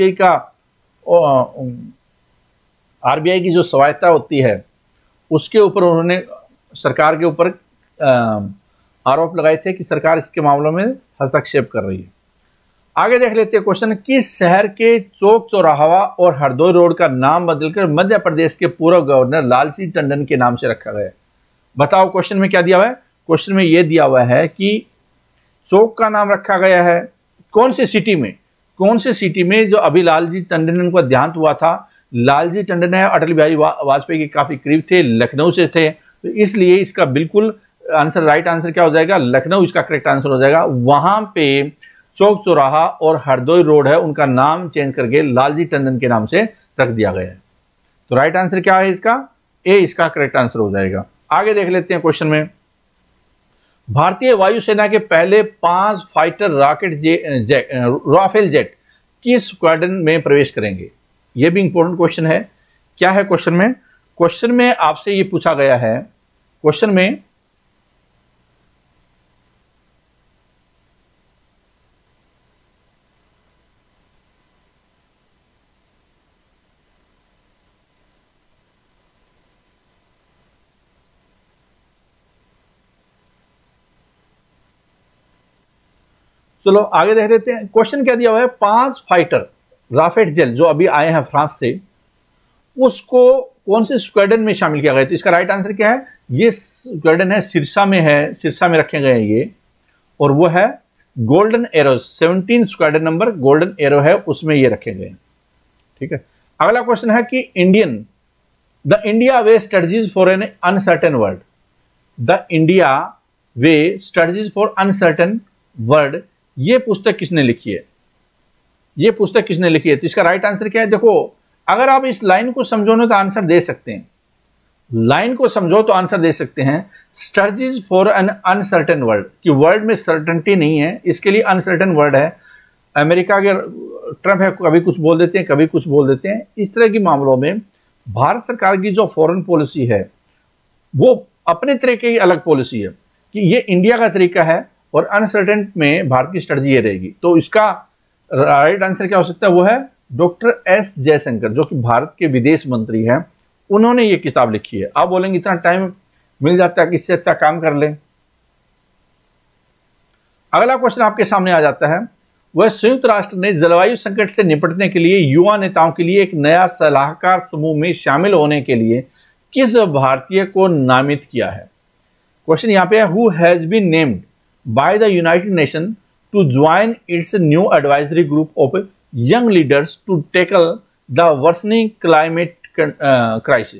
[SPEAKER 1] आरबीआई की जो स्वायत्ता होती है उसके ऊपर उन्होंने सरकार के ऊपर आरोप लगाए थे कि सरकार इसके मामलों में हस्तक्षेप कर रही है। आगे देख लेते हैं क्वेश्चन, किस शहर के चौक चौराहा और हरदोई रोड का नाम बदलकर मध्य प्रदेश के पूर्व गवर्नर लालजी टंडन के नाम से रखा गया है? बताओ क्वेश्चन में क्या दिया हुआ है? क्वेश्चन में यह दिया हुआ है कि चौक का नाम रखा गया है कौन से सिटी में? कौन से सिटी में? जो अभी लालजी टंडन का देहांत हुआ था। लालजी टंडन है अटल बिहारी वाजपेयी के काफी करीब थे, लखनऊ से थे, तो इसलिए इसका बिल्कुल आंसर, राइट आंसर क्या हो जाएगा? लखनऊ इसका करेक्ट आंसर हो जाएगा। वहां पे चौक चौराहा और हरदोई रोड है, उनका नाम चेंज करके लालजी टंडन के नाम से रख दिया गया है। तो राइट आंसर क्या है इसका? ए इसका करेक्ट आंसर हो जाएगा। आगे देख लेते हैं क्वेश्चन में, भारतीय वायुसेना के पहले 5 फाइटर रॉकेट राफेल जेट किस स्क्वाड्रन में प्रवेश करेंगे? यह भी इंपॉर्टेंट क्वेश्चन है। क्या है क्वेश्चन में? क्वेश्चन में आपसे यह पूछा गया है, क्वेश्चन में चलो आगे देख लेते हैं। क्वेश्चन क्या दिया हुआ है? 5 फाइटर राफेल जेट जो अभी आए हैं फ्रांस से, उसको कौन से स्क्वाड्रन में शामिल किया गया? तो इसका राइट आंसर क्या है? ये स्क्वाड्रन है सिरसा में, है सिरसा में रखे गए हैं ये, और वो है golden arrow. 17 squadron number golden arrow है, उसमें ये रखे गए हैं। ठीक है। अगला क्वेश्चन है कि the India way strategies for an uncertain world. The India way strategies for uncertain world, ये पुस्तक किसने लिखी है? ये पुस्तक किसने लिखी है? तो इसका राइट आंसर क्या है? देखो, अगर आप इस लाइन को समझो ना तो आंसर दे सकते हैं। लाइन को समझो तो आंसर दे सकते हैं। Strategies for an uncertain world, कि वर्ल्ड में सर्टेनिटी नहीं है, इसके लिए अनसर्टेन वर्ल्ड है। अमेरिका के ट्रंप है, कभी कुछ बोल देते हैं, कभी कुछ बोल देते हैं। इस तरह के मामलों में भारत सरकार की जो फॉरेन पॉलिसी है वो अपने तरीके की अलग पॉलिसी है, कि ये इंडिया का तरीका है और अनसर्टेन में भारत की स्ट्रेटजी ये रहेगी। तो इसका राइट आंसर क्या हो सकता है? वो है डॉक्टर एस जयशंकर, जो कि भारत के विदेश मंत्री हैं। उन्होंने ये किताब लिखी है। आप बोलेंगे इतना टाइम मिल जाता है कि इससे अच्छा काम कर लें। अगला क्वेश्चन आपके सामने आ जाता है, वह संयुक्त राष्ट्र ने जलवायु संकट से निपटने के लिए युवा नेताओं के लिए एक नया सलाहकार समूह में शामिल होने के लिए किस भारतीय को नामित किया है? क्वेश्चन यहां पे है, who has been named by the United Nation to join its new advisory group of young leaders to tackle the worsening climate crisis.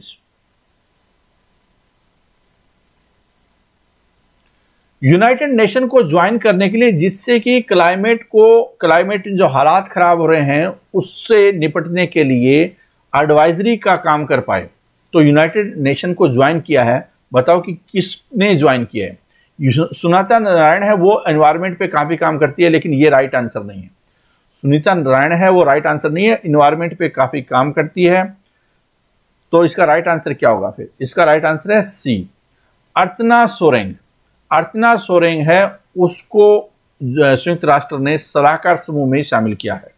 [SPEAKER 1] United Nation को ज्वाइन करने के लिए, जिससे कि क्लाइमेट जो हालात खराब हो रहे हैं उससे निपटने के लिए एडवाइजरी का काम कर पाए। तो यूनाइटेड नेशन को ज्वाइन किया है। बताओ कि किसने ज्वाइन किया है? सुनीता नारायण है, वो एनवायरमेंट पे काफी काम करती है, लेकिन ये राइट आंसर नहीं है। सुनीता नारायण है, वो राइट आंसर नहीं है। इन्वायरमेंट पे काफी काम करती है। तो इसका राइट आंसर क्या होगा फिर? इसका राइट आंसर है सी, अर्चना सोरेंग। अर्चना सोरेंग है, उसको संयुक्त राष्ट्र ने सलाहकार समूह में शामिल किया है।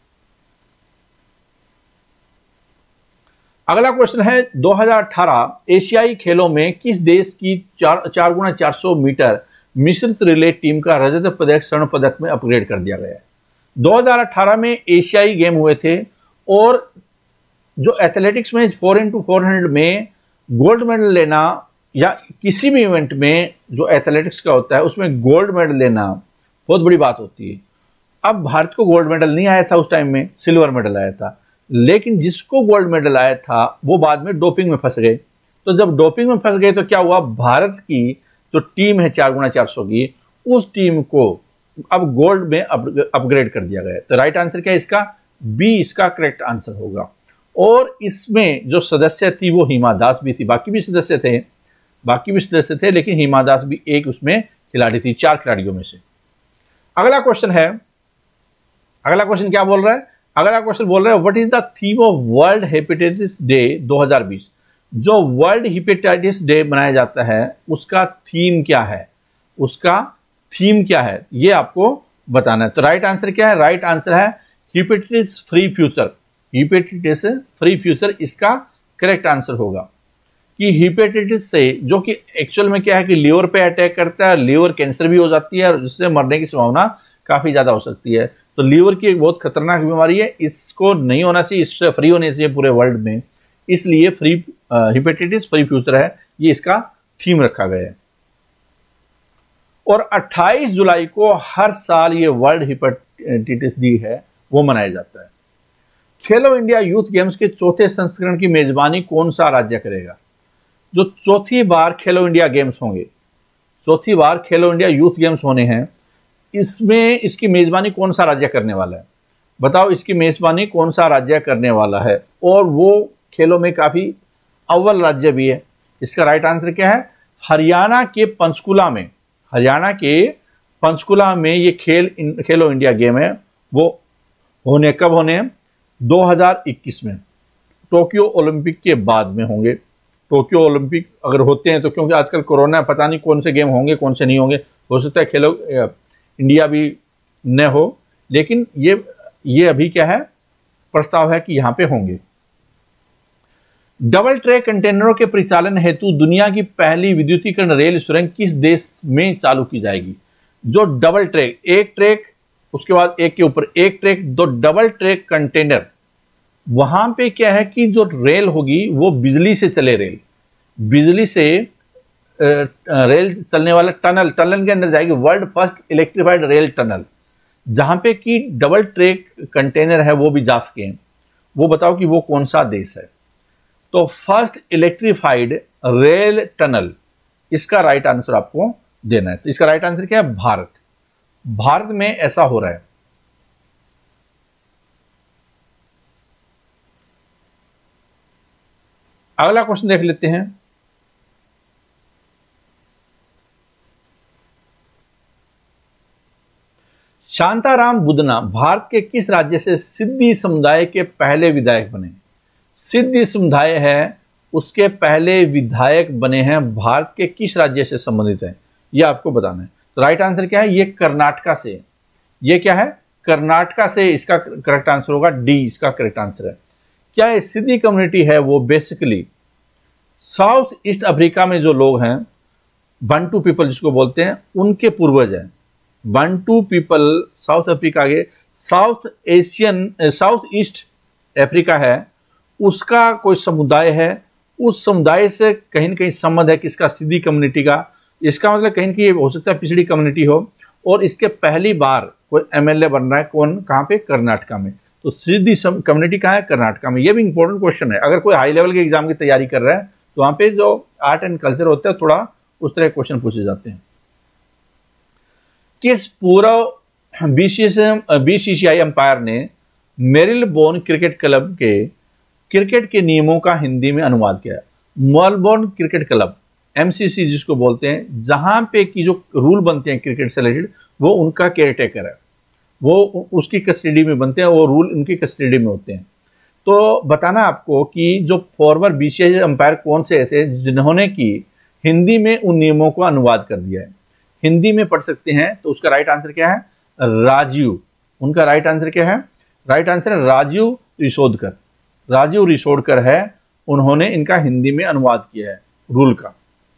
[SPEAKER 1] अगला क्वेश्चन है, 2018 एशियाई खेलों में किस देश की 4x400 मीटर मिश्रित रिले टीम का रजत पदक स्वर्ण पदक में अपग्रेड कर दिया गया है? 2018 में एशियाई गेम हुए थे, और जो एथलेटिक्स में 4x400 में गोल्ड मेडल लेना, या किसी भी इवेंट में जो एथलेटिक्स का होता है उसमें गोल्ड मेडल लेना बहुत बड़ी बात होती है। अब भारत को गोल्ड मेडल नहीं आया था, उस टाइम में सिल्वर मेडल आया था। लेकिन जिसको गोल्ड मेडल आया था वो बाद में डोपिंग में फंस गए। तो जब डोपिंग में फंस गए तो क्या हुआ? भारत की जो टीम है 4x400 की, उस टीम को अब गोल्ड में अपग्रेड कर दिया गया है। तो राइट आंसर क्या है इसका? बी इसका करेक्ट आंसर होगा। और इसमें जो सदस्य थी वो हिमा दास भी थी। बाकी भी सदस्य थे, लेकिन हिमा दास भी एक उसमें खिलाड़ी थी, 4 खिलाड़ियों में से। अगला क्वेश्चन है, अगला क्वेश्चन क्या बोल रहा है? अगला क्वेश्चन बोल रहा है, what is the theme of world hepatitis day 2020? जो वर्ल्ड हेपेटाइटिस डे मनाया जाता है उसका थीम क्या है? उसका थीम क्या है ये आपको बताना है। तो राइट आंसर क्या है? राइट आंसर है hepatitis free future. Hepatitis free future इसका करेक्ट आंसर होगा। कि हेपेटाइटिस से, जो कि एक्चुअल में क्या है कि लीवर पे अटैक करता है, लीवर कैंसर भी हो जाती है और जिससे मरने की संभावना काफी ज्यादा हो सकती है। तो लीवर की एक बहुत खतरनाक बीमारी है, इसको नहीं होना चाहिए, इससे फ्री होने चाहिए पूरे वर्ल्ड में। इसलिए हेपेटाइटिस फ्री फ्यूचर है, ये इसका थीम रखा गया है। और 28 जुलाई को हर साल ये वर्ल्ड हेपेटाइटिस डे है वो मनाया जाता है। खेलो इंडिया यूथ गेम्स के चौथे संस्करण की मेजबानी कौन सा राज्य करेगा? जो चौथी बार खेलो इंडिया गेम्स होंगे, चौथी बार खेलो इंडिया यूथ गेम्स होने हैं, इसमें इसकी मेजबानी कौन सा राज्य करने वाला है? बताओ इसकी मेजबानी कौन सा राज्य करने वाला है? और वो खेलों में काफी अव्वल राज्य भी है। इसका राइट आंसर क्या है? हरियाणा के पंचकुला में, हरियाणा के पंचकुला में ये खेलो इंडिया गेम है, वो कब होने हैं? 2021 में, टोक्यो ओलंपिक के बाद में होंगे। टोक्यो ओलंपिक अगर होते हैं तो, क्योंकि आजकल कोरोना है, पता नहीं कौन से गेम होंगे कौन से नहीं होंगे, हो सकता है खेलो इंडिया भी न हो, लेकिन ये अभी क्या है, प्रस्ताव है कि यहां पे होंगे। डबल ट्रैक कंटेनरों के परिचालन हेतु दुनिया की पहली विद्युतीकरण रेल सुरंग किस देश में चालू की जाएगी? जो डबल ट्रैक, एक ट्रैक उसके बाद एक के ऊपर एक ट्रैक, दो डबल ट्रैक कंटेनर, वहां पे क्या है कि जो रेल होगी वो बिजली से चले, बिजली से रेल चलने वाला टनल के अंदर जाएगी, world first electrified rail tunnel, जहां पे कि डबल ट्रैक कंटेनर है वो भी जा सके। वो बताओ कि वो कौन सा देश है? तो फर्स्ट इलेक्ट्रिफाइड रेल टनल, इसका राइट आंसर आपको देना है। तो इसका राइट आंसर क्या है? भारत। भारत में ऐसा हो रहा है। अगला क्वेश्चन देख लेते हैं। शांताराम बुदना भारत के किस राज्य से सिद्दी समुदाय के पहले विधायक बने? सिद्दी समुदाय है उसके पहले विधायक बने हैं, भारत के किस राज्य से संबंधित है, यह आपको बताना है। तो राइट आंसर क्या है? ये कर्नाटका से। ये क्या है? कर्नाटका से। इसका करेक्ट आंसर होगा डी, इसका करेक्ट आंसर है। क्या ये सिद्दी कम्युनिटी है वो बेसिकली साउथ ईस्ट अफ्रीका में जो लोग हैं, बंटू पीपल जिसको बोलते हैं, उनके पूर्वज हैं। बंटू पीपल साउथ अफ्रीका के, साउथ ईस्ट अफ्रीका है, उसका कोई समुदाय है, उस समुदाय से कहीं न कहीं संबंध है किसका? सिद्दी कम्युनिटी का। इसका मतलब कहीं न कहीं हो सकता है पिछड़ी कम्युनिटी हो, और इसके पहली बार कोई एमएलए बन रहा है, कौन, कहां पे? कर्नाटका में। तो सिद्दी कम्युनिटी कहां है? कर्नाटका में। यह भी इंपॉर्टेंट क्वेश्चन है, अगर कोई हाई लेवल के एग्जाम की तैयारी कर रहा है तो वहां पे जो आर्ट एंड कल्चर होता है थोड़ा उस तरह के क्वेश्चन पूछे जाते हैं। किस पूर्व बीसीसीआई अंपायर ने मेरिलबोर्न क्रिकेट क्लब के क्रिकेट के नियमों का हिंदी में अनुवाद किया? मेलबोर्न क्रिकेट क्लब, एमसीसी जिसको बोलते हैं, जहां पे की जो रूल बनते हैं क्रिकेट से रिलेटेड, वो उनका केयरटेकर है, वो उसकी कस्टडी में बनते हैं, वो रूल उनकी कस्टडी में होते हैं। तो बताना आपको कि जो फॉर्मर बीसीसीआई अंपायर कौन से ऐसे जिन्होंने की हिंदी में उन नियमों को अनुवाद कर दिया है, हिंदी में पढ़ सकते हैं। तो उसका राइट आंसर क्या है? राजीव। उनका राइट आंसर क्या है? राइट आंसर है राजीव रिसोडकर। राजीव रिसोडकर है, उन्होंने इनका हिंदी में अनुवाद किया है रूल का।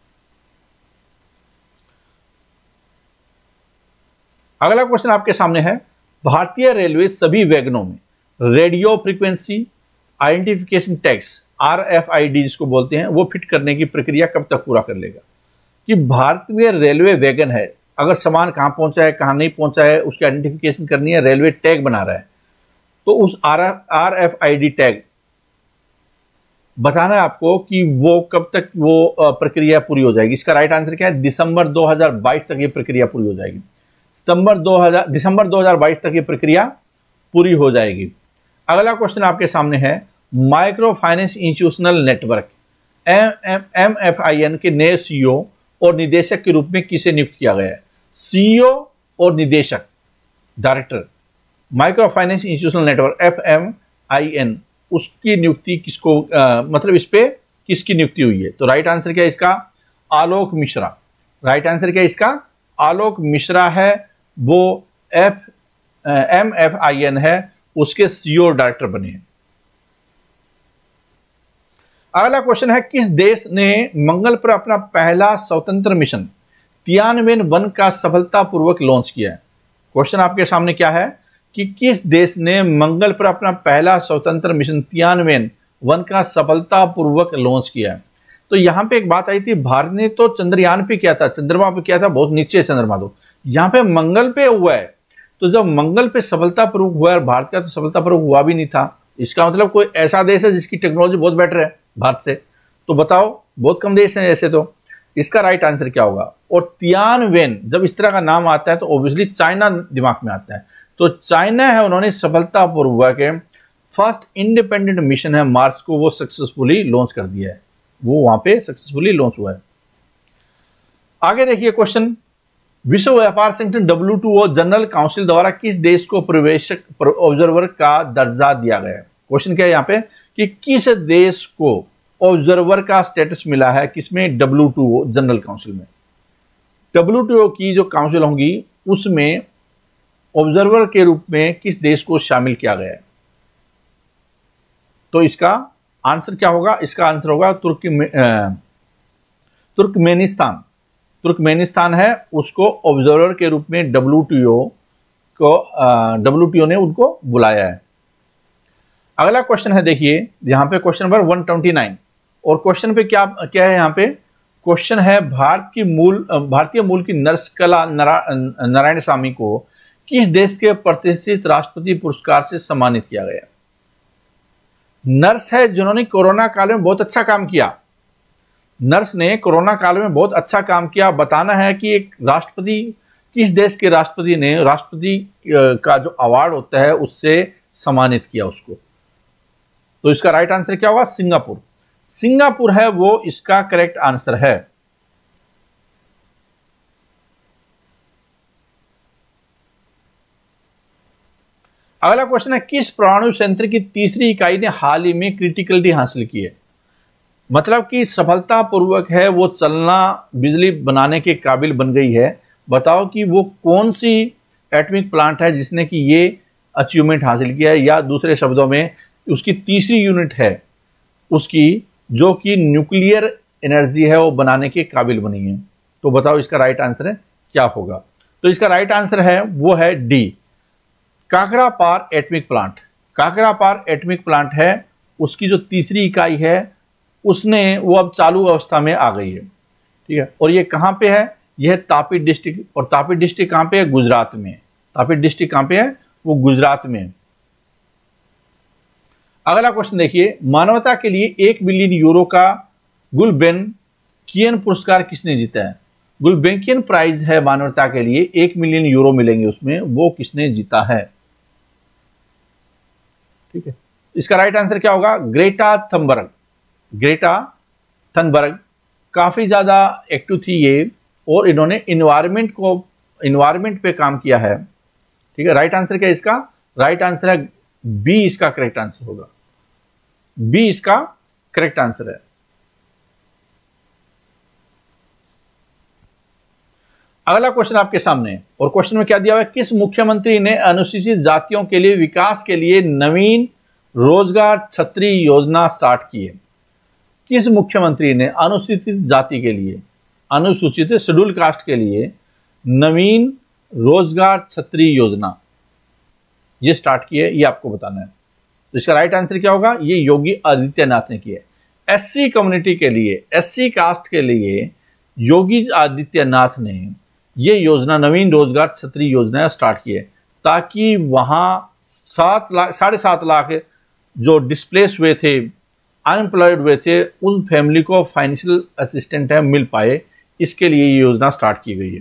[SPEAKER 1] अगला क्वेश्चन आपके सामने है, भारतीय रेलवे सभी वैगनों में radio frequency identification tags RFID जिसको बोलते हैं, वो फिट करने की प्रक्रिया कब तक पूरा कर लेगा? कि भारतीय रेलवे वैगन है, अगर सामान कहां पहुंचा है कहां नहीं पहुंचा है उसकी आइडेंटिफिकेशन करनी है, रेलवे टैग बना रहा है, तो उस RFID टैग बताना है आपको कि वो कब तक वो प्रक्रिया पूरी हो जाएगी। इसका राइट आंसर क्या है? दिसंबर 2022 तक ये प्रक्रिया पूरी हो जाएगी। दिसंबर 2022 तक ये प्रक्रिया पूरी हो जाएगी। अगला क्वेश्चन आपके सामने है, micro finance institutional network MFIN के नए CEO और निदेशक के रूप में किसे नियुक्त किया गया है? CEO और निदेशक, director, micro finance institutional network FMIN, उसकी नियुक्ति किसको मतलब इस पे किसकी नियुक्ति हुई है? तो राइट आंसर क्या है इसका? आलोक मिश्रा। राइट आंसर क्या है इसका? आलोक मिश्रा है, वो MFIN है, उसके CEO डायरेक्टर बने हैं। अगला क्वेश्चन है, किस देश ने मंगल पर अपना पहला स्वतंत्र मिशन तियानवेन-1 का सफलतापूर्वक लॉन्च किया है? क्वेश्चन आपके सामने क्या है कि किस देश ने मंगल पर अपना पहला स्वतंत्र मिशन तियानवेन-1 का सफलतापूर्वक लॉन्च किया है? तो यहां पे एक बात आई थी, भारत ने तो चंद्रयान पे किया था, चंद्रमा पे किया था, बहुत नीचे चंद्रमा, तो यहां पे मंगल पे हुआ है। तो जब मंगल पे सफलतापूर्वक हुआ है, भारत का तो सफलतापूर्वक हुआ भी नहीं था, इसका मतलब कोई ऐसा देश है जिसकी टेक्नोलॉजी बहुत बेटर है भारत से? तो बताओ, बहुत कम देश हैं ऐसे। तो इसका राइट आंसर क्या होगा? और तियानवेन जब इस तरह का नाम आता है तो ऑब्वियसली चाइना दिमाग में आता है। तो चाइना है, उन्होंने सफलतापूर्वक फर्स्ट इंडिपेंडेंट मिशन है मार्स को, वो सक्सेसफुली लॉन्च कर दिया है, वो वहां पे सक्सेसफुली लॉन्च हुआ है। आगे देखिए क्वेश्चन, विश्व व्यापार संगठन WTO जनरल काउंसिल द्वारा किस देश को पर्यवेक्षक ऑब्जर्वर का दर्जा दिया गया है? क्वेश्चन क्या है यहाँ पे कि किस देश को ऑब्जर्वर का स्टेटस मिला है, किसमें? WTO जनरल काउंसिल में। WTO की जो काउंसिल होंगी उसमें ऑब्जर्वर के रूप में किस देश को शामिल किया गया है? तो इसका आंसर क्या होगा? इसका आंसर होगा तुर्कमेनिस्तान। तुर्कमेनिस्तान है, उसको ऑब्जर्वर के रूप में WTO ने उनको बुलाया है। अगला क्वेश्चन है, देखिए यहां पे क्वेश्चन नंबर 129 और क्वेश्चन पे क्या क्या है? यहां पे क्वेश्चन है भारतीय मूल की नर्स कला नारायणसामी को किस देश के प्रतिष्ठित राष्ट्रपति पुरस्कार से सम्मानित किया गया? नर्स है जिन्होंने कोरोना काल में बहुत अच्छा काम किया। नर्स ने कोरोना काल में बहुत अच्छा काम किया। बताना है कि एक राष्ट्रपति, किस देश के राष्ट्रपति ने राष्ट्रपति का जो अवार्ड होता है उससे सम्मानित किया उसको। तो इसका राइट आंसर क्या होगा? सिंगापुर। सिंगापुर है वो इसका करेक्ट आंसर है। अगला क्वेश्चन है, किस परमाणु संयंत्र की तीसरी इकाई ने हाल ही में क्रिटिकलिटी हासिल की है? मतलब कि सफलतापूर्वक है वो चलना, बिजली बनाने के काबिल बन गई है। बताओ कि वो कौन सी एटॉमिक प्लांट है जिसने कि ये अचीवमेंट हासिल किया है, या दूसरे शब्दों में उसकी तीसरी यूनिट है उसकी जो कि न्यूक्लियर एनर्जी है वो बनाने के काबिल बनी है। तो बताओ इसका राइट आंसर है क्या होगा? तो इसका राइट आंसर है वो है D, Kakrapar atomic plant. Kakrapar atomic plant है, उसकी जो तीसरी इकाई है उसने वो अब चालू अवस्था में आ गई है। ठीक है, और ये कहाँ पे है? यह तापी डिस्ट्रिक्ट। और तापी डिस्ट्रिक्ट कहाँ पे है? गुजरात में। तापी डिस्ट्रिक्ट कहाँ पे है? वो गुजरात में। अगला क्वेश्चन देखिए, मानवता के लिए 1 बिलियन यूरो का गुल्बेनकियन पुरस्कार किसने जीता है? गुल्बेनकियन प्राइज है मानवता के लिए, 1 मिलियन यूरो मिलेंगे उसमें, वो किसने जीता है? ठीक है, इसका राइट आंसर क्या होगा? Greta Thunberg. ग्रेटा थनबर्ग काफी ज्यादा एक्टिव थी ये, और इन्होंने इन्वायरमेंट पे काम किया है। ठीक है, राइट आंसर क्या है इसका? राइट आंसर है बी, इसका करेक्ट आंसर होगा। बी इसका करेक्ट आंसर है। अगला क्वेश्चन आपके सामने, और क्वेश्चन में क्या दिया हुआ है? किस मुख्यमंत्री ने अनुसूचित जातियों के लिए विकास के लिए नवीन रोजगार छतरी योजना स्टार्ट की है? किस मुख्यमंत्री ने अनुसूचित जाति के लिए, अनुसूचित शेड्यूल कास्ट के लिए नवीन रोजगार छतरी योजना ये स्टार्ट की है? ये आपको बताना है। तो इसका राइट आंसर क्या होगा? ये योगी आदित्यनाथ ने किया है। SC कम्युनिटी के लिए, SC कास्ट के लिए योगी आदित्यनाथ ने ये योजना, नवीन रोजगार छतरी योजना स्टार्ट की है, ताकि वहां 7.5 लाख जो डिस्प्लेस हुए थे, अनएम्प्लॉयड हुए थे, उन फैमिली को फाइनेंशियल असिस्टेंट है मिल पाए। इसके लिए ये योजना स्टार्ट की गई है।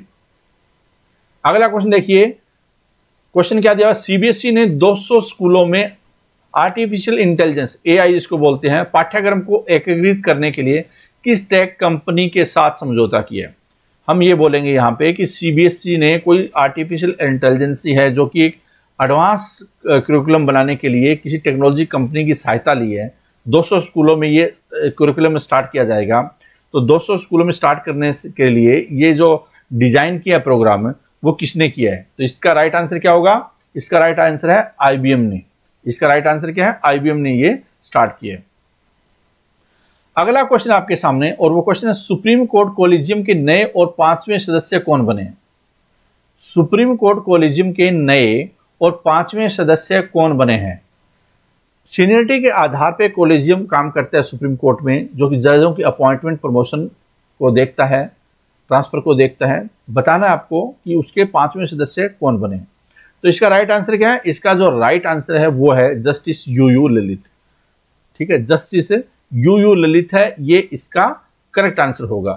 [SPEAKER 1] अगला क्वेश्चन देखिए, क्वेश्चन क्या दिया? CBSE ने 200 स्कूलों में आर्टिफिशियल इंटेलिजेंस, AI जिसको बोलते हैं, पाठ्यक्रम को एकीकृत करने के लिए किस टेक कंपनी के साथ समझौता किया? हम ये बोलेंगे यहाँ पे कि CBSE ने कोई आर्टिफिशियल इंटेलिजेंस है जो कि एक एडवांस करिकुलम बनाने के लिए किसी टेक्नोलॉजी कंपनी की सहायता ली है। 200 स्कूलों में ये करिकुलम स्टार्ट किया जाएगा। तो 200 स्कूलों में स्टार्ट करने के लिए ये जो डिजाइन किया प्रोग्राम वो किसने किया है? तो इसका राइट आंसर क्या होगा? इसका राइट आंसर है IBM ने। इसका राइट आंसर क्या है? IBM ने ये स्टार्ट किया है। अगला क्वेश्चन आपके सामने, और वो क्वेश्चन है, सुप्रीम कोर्ट कोलिजियम के नए और 5वें सदस्य कौन बने? सुप्रीम कोर्ट कोलिजियम के नए और 5वें सदस्य कौन बने हैं? सीनियरिटी के आधार पर कोलिजियम काम करता है सुप्रीम कोर्ट में, जो कि जजों की अपॉइंटमेंट, प्रमोशन को देखता है, ट्रांसफर को देखता है। बताना है आपको कि उसके 5वें सदस्य कौन बने। तो इसका राइट आंसर क्या है? इसका जो राइट आंसर है वो है जस्टिस UU ललित। ठीक है, जस्टिस UU ललित है, ये इसका करेक्ट आंसर होगा।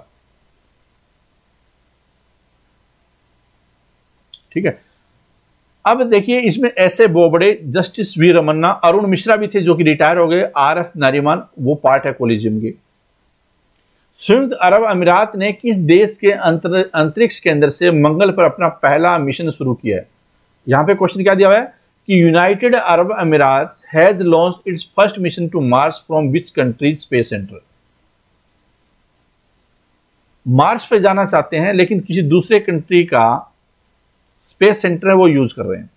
[SPEAKER 1] ठीक है, अब देखिए इसमें ऐसे बोबड़े जस्टिस V रमन्ना, अरुण मिश्रा भी थे जो कि रिटायर हो गए, RF नारिमन वो पार्ट है कोलिजियम के। संयुक्त अरब अमीरात ने किस देश के अंतरिक्ष केंद्र से मंगल पर अपना पहला मिशन शुरू किया है? यहां पे क्वेश्चन क्या दिया हुआ है कि United Arab Emirates has launched its first mission to Mars from which country space centre. Mars पे जाना चाहते हैं लेकिन किसी दूसरे कंट्री का स्पेस सेंटर है वो यूज कर रहे हैं।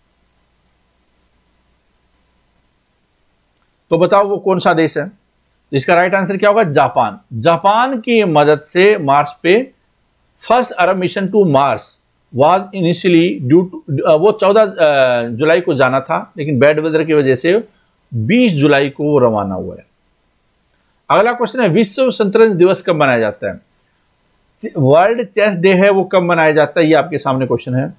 [SPEAKER 1] तो बताओ वो कौन सा देश है? इसका राइट आंसर क्या होगा? जापान। जापान की मदद से मार्स पे first Arab mission to Mars was initially due to, वो 14 जुलाई को जाना था लेकिन बैड वेदर की वजह से 20 जुलाई को वो रवाना हुआ है। अगला क्वेश्चन है विश्व शतरंज दिवस कब मनाया जाता है? वर्ल्ड चेस डे है वो कब मनाया जाता है? ये आपके सामने क्वेश्चन है।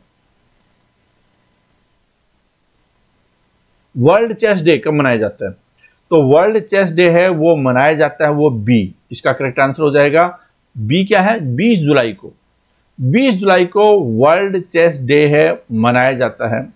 [SPEAKER 1] वर्ल्ड चेस डे कब मनाया जाता है? तो वर्ल्ड चेस डे है वो मनाया जाता है वो बी। इसका करेक्ट आंसर हो जाएगा बी। क्या है? 20 जुलाई को। 20 जुलाई को वर्ल्ड चेस डे है मनाया जाता है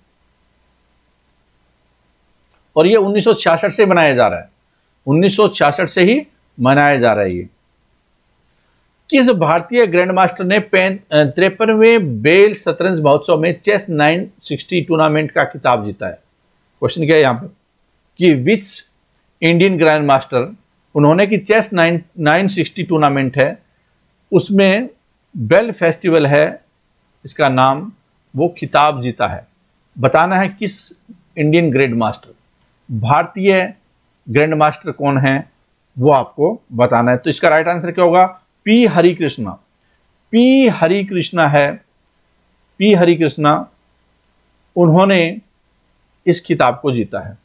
[SPEAKER 1] और ये 1966 से मनाया जा रहा है। 1966 से ही मनाया जा रहा है ये। किस भारतीय ग्रैंड मास्टर ने 53वें बेल शतरंज महोत्सव में चेस 960 टूर्नामेंट का खिताब जीता है? क्वेश्चन क्या है यहां पे कि विच इंडियन ग्रैंड मास्टर, उन्होंने कि चेस 960 टूर्नामेंट है उसमें बेल फेस्टिवल है इसका नाम, वो खिताब जीता है। बताना है किस इंडियन ग्रैंड मास्टर, भारतीय ग्रैंड मास्टर कौन है वो आपको बताना है। तो इसका राइट आंसर क्या होगा? पी हरिकृष्णा। पी हरिकृष्णा है, पी हरिकृष्णा, उन्होंने इस खिताब को जीता है।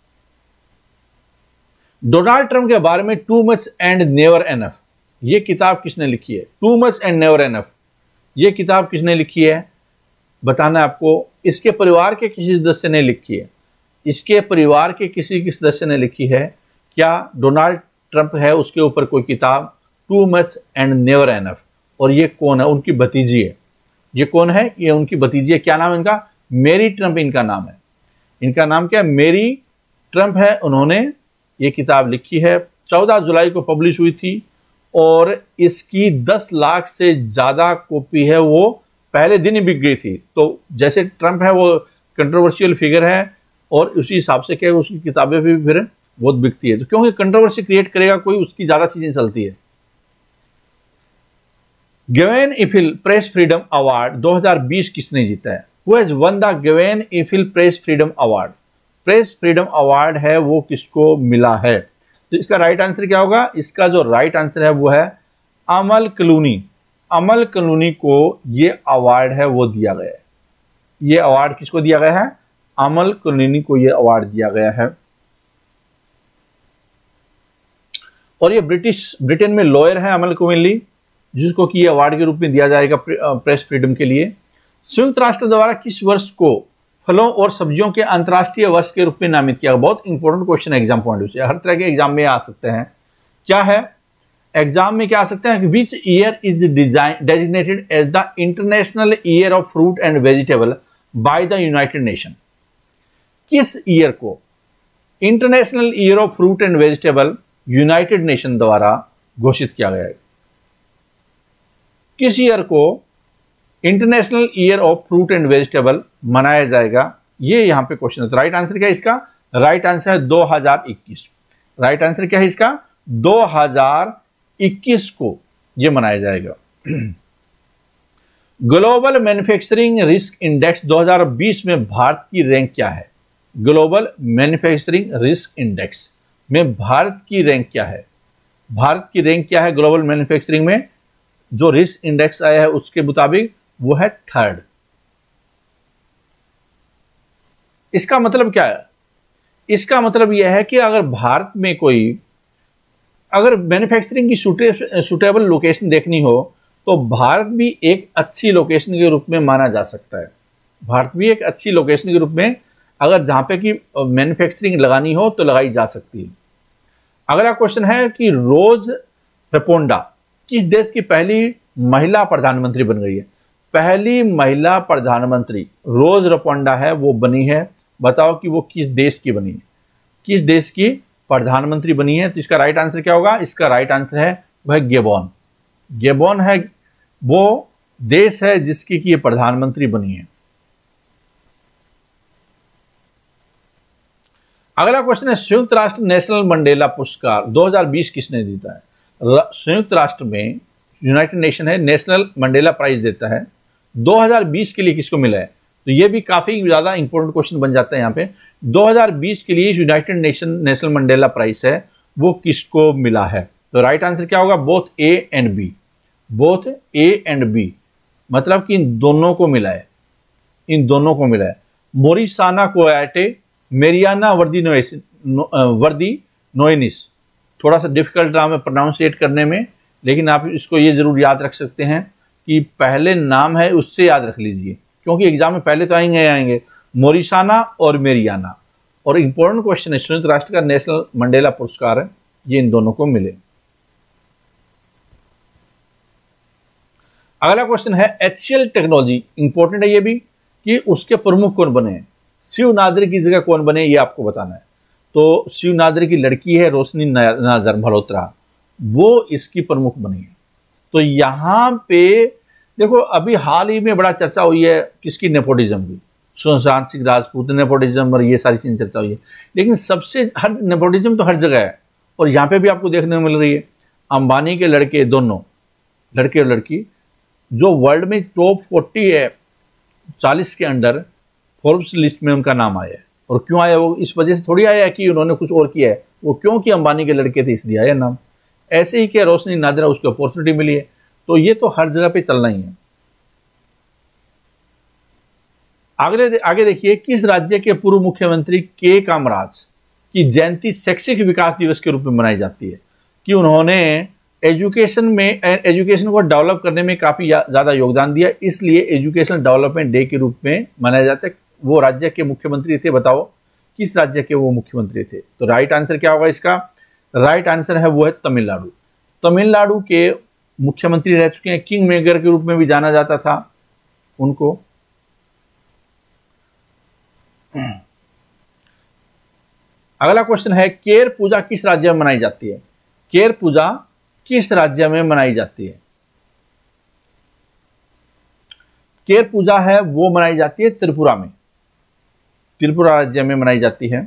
[SPEAKER 1] डोनाल्ड ट्रंप के बारे में too much and never enough, ये किताब किसने लिखी है? Too much and never enough, ये किताब किसने लिखी है बताना है आपको। इसके परिवार के किसी सदस्य ने लिखी है। इसके परिवार के किसी सदस्य ने लिखी है। क्या डोनाल्ड ट्रंप है उसके ऊपर कोई किताब? Too much and never enough. और ये कौन है? उनकी भतीजी है। ये कौन है? ये उनकी भतीजी है। क्या नाम है इनका? मेरी ट्रंप इनका नाम है। इनका नाम क्या है? मेरी ट्रंप है। उन्होंने ये किताब लिखी है, 14 जुलाई को पब्लिश हुई थी और इसकी 10 लाख से ज़्यादा कॉपी है वो पहले दिन ही बिक गई थी। तो जैसे ट्रंप है वो कंट्रोवर्शियल फिगर है और उसी हिसाब से क्या उसकी किताबें भी फिर बहुत बिकती है। तो क्योंकि कंट्रोवर्सी क्रिएट करेगा कोई, उसकी ज़्यादा चीज़ें चलती है। Gwen Ifill press freedom award 2020 किसने जीता है? Who has won the Gwen Ifill press freedom award? Press freedom award है वो किसको मिला है? तो इसका राइट आंसर क्या होगा? इसका जो राइट आंसर है वो है अमल क्लूनी। अमल क्लूनी को ये अवार्ड है वो दिया गया है। ये अवार्ड किसको दिया गया है? अमल क्लूनी को ये अवार्ड दिया गया है। और ये ब्रिटेन में लॉयर है अमल क्लूनी, जिसको कि ये अवार्ड के रूप में दिया जाएगा प्रेस फ्रीडम के लिए। संयुक्त राष्ट्र द्वारा किस वर्ष को फलों और सब्जियों के अंतर्राष्ट्रीय वर्ष के रूप में नामित किया? बहुत इंपॉर्टेंट क्वेश्चन है एग्जाम पॉइंट से, हर तरह के एग्जाम में आ सकते हैं। क्या है एग्जाम में? क्या आ सकते हैं? Which year is designated as the international year of fruit and vegetable by the United Nation? किस ईयर को international year of fruit and vegetable United Nation द्वारा घोषित किया गया है? किस ईयर को international year of fruit and vegetable मनाया जाएगा? ये यहां पे क्वेश्चन है। तो राइट आंसर क्या है इसका? राइट आंसर है 2021। राइट आंसर क्या है इसका? 2021 को ये मनाया जाएगा। ग्लोबल मैन्युफैक्चरिंग रिस्क इंडेक्स 2020 में भारत की रैंक क्या है? ग्लोबल मैन्युफैक्चरिंग रिस्क इंडेक्स में भारत की रैंक क्या है? भारत की रैंक क्या है ग्लोबल मैन्युफैक्चरिंग में? जो रिस्क इंडेक्स आया है उसके मुताबिक वो है 3rd। इसका मतलब क्या है? इसका मतलब यह है कि अगर भारत में कोई अगर मैन्युफैक्चरिंग की सूटेबल लोकेशन देखनी हो तो भारत भी एक अच्छी लोकेशन के रूप में माना जा सकता है। भारत भी एक अच्छी लोकेशन के रूप में अगर जहां पे की मैन्युफैक्चरिंग लगानी हो तो लगाई जा सकती है। अगला क्वेश्चन है कि रोज रेपोंडा किस देश की पहली महिला प्रधानमंत्री बन गई है? पहली महिला प्रधानमंत्री रोज रेपोंडा है वो बनी है। बताओ कि वो किस देश की बनी है? किस देश की प्रधानमंत्री बनी है? तो इसका राइट आंसर क्या होगा? इसका राइट आंसर है वह गेबॉन। गैबोन है वो देश है जिसकी कि ये प्रधानमंत्री बनी है। अगला क्वेश्चन है संयुक्त राष्ट्र नेशनल मंडेला पुरस्कार 2020 किसने जीता है? संयुक्त राष्ट्र में यूनाइटेड नेशन है, नेशनल मंडेला प्राइज देता है। 2020 के लिए किसको मिला है? तो ये भी काफी ज्यादा इंपॉर्टेंट क्वेश्चन बन जाता है यहाँ पे। 2020 के लिए United Nation Nelson Mandela prize है वो किसको मिला है? तो राइट आंसर क्या होगा? Both A and B. Both A and B मतलब कि इन दोनों को मिला है, इन दोनों को मिला है। मोरिसाना कोयाटे, मेरियाना वर्दी नोएनिस। थोड़ा सा डिफिकल्ट नाम है प्रोनाउंसिएट करने में, लेकिन आप इसको ये जरूर याद रख सकते हैं कि पहले नाम है उससे याद रख लीजिए, क्योंकि एग्जाम में पहले तो आएंगे मोरिसाना और मेरियाना। और इंपॉर्टेंट क्वेश्चन है, संयुक्त राष्ट्र का नेशनल मंडेला पुरस्कार है, ये इन दोनों को मिले। अगला क्वेश्चन है HCL टेक्नोलॉजी, इंपॉर्टेंट है ये भी, कि उसके प्रमुख कौन बने हैं? शिव नादरी की जगह कौन बने ये आपको बताना है। तो शिव नादरी की लड़की है रोशनी नादर मल्होत्रा, वो इसकी प्रमुख बनी है। तो यहां पे देखो अभी हाल ही में बड़ा चर्चा हुई है किसकी? नेपोटिज्म की। सुशांत सिंह राजपूत नेपोटिज्म और ये सारी चीजें चर्चा हुई है, लेकिन सबसे हर नेपोटिज्म तो हर जगह है, और यहाँ पे भी आपको देखने को मिल रही है। अंबानी के लड़के दोनों, लड़के और लड़की, जो वर्ल्ड में टॉप 40 है 40 के अंडर, फोर्ब्स लिस्ट में उनका नाम आया है। और क्यों आया? वो इस वजह से थोड़ी आया है कि उन्होंने कुछ और किया है, वो क्योंकि अंबानी के लड़के थे इसलिए आया नाम। ऐसे ही क्या रोशनी नादरा, उसको अपॉर्चुनिटी मिली है। तो ये तो हर जगह पे चलना ही है। आगे देखिए, किस राज्य के पूर्व मुख्यमंत्री के कामराज की जयंती शैक्षिक विकास दिवस के रूप में मनाई जाती है? कि उन्होंने एजुकेशन को डेवलप करने में काफी ज्यादा योगदान दिया, इसलिए एजुकेशन डेवलपमेंट डे के रूप में मनाया जाता है। वो राज्य के मुख्यमंत्री थे, बताओ किस राज्य के वो मुख्यमंत्री थे? तो राइट आंसर क्या होगा इसका? राइट आंसर है वो है तमिलनाडु। तमिलनाडु के मुख्यमंत्री रह चुके हैं, किंग मेकर के रूप में भी जाना जाता था उनको। अगला क्वेश्चन है, केर पूजा किस राज्य में मनाई जाती है? केर पूजा किस राज्य में मनाई जाती है? केर पूजा है वो मनाई जाती है त्रिपुरा में, त्रिपुरा राज्य में मनाई जाती है।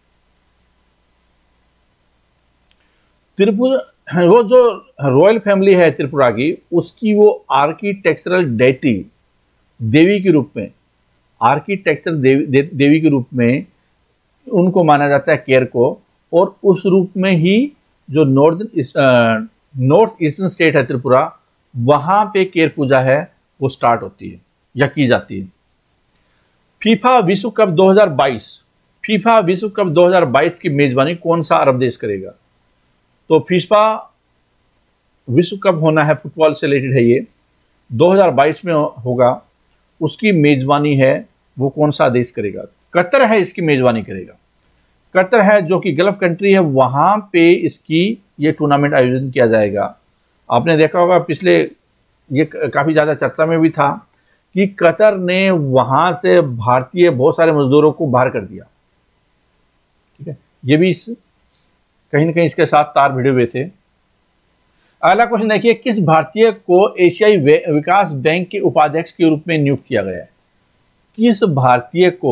[SPEAKER 1] त्रिपुरा, वो जो रॉयल फैमिली है त्रिपुरा की, उसकी वो आर्किटेक्चरल डेटी देवी के रूप में, आर्किटेक्चर देवी के रूप में उनको माना जाता है केर को। और उस रूप में ही जो नॉर्थ ईस्टर्न स्टेट है त्रिपुरा, वहां पे केर पूजा है वो स्टार्ट होती है या की जाती है। फीफा विश्व कप 2022, फीफा विश्व कप 2022 की मेजबानी कौन सा अरब देश करेगा? तो फीफा विश्व कप होना है, फुटबॉल से रिलेटेड है ये, 2022 में होगा। उसकी मेजबानी है वो कौन सा देश करेगा? कतर है इसकी मेजबानी करेगा। कतर है जो कि गल्फ कंट्री है, वहां पे इसकी ये टूर्नामेंट आयोजन किया जाएगा। आपने देखा होगा पिछले, ये काफी ज्यादा चर्चा में भी था कि कतर ने वहां से भारतीय बहुत सारे मजदूरों को बाहर कर दिया। ठीक है, ये भी कहीं ना कहीं इसके साथ तार भिड़े हुए थे। अगला क्वेश्चन देखिए, किस भारतीय को एशियाई विकास बैंक के उपाध्यक्ष के रूप में नियुक्त किया गया है? किस भारतीय को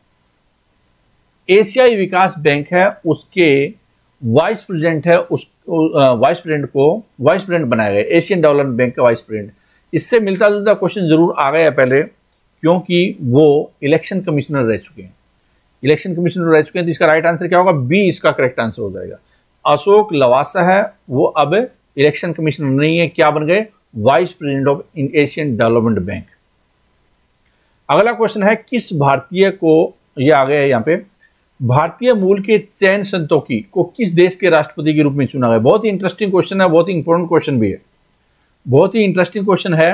[SPEAKER 1] एशियाई विकास बैंक है उसके वाइस प्रेसिडेंट है, उस वाइस प्रेसिडेंट बनाया गया, एशियन डेवलपमेंट बैंक का वाइस प्रेसिडेंट। इससे मिलता जुलता क्वेश्चन जरूर आ गया पहले, क्योंकि वो इलेक्शन कमिश्नर रह चुके हैं, इलेक्शन कमिश्नर रह चुके हैं। तो इसका राइट आंसर क्या होगा? बी इसका करेक्ट आंसर हो जाएगा। अशोक लवासा है वो अब इलेक्शन कमिश्नर नहीं है, क्या बन गए? Vice president of Asian Development Bank. अगला क्वेश्चन है, किस भारतीय को, ये आ गया है यहाँ पे, भारतीय मूल के चैन संतोखी को किस देश के राष्ट्रपति के रूप में चुना गया? बहुत ही इंटरेस्टिंग क्वेश्चन है, बहुत ही इंपॉर्टेंट क्वेश्चन भी है, बहुत ही इंटरेस्टिंग क्वेश्चन है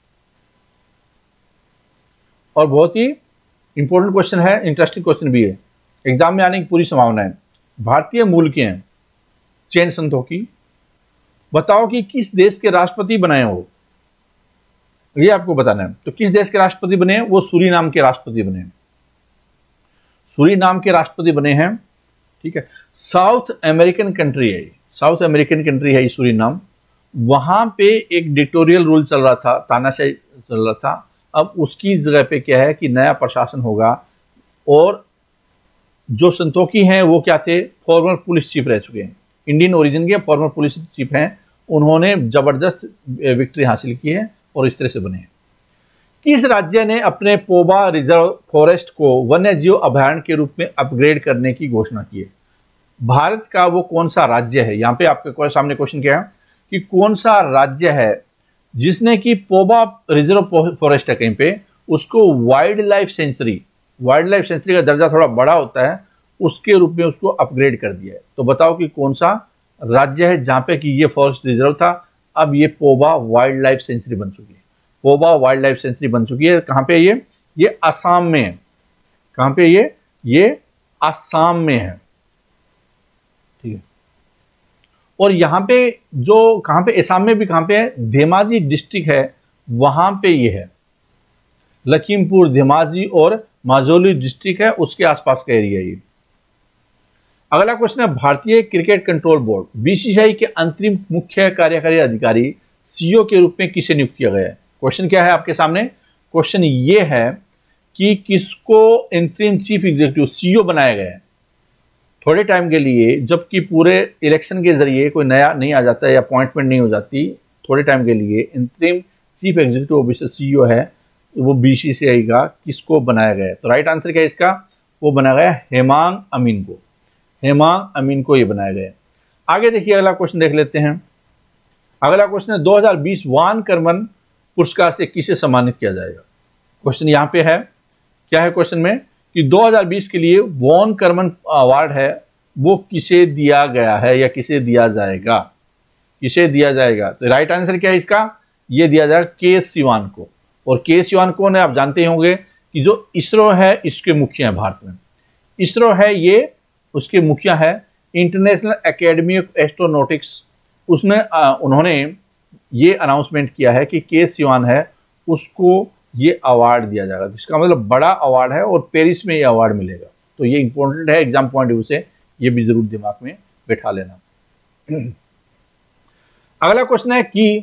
[SPEAKER 1] और बहुत ही इंपॉर्टेंट क्वेश्चन है, इंटरेस्टिंग क्वेश्चन भी है, एग्जाम में आने की पूरी संभावना है। भारतीय मूल के हैं चैन संतोखी, बताओ कि किस देश के राष्ट्रपति बने हो, ये आपको बताना है। तो किस देश के राष्ट्रपति बने हैं? वो सूरीनाम के राष्ट्रपति बने हैं, सूरीनाम के राष्ट्रपति बने हैं। ठीक है, साउथ अमेरिकन कंट्री है, साउथ अमेरिकन कंट्री है ये सूरीनाम, वहां पे एक डिक्टेटोरियल रूल चल रहा था, तानाशाही चल रहा था। अब उसकी जगह पे क्या है कि नया प्रशासन होगा, और जो संतोखी हैं वो क्या थे, फॉर्मर पुलिस चीफ रह चुके हैं, इंडियन ओरिजिन के फॉर्मर पुलिस चीफ हैं। उन्होंने जबरदस्त विक्ट्री हासिल की है और इस तरह से बने हैं। किस राज्य ने अपने पोबा रिजर्व फॉरेस्ट को वन्यजीव अभयारण्य के रूप में अपग्रेड करने की घोषणा की है? भारत का वो कौन सा राज्य है? यहाँ पे आपके सामने क्वेश्चन क्या है कि कौन सा राज्य है जिसने कि पोबा रिजर्व फॉरेस्ट है कहीं पे, उसको वाइल्ड लाइफ सेंचुरी का दर्जा थोड़ा बड़ा होता है, उसके रूप में उसको अपग्रेड कर दिया है। तो बताओ कि कौन सा राज्य है जहां पे कि ये फॉरेस्ट रिजर्व था, अब ये पोबा वाइल्ड लाइफ सेंचुरी बन चुकी है। पोबा वाइल्ड लाइफ सेंचुरी बन चुकी है। कहां पे ये असम में है। कहां पे ये असम में है, ठीक है। और यहां पे जो कहां पे असम में भी कहां पे है, धेमाजी डिस्ट्रिक्ट है, वहां पे ये है। लखीमपुर, धेमाजी और माजौली डिस्ट्रिक्ट है, उसके आसपास का एरिया ये। अगला क्वेश्चन है, भारतीय क्रिकेट कंट्रोल बोर्ड बीसीसीआई के अंतरिम मुख्य कार्यकारी अधिकारी सीईओ के रूप में किसे नियुक्त किया गया है? क्वेश्चन क्या है आपके सामने? क्वेश्चन ये है कि किसको इंटरिम चीफ एग्जीक्यूटिव सीईओ बनाया गया है थोड़े टाइम के लिए, जबकि पूरे इलेक्शन के जरिए कोई नया नहीं आ जाता है या अपॉइंटमेंट नहीं हो जाती, थोड़े टाइम के लिए interim chief executive officer CEO है, वो बीसीसीआई का किसको बनाया गया है? तो राइट आंसर क्या है इसका? वो बनाया गया हेमांग अमीन को। हेमांग अमीन को ये बनाया गया। आगे देखिए, अगला क्वेश्चन देख लेते हैं। अगला क्वेश्चन है, 2020 वान कर्मन पुरस्कार से किसे सम्मानित किया जाएगा? क्वेश्चन यहां पे है, क्या है क्वेश्चन में कि 2020 के लिए वॉन कर्मन अवार्ड है, वो किसे दिया गया है या किसे दिया जाएगा? किसे दिया जाएगा? तो राइट आंसर क्या है इसका? ये दिया जाएगा के सिवान को। और के सिवान कौन है? आप जानते होंगे कि जो इसरो है इसके मुखिया है भारत में। इसरो है ये, उसके मुखिया है इंटरनेशनल एकेडमी ऑफ एस्ट्रोनॉटिक्स। उसमें उन्होंने ये अनाउंसमेंट किया है कि के सिवान है, उसको ये अवार्ड दिया जाएगा। इसका मतलब बड़ा अवार्ड है और पेरिस में ये अवार्ड मिलेगा। तो ये इंपॉर्टेंट है एग्जाम पॉइंट ऑफ व्यू से, ये भी जरूर दिमाग में बैठा लेना। अगला क्वेश्चन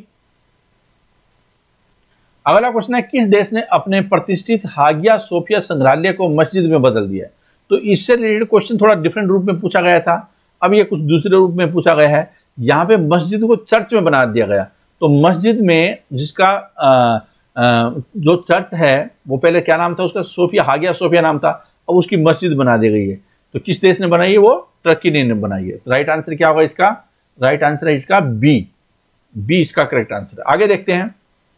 [SPEAKER 1] है किस देश ने अपने प्रतिष्ठित हागिया सोफिया संग्रहालय को मस्जिद में बदल दिया है? तो इससे रिलेटेड क्वेश्चन थोड़ा डिफरेंट रूप में पूछा गया था, अब ये कुछ दूसरे रूप में पूछा गया है। यहाँ पे मस्जिद को चर्च में बना दिया गया। तो मस्जिद में जिसका जो चर्च है वो पहले क्या नाम था उसका? सोफिया, हागिया सोफिया नाम था, अब उसकी मस्जिद बना दी गई है। तो किस देश ने बनाई है? वो टर्की ने बनाई है। तो राइट आंसर क्या होगा इसका? राइट आंसर है इसका बी इसका करेक्ट आंसर। आगे देखते हैं,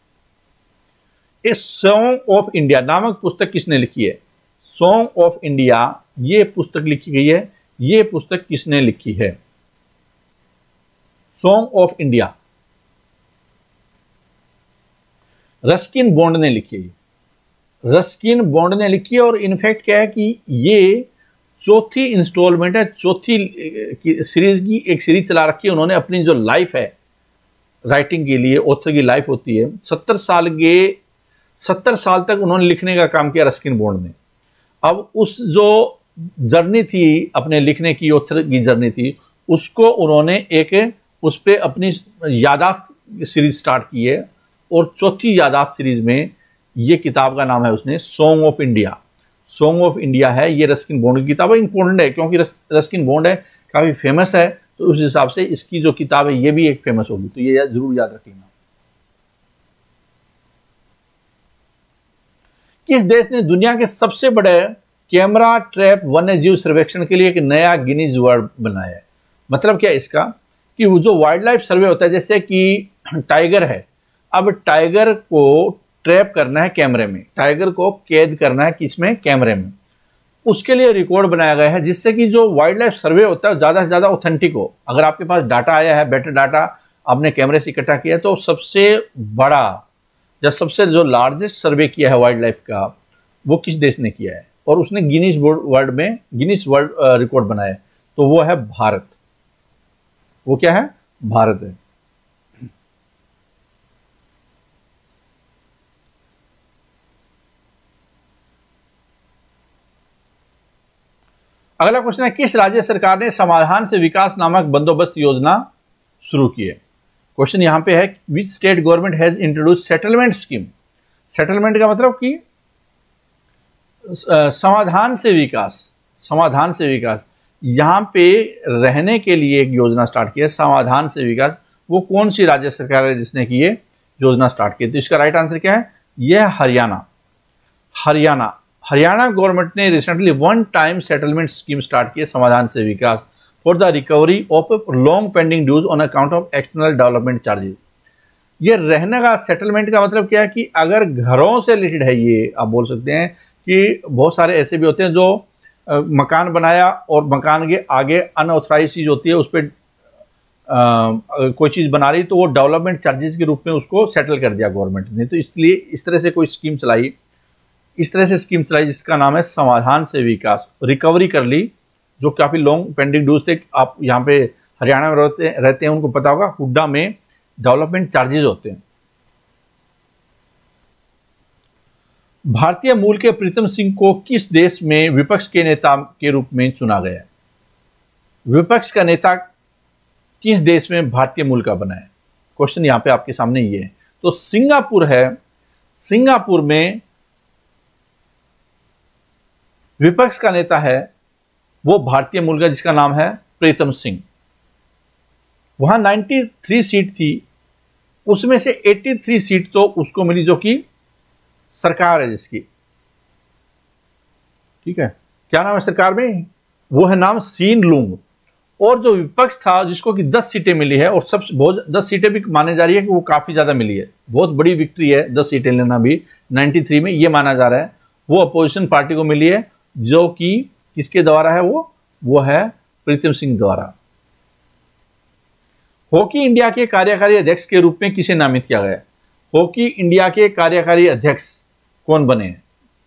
[SPEAKER 1] ए सॉन्ग ऑफ इंडिया नामक पुस्तक किसने लिखी है? सॉन्ग ऑफ इंडिया ये पुस्तक लिखी गई है, ये पुस्तक किसने लिखी है? Song of India Ruskin Bond ने लिखी है। रस्किन बॉन्ड ने लिखी है। और इनफैक्ट क्या है कि ये चौथी इंस्टॉलमेंट है, चौथी सीरीज की एक सीरीज चला रखी है उन्होंने। अपनी जो लाइफ है राइटिंग के लिए, ऑथर की लाइफ होती है 70 साल तक उन्होंने लिखने का काम किया रस्किन बॉन्ड ने। अब उस जो जर्नी थी अपने लिखने की, ऑथर की जर्नी थी, उसको उन्होंने एक उस पर अपनी यादाश्त सीरीज स्टार्ट की है। और चौथी यादाश्त सीरीज में ये किताब का नाम है उसने song of India. Song of India है, ये रस्किन बॉन्ड की किताब है। इंपॉर्टेंट है क्योंकि रस्किन बॉन्ड है, काफी फेमस है, तो उस हिसाब से इसकी जो किताब है ये भी एक फेमस होगी। तो ये जरूर याद रखिएगा। किस देश ने दुनिया के सबसे बड़े कैमरा ट्रैप वन्यजीव सर्वेक्षण के लिए एक नया गिनीज वर्ल्ड बनाया है? मतलब क्या है इसका कि वो जो वाइल्ड लाइफ सर्वे होता है, जैसे कि टाइगर है, अब टाइगर को ट्रैप करना है कैमरे में, टाइगर को कैद करना है किसमें? कैमरे में। उसके लिए रिकॉर्ड बनाया गया है जिससे कि जो वाइल्ड लाइफ सर्वे होता है ज्यादा से ज्यादा ऑथेंटिक हो। अगर आपके पास डाटा आया है, बेटर डाटा आपने कैमरे से इकट्ठा किया, तो सबसे बड़ा या सबसे जो लार्जेस्ट सर्वे किया है वाइल्ड लाइफ का, वो किस देश ने किया है? और उसने गिनीज वर्ल्ड रिकॉर्ड बनाया है, तो वो है भारत। वो क्या है? भारत है। अगला क्वेश्चन है, किस राज्य सरकार ने समाधान से विकास नामक बंदोबस्त योजना शुरू की है? क्वेश्चन यहां पे है which state government has introduce settlement scheme. Settlement का मतलब कि समाधान से विकास, समाधान से विकास। यहां पे रहने के लिए एक योजना स्टार्ट की है, समाधान से विकास। वो कौन सी राज्य सरकार है जिसने की ये योजना स्टार्ट की? तो इसका राइट आंसर क्या है? यह हरियाणा। हरियाणा हरियाणा गवर्नमेंट ने recently one time settlement scheme start की है, समाधान से विकास, for the recovery of long pending dues on account of external development charges. ये रहने का सेटलमेंट का मतलब क्या है कि अगर घरों से रिलेटेड है, ये आप बोल सकते हैं कि बहुत सारे ऐसे भी होते हैं जो मकान बनाया और मकान के आगे अनऑथराइज चीज होती है, उस पर कोई चीज बना रही तो वो डेवलपमेंट चार्जेस के रूप में उसको सेटल कर दिया गवर्नमेंट ने। तो इसलिए इस तरह से कोई स्कीम चलाई, इस तरह से स्कीम चलाई जिसका नाम है समाधान से विकास। रिकवरी कर ली जो काफी लॉन्ग पेंडिंग ड्यूज थे। आप यहाँ पे हरियाणा में रहते हैं, उनको पता होगा हुड्डा में डेवलपमेंट चार्जेस होते हैं। भारतीय मूल के प्रीतम सिंह को किस देश में विपक्ष के नेता के रूप में चुना गया है? विपक्ष का नेता किस देश में भारतीय मूल का बना है? क्वेश्चन यहां पे आपके सामने ये है। तो सिंगापुर है, सिंगापुर में विपक्ष का नेता है वो भारतीय मूल का, जिसका नाम है प्रीतम सिंह। वहां 93 सीट थी, उसमें से 83 सीट तो उसको मिली जो कि सरकार है जिसकी, ठीक है। क्या नाम है सरकार में? वो है नाम सीन लुंग। और जो विपक्ष था जिसको कि 10 सीटें मिली है, और सब बहुत 10 सीटें भी माने जा रही है कि वो काफी ज्यादा मिली है, बहुत बड़ी विक्ट्री है 10 सीटें लेना भी 93 में, ये माना जा रहा है। वो अपोजिशन पार्टी को मिली है जो कि किसके द्वारा है? वो है प्रीतम सिंह द्वारा। हॉकी इंडिया के कार्यकारी अध्यक्ष के रूप में किसे नामित किया गया? हॉकी इंडिया के कार्यकारी अध्यक्ष कौन बने हैं?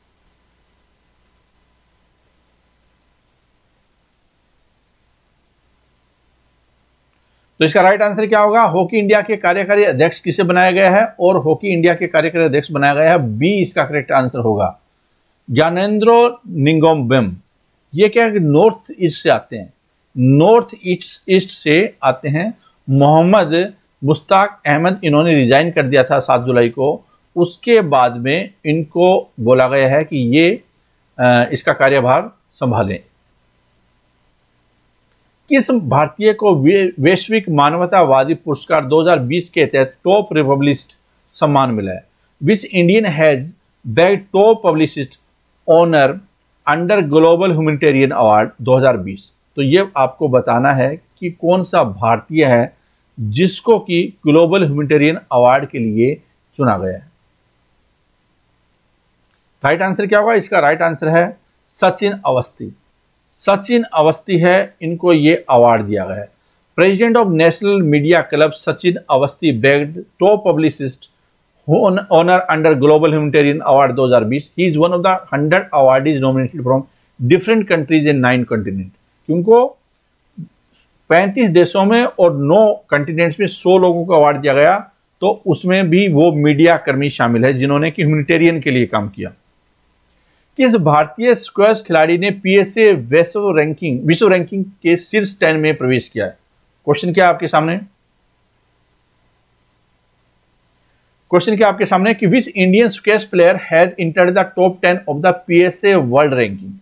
[SPEAKER 1] तो इसका राइट आंसर क्या होगा? हॉकी इंडिया के कार्यकारी अध्यक्ष किसे बनाया गया है? और हॉकी इंडिया के कार्यकारी अध्यक्ष बनाया गया है बी, इसका करेक्ट आंसर होगा ज्ञानेंद्रो निंगोमबम। ये क्या है कि नॉर्थ ईस्ट से आते हैं, नॉर्थ ईस्ट से आते हैं। मोहम्मद मुश्ताक अहमद, इन्होंने रिजाइन कर दिया था 7 जुलाई को। उसके बाद में इनको बोला गया है कि ये इसका कार्यभार संभालें। किस भारतीय को वैश्विक मानवतावादी पुरस्कार 2020 के तहत टॉप रिपब्लिसिस्ट सम्मान मिला है? Which Indian has bag top publicist honour under global humanitarian award 2020। तो ये आपको बताना है कि कौन सा भारतीय है जिसको कि ग्लोबल ह्यूमैनिटेरियन अवार्ड के लिए चुना गया है। राइट आंसर क्या होगा? इसका राइट आंसर है सचिन अवस्थी। सचिन अवस्थी है, इनको ये अवार्ड दिया गया है। President of national media club Sachin Awasthi bagged top publicist honor under Global Humanitarian Award 2020. He is one of the 100 awardees nominated from different countries in 9 continents. उनको 35 देशों में और 9 कंटिनेंट्स में 100 लोगों को अवार्ड दिया गया। तो उसमें भी वो मीडिया कर्मी शामिल है जिन्होंने कि ह्यूमैनिटेरियन के लिए काम किया। किस भारतीय स्क्वैश खिलाड़ी ने पीएसए विश्व रैंकिंग के शीर्ष 10 में प्रवेश किया है? क्वेश्चन क्या आपके सामने? क्वेश्चन क्या आपके सामने कि which Indian squash player has entered the top 10 of the PSA world ranking.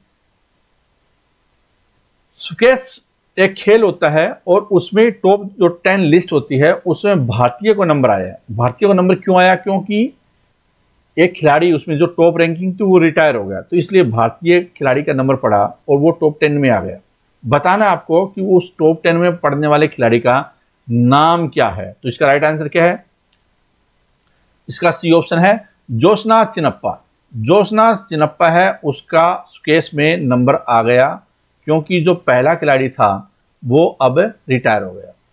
[SPEAKER 1] Squash एक खेल होता है और उसमें टॉप जो 10 लिस्ट होती है उसमें भारतीय को नंबर आया है। भारतीय को नंबर क्यों आया? क्योंकि एक खिलाड़ी उसमें जो टॉप रैंकिंग थी वो रिटायर हो गया, तो इसलिए भारतीय खिलाड़ी का नंबर पड़ा और वो टॉप 10 में आ गया। बताना आपको कि उस टॉप 10 में पढ़ने वाले खिलाड़ी का नाम क्या है। तो इसका राइट आंसर क्या है? इसका सी ऑप्शन है जोशना चिनप्पा। जोशना चिनप्पा है, उसका केस में नंबर आ गया क्योंकि जो पहला खिलाड़ी था वो अब रिटायर हो गया।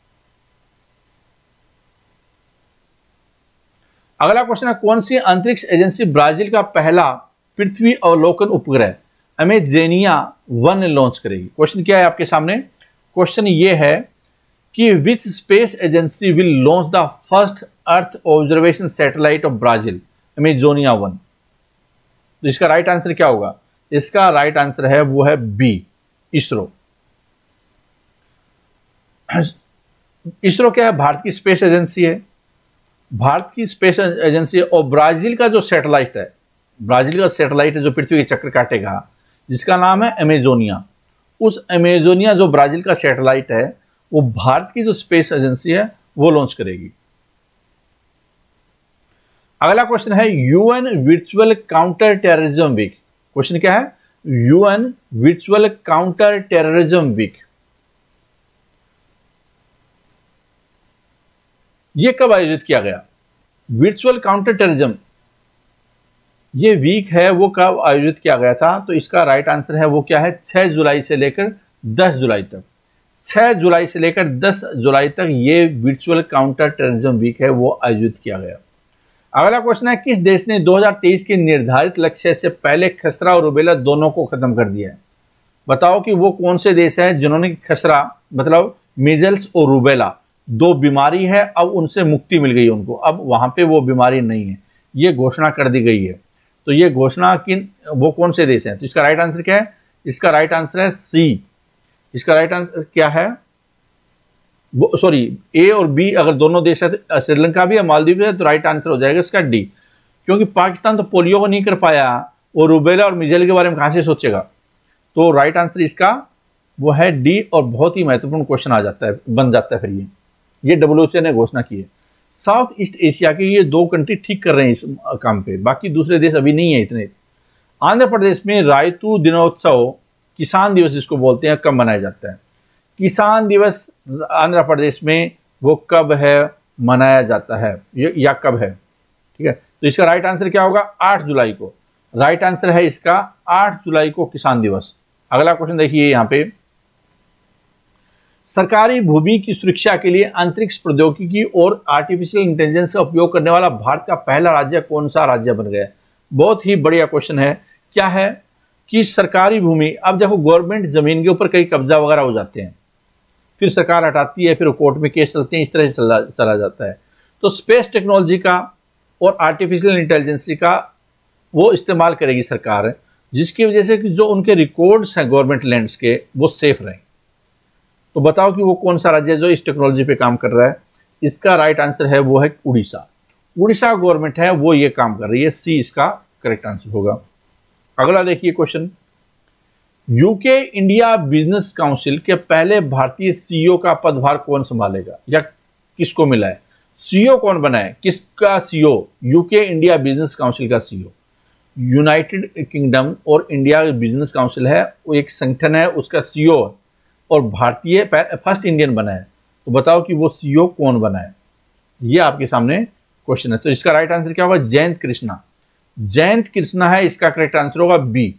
[SPEAKER 1] अगला क्वेश्चन है कौन सी अंतरिक्ष एजेंसी ब्राजील का पहला पृथ्वी अवलोकन उपग्रह अमेजेनिया 1 लॉन्च करेगी? क्वेश्चन क्या है आपके सामने? क्वेश्चन ये है कि which space agency will launch the first earth observation satellite of Brazil Amazonia 1। तो इसका राइट आंसर क्या होगा? इसका राइट आंसर है वो है बी, इसरो। इसरो क्या है? भारत की स्पेस एजेंसी है, भारत की स्पेस एजेंसी है। और ब्राजील का जो सैटेलाइट है, ब्राजील का सैटेलाइट है जो पृथ्वी के चक्कर काटेगा, जिसका नाम है अमेजोनिया, उस अमेजोनिया जो ब्राजील का सैटेलाइट है वो भारत की जो स्पेस एजेंसी है वो लॉन्च करेगी। अगला क्वेश्चन है UN virtual counter terrorism week. Question क्या है? UN virtual counter terrorism week, ये कब आयोजित किया गया? वर्चुअल काउंटर टेररिज्म ये वीक है वो कब आयोजित किया गया था? तो इसका राइट आंसर है वो क्या है? 6 जुलाई से लेकर 10 जुलाई तक। 6 जुलाई से लेकर 10 जुलाई तक ये वर्चुअल काउंटर टेररिज्म वीक है वो आयोजित किया गया। अगला क्वेश्चन है किस देश ने 2023 के निर्धारित लक्ष्य से पहले खसरा और रुबेला दोनों को खत्म कर दिया है? बताओ कि वो कौन से देश है जिन्होंने खसरा मतलब मीजल्स और रुबेला दो बीमारी है, अब उनसे मुक्ति मिल गई उनको, अब वहां पे वो बीमारी नहीं है, ये घोषणा कर दी गई है। तो ये घोषणा किन वो कौन से देश हैं? तो इसका राइट आंसर क्या है? इसका राइट आंसर है सी। इसका राइट आंसर क्या है? सॉरी, ए और बी अगर दोनों देश है, श्रीलंका भी है, मालदीव है, तो राइट आंसर हो जाएगा इसका डी। क्योंकि पाकिस्तान तो पोलियो को नहीं कर पाया और रुबेला और मिजल के बारे में कहां से सोचेगा? तो राइट आंसर इसका वो है डी। और बहुत ही महत्वपूर्ण क्वेश्चन आ जाता है, बन जाता है फिर ये डब्ल्यूएचओ ने घोषणा की है। साउथ ईस्ट एशिया के ये 2 कंट्री ठीक कर रहे हैं इस काम पे, बाकी दूसरे देश अभी नहीं है इतने। आंध्र प्रदेश में रायतू दिनोत्सव, किसान दिवस जिसको बोलते हैं, कब मनाया जाता है? किसान दिवस आंध्र प्रदेश में वो कब है मनाया जाता है या कब है? ठीक है, तो इसका राइट आंसर क्या होगा? 8 जुलाई को। राइट आंसर है इसका 8 जुलाई को किसान दिवस। अगला क्वेश्चन देखिए यहाँ पे, सरकारी भूमि की सुरक्षा के लिए अंतरिक्ष प्रौद्योगिकी और आर्टिफिशियल इंटेलिजेंस का उपयोग करने वाला भारत का पहला राज्य कौन सा राज्य बन गया? बहुत ही बढ़िया क्वेश्चन है। क्या है कि सरकारी भूमि, अब देखो गवर्नमेंट जमीन के ऊपर कई कब्जा वगैरह हो जाते हैं, फिर सरकार हटाती है, फिर कोर्ट में केस चलते हैं, इस तरह से चला जाता है। तो स्पेस टेक्नोलॉजी का और आर्टिफिशियल इंटेलिजेंस का वो इस्तेमाल करेगी सरकार, जिसकी वजह से कि जो उनके रिकॉर्ड्स हैं गवर्नमेंट लैंड्स के वो सेफ रहें। तो बताओ कि वो कौन सा राज्य है जो इस टेक्नोलॉजी पे काम कर रहा है? इसका राइट आंसर है वो है उड़ीसा। उड़ीसा गवर्नमेंट है वो ये काम कर रही है, सी इसका करेक्ट आंसर होगा। अगला देखिए question, UK India business council के पहले भारतीय सीईओ का पदभार कौन संभालेगा या किसको मिला है? सीईओ कौन बना है? किसका CEO? UK India business council का सीईओ। यूनाइटेड किंगडम और इंडिया बिजनेस काउंसिल है, वो एक संगठन है, उसका सीईओ और भारतीय फर्स्ट इंडियन बना है। तो बताओ कि वो सीईओ कौन बना है? ये आपके सामने क्वेश्चन है। तो इसका राइट आंसर क्या होगा? जयंत कृष्णा। जयंत कृष्णा है इसका करेक्ट आंसर होगा बी।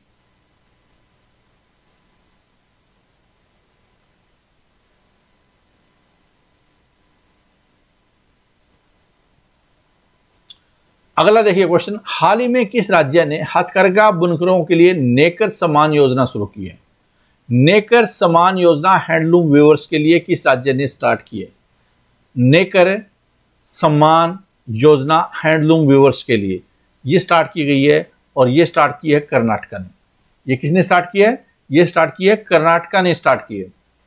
[SPEAKER 1] अगला देखिए क्वेश्चन, हाल ही में किस राज्य ने हथकरघा बुनकरों के लिए नेकर सम्मान योजना शुरू की है? नेकर सम्मान योजना हैंडलूम वीवर्स के लिए किस राज्य ने स्टार्ट की है? नेकर सम्मान योजना हैंडलूम वीवर्स के लिए ये स्टार्ट की गई है और ये स्टार्ट की है कर्नाटका ने। ये किसने स्टार्ट किया है? ये स्टार्ट की है कर्नाटका ने स्टार्ट की है।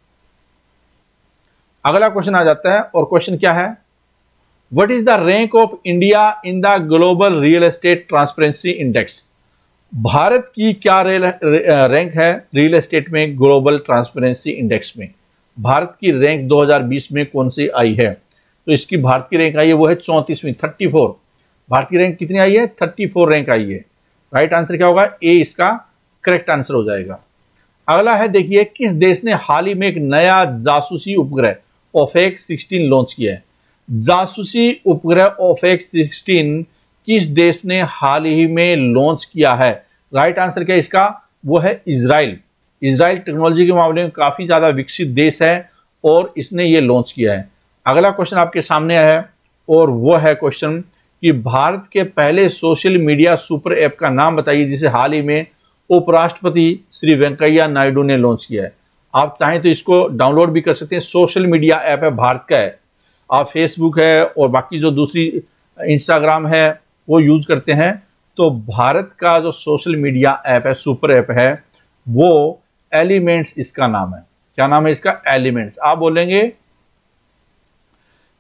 [SPEAKER 1] अगला क्वेश्चन आ जाता है और क्वेश्चन क्या है? What is the rank of India in the global real estate transparency index? भारत की क्या रैंक है रियल एस्टेट में ग्लोबल ट्रांसपेरेंसी इंडेक्स में? भारत की रैंक 2020 में कौन सी आई है? तो इसकी भारत की रैंक आई है वो है 34वीं, 34। भारत की रैंक कितनी आई है? 34 रैंक आई है। राइट आंसर क्या होगा? ए इसका करेक्ट आंसर हो जाएगा। अगला है देखिए, किस देश ने हाल ही में एक नया जासूसी उपग्रह ओफेक 16 लॉन्च किया है? जासूसी उपग्रह ओफेक 16 किस देश ने हाल ही में लॉन्च किया है? राइट आंसर क्या है इसका? वो है इजराइल। इजराइल टेक्नोलॉजी के मामले में काफी ज्यादा विकसित देश है और इसने ये लॉन्च किया है। अगला क्वेश्चन आपके सामने है और वो है क्वेश्चन कि भारत के पहले सोशल मीडिया सुपर ऐप का नाम बताइए जिसे हाल ही में उपराष्ट्रपति श्री वेंकैया नायडू ने लॉन्च किया है। आप चाहें तो इसको डाउनलोड भी कर सकते हैं। सोशल मीडिया ऐप है, भारत का है। आप फेसबुक है और बाकी जो दूसरी इंस्टाग्राम है वो यूज करते हैं, तो भारत का जो सोशल मीडिया ऐप है, सुपर ऐप है, वो एलिमेंट्स इसका नाम है। क्या नाम है इसका? एलिमेंट्स। आप बोलेंगे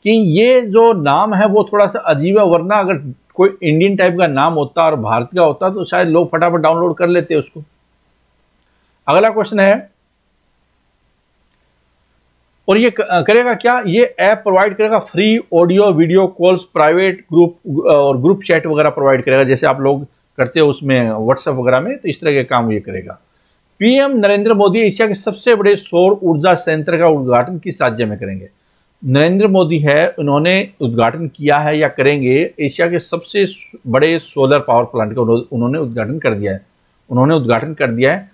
[SPEAKER 1] कि ये जो नाम है वो थोड़ा सा अजीब है, वरना अगर कोई इंडियन टाइप का नाम होता और भारत का होता तो शायद लोग फटाफट डाउनलोड कर लेते उसको। अगला क्वेश्चन है, और ये करेगा क्या, ये ऐप प्रोवाइड करेगा free audio video calls, private group और ग्रुप चैट वगैरह प्रोवाइड करेगा, जैसे आप लोग करते हो उसमें व्हाट्सएप वगैरह में, तो इस तरह के काम ये करेगा। पीएम नरेंद्र मोदी एशिया के सबसे बड़े सौर ऊर्जा संयंत्र का उद्घाटन किस राज्य में करेंगे? नरेंद्र मोदी है, उन्होंने उद्घाटन किया है या करेंगे एशिया के सबसे बड़े सोलर पावर प्लांट का उन्होंने उद्घाटन कर दिया है।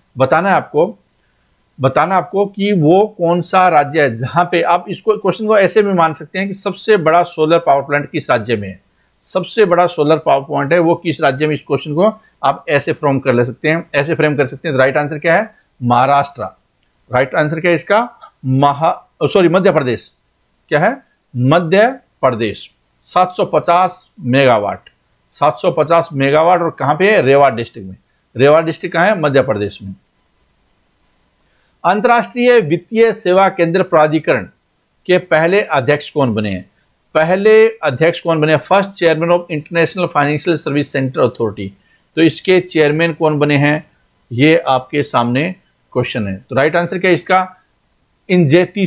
[SPEAKER 1] बताना आपको कि वो कौन सा राज्य है जहां पे आप इसको क्वेश्चन को ऐसे भी मान सकते हैं कि सबसे बड़ा सोलर पावर प्लांट किस राज्य में है, सबसे बड़ा सोलर पावर प्लांट है वो किस राज्य में, इस क्वेश्चन को आप ऐसे फ्रेम कर सकते हैं। राइट आंसर क्या है? महाराष्ट्र। राइट आंसर क्या है इसका? मध्य प्रदेश। क्या है? मध्य प्रदेश। 750 मेगावाट, 750 मेगावाट, और कहां पे है? रेवा डिस्ट्रिक्ट में। रेवा डिस्ट्रिक्ट कहां है? मध्य प्रदेश में। अंतर्राष्ट्रीय वित्तीय सेवा केंद्र प्राधिकरण के पहले अध्यक्ष कौन बने हैं? First chairman of international financial service centre authority. तो इसके चेयरमैन कौन बने हैं, ये आपके सामने क्वेश्चन है। तो राइट आंसर क्या है इसका? इंजेती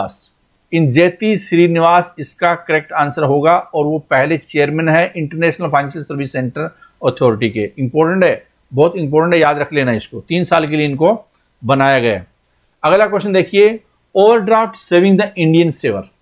[SPEAKER 1] श्रीनिवास इसका करेक्ट आंसर होगा, और वो पहले चेयरमैन है international financial service centre authority के। इंपॉर्टेंट है, बहुत इंपॉर्टेंट है, याद रख लेना इसको। 3 साल के लिए इनको बनाया गया है। अगला क्वेश्चन देखिए, overdraft saving the Indian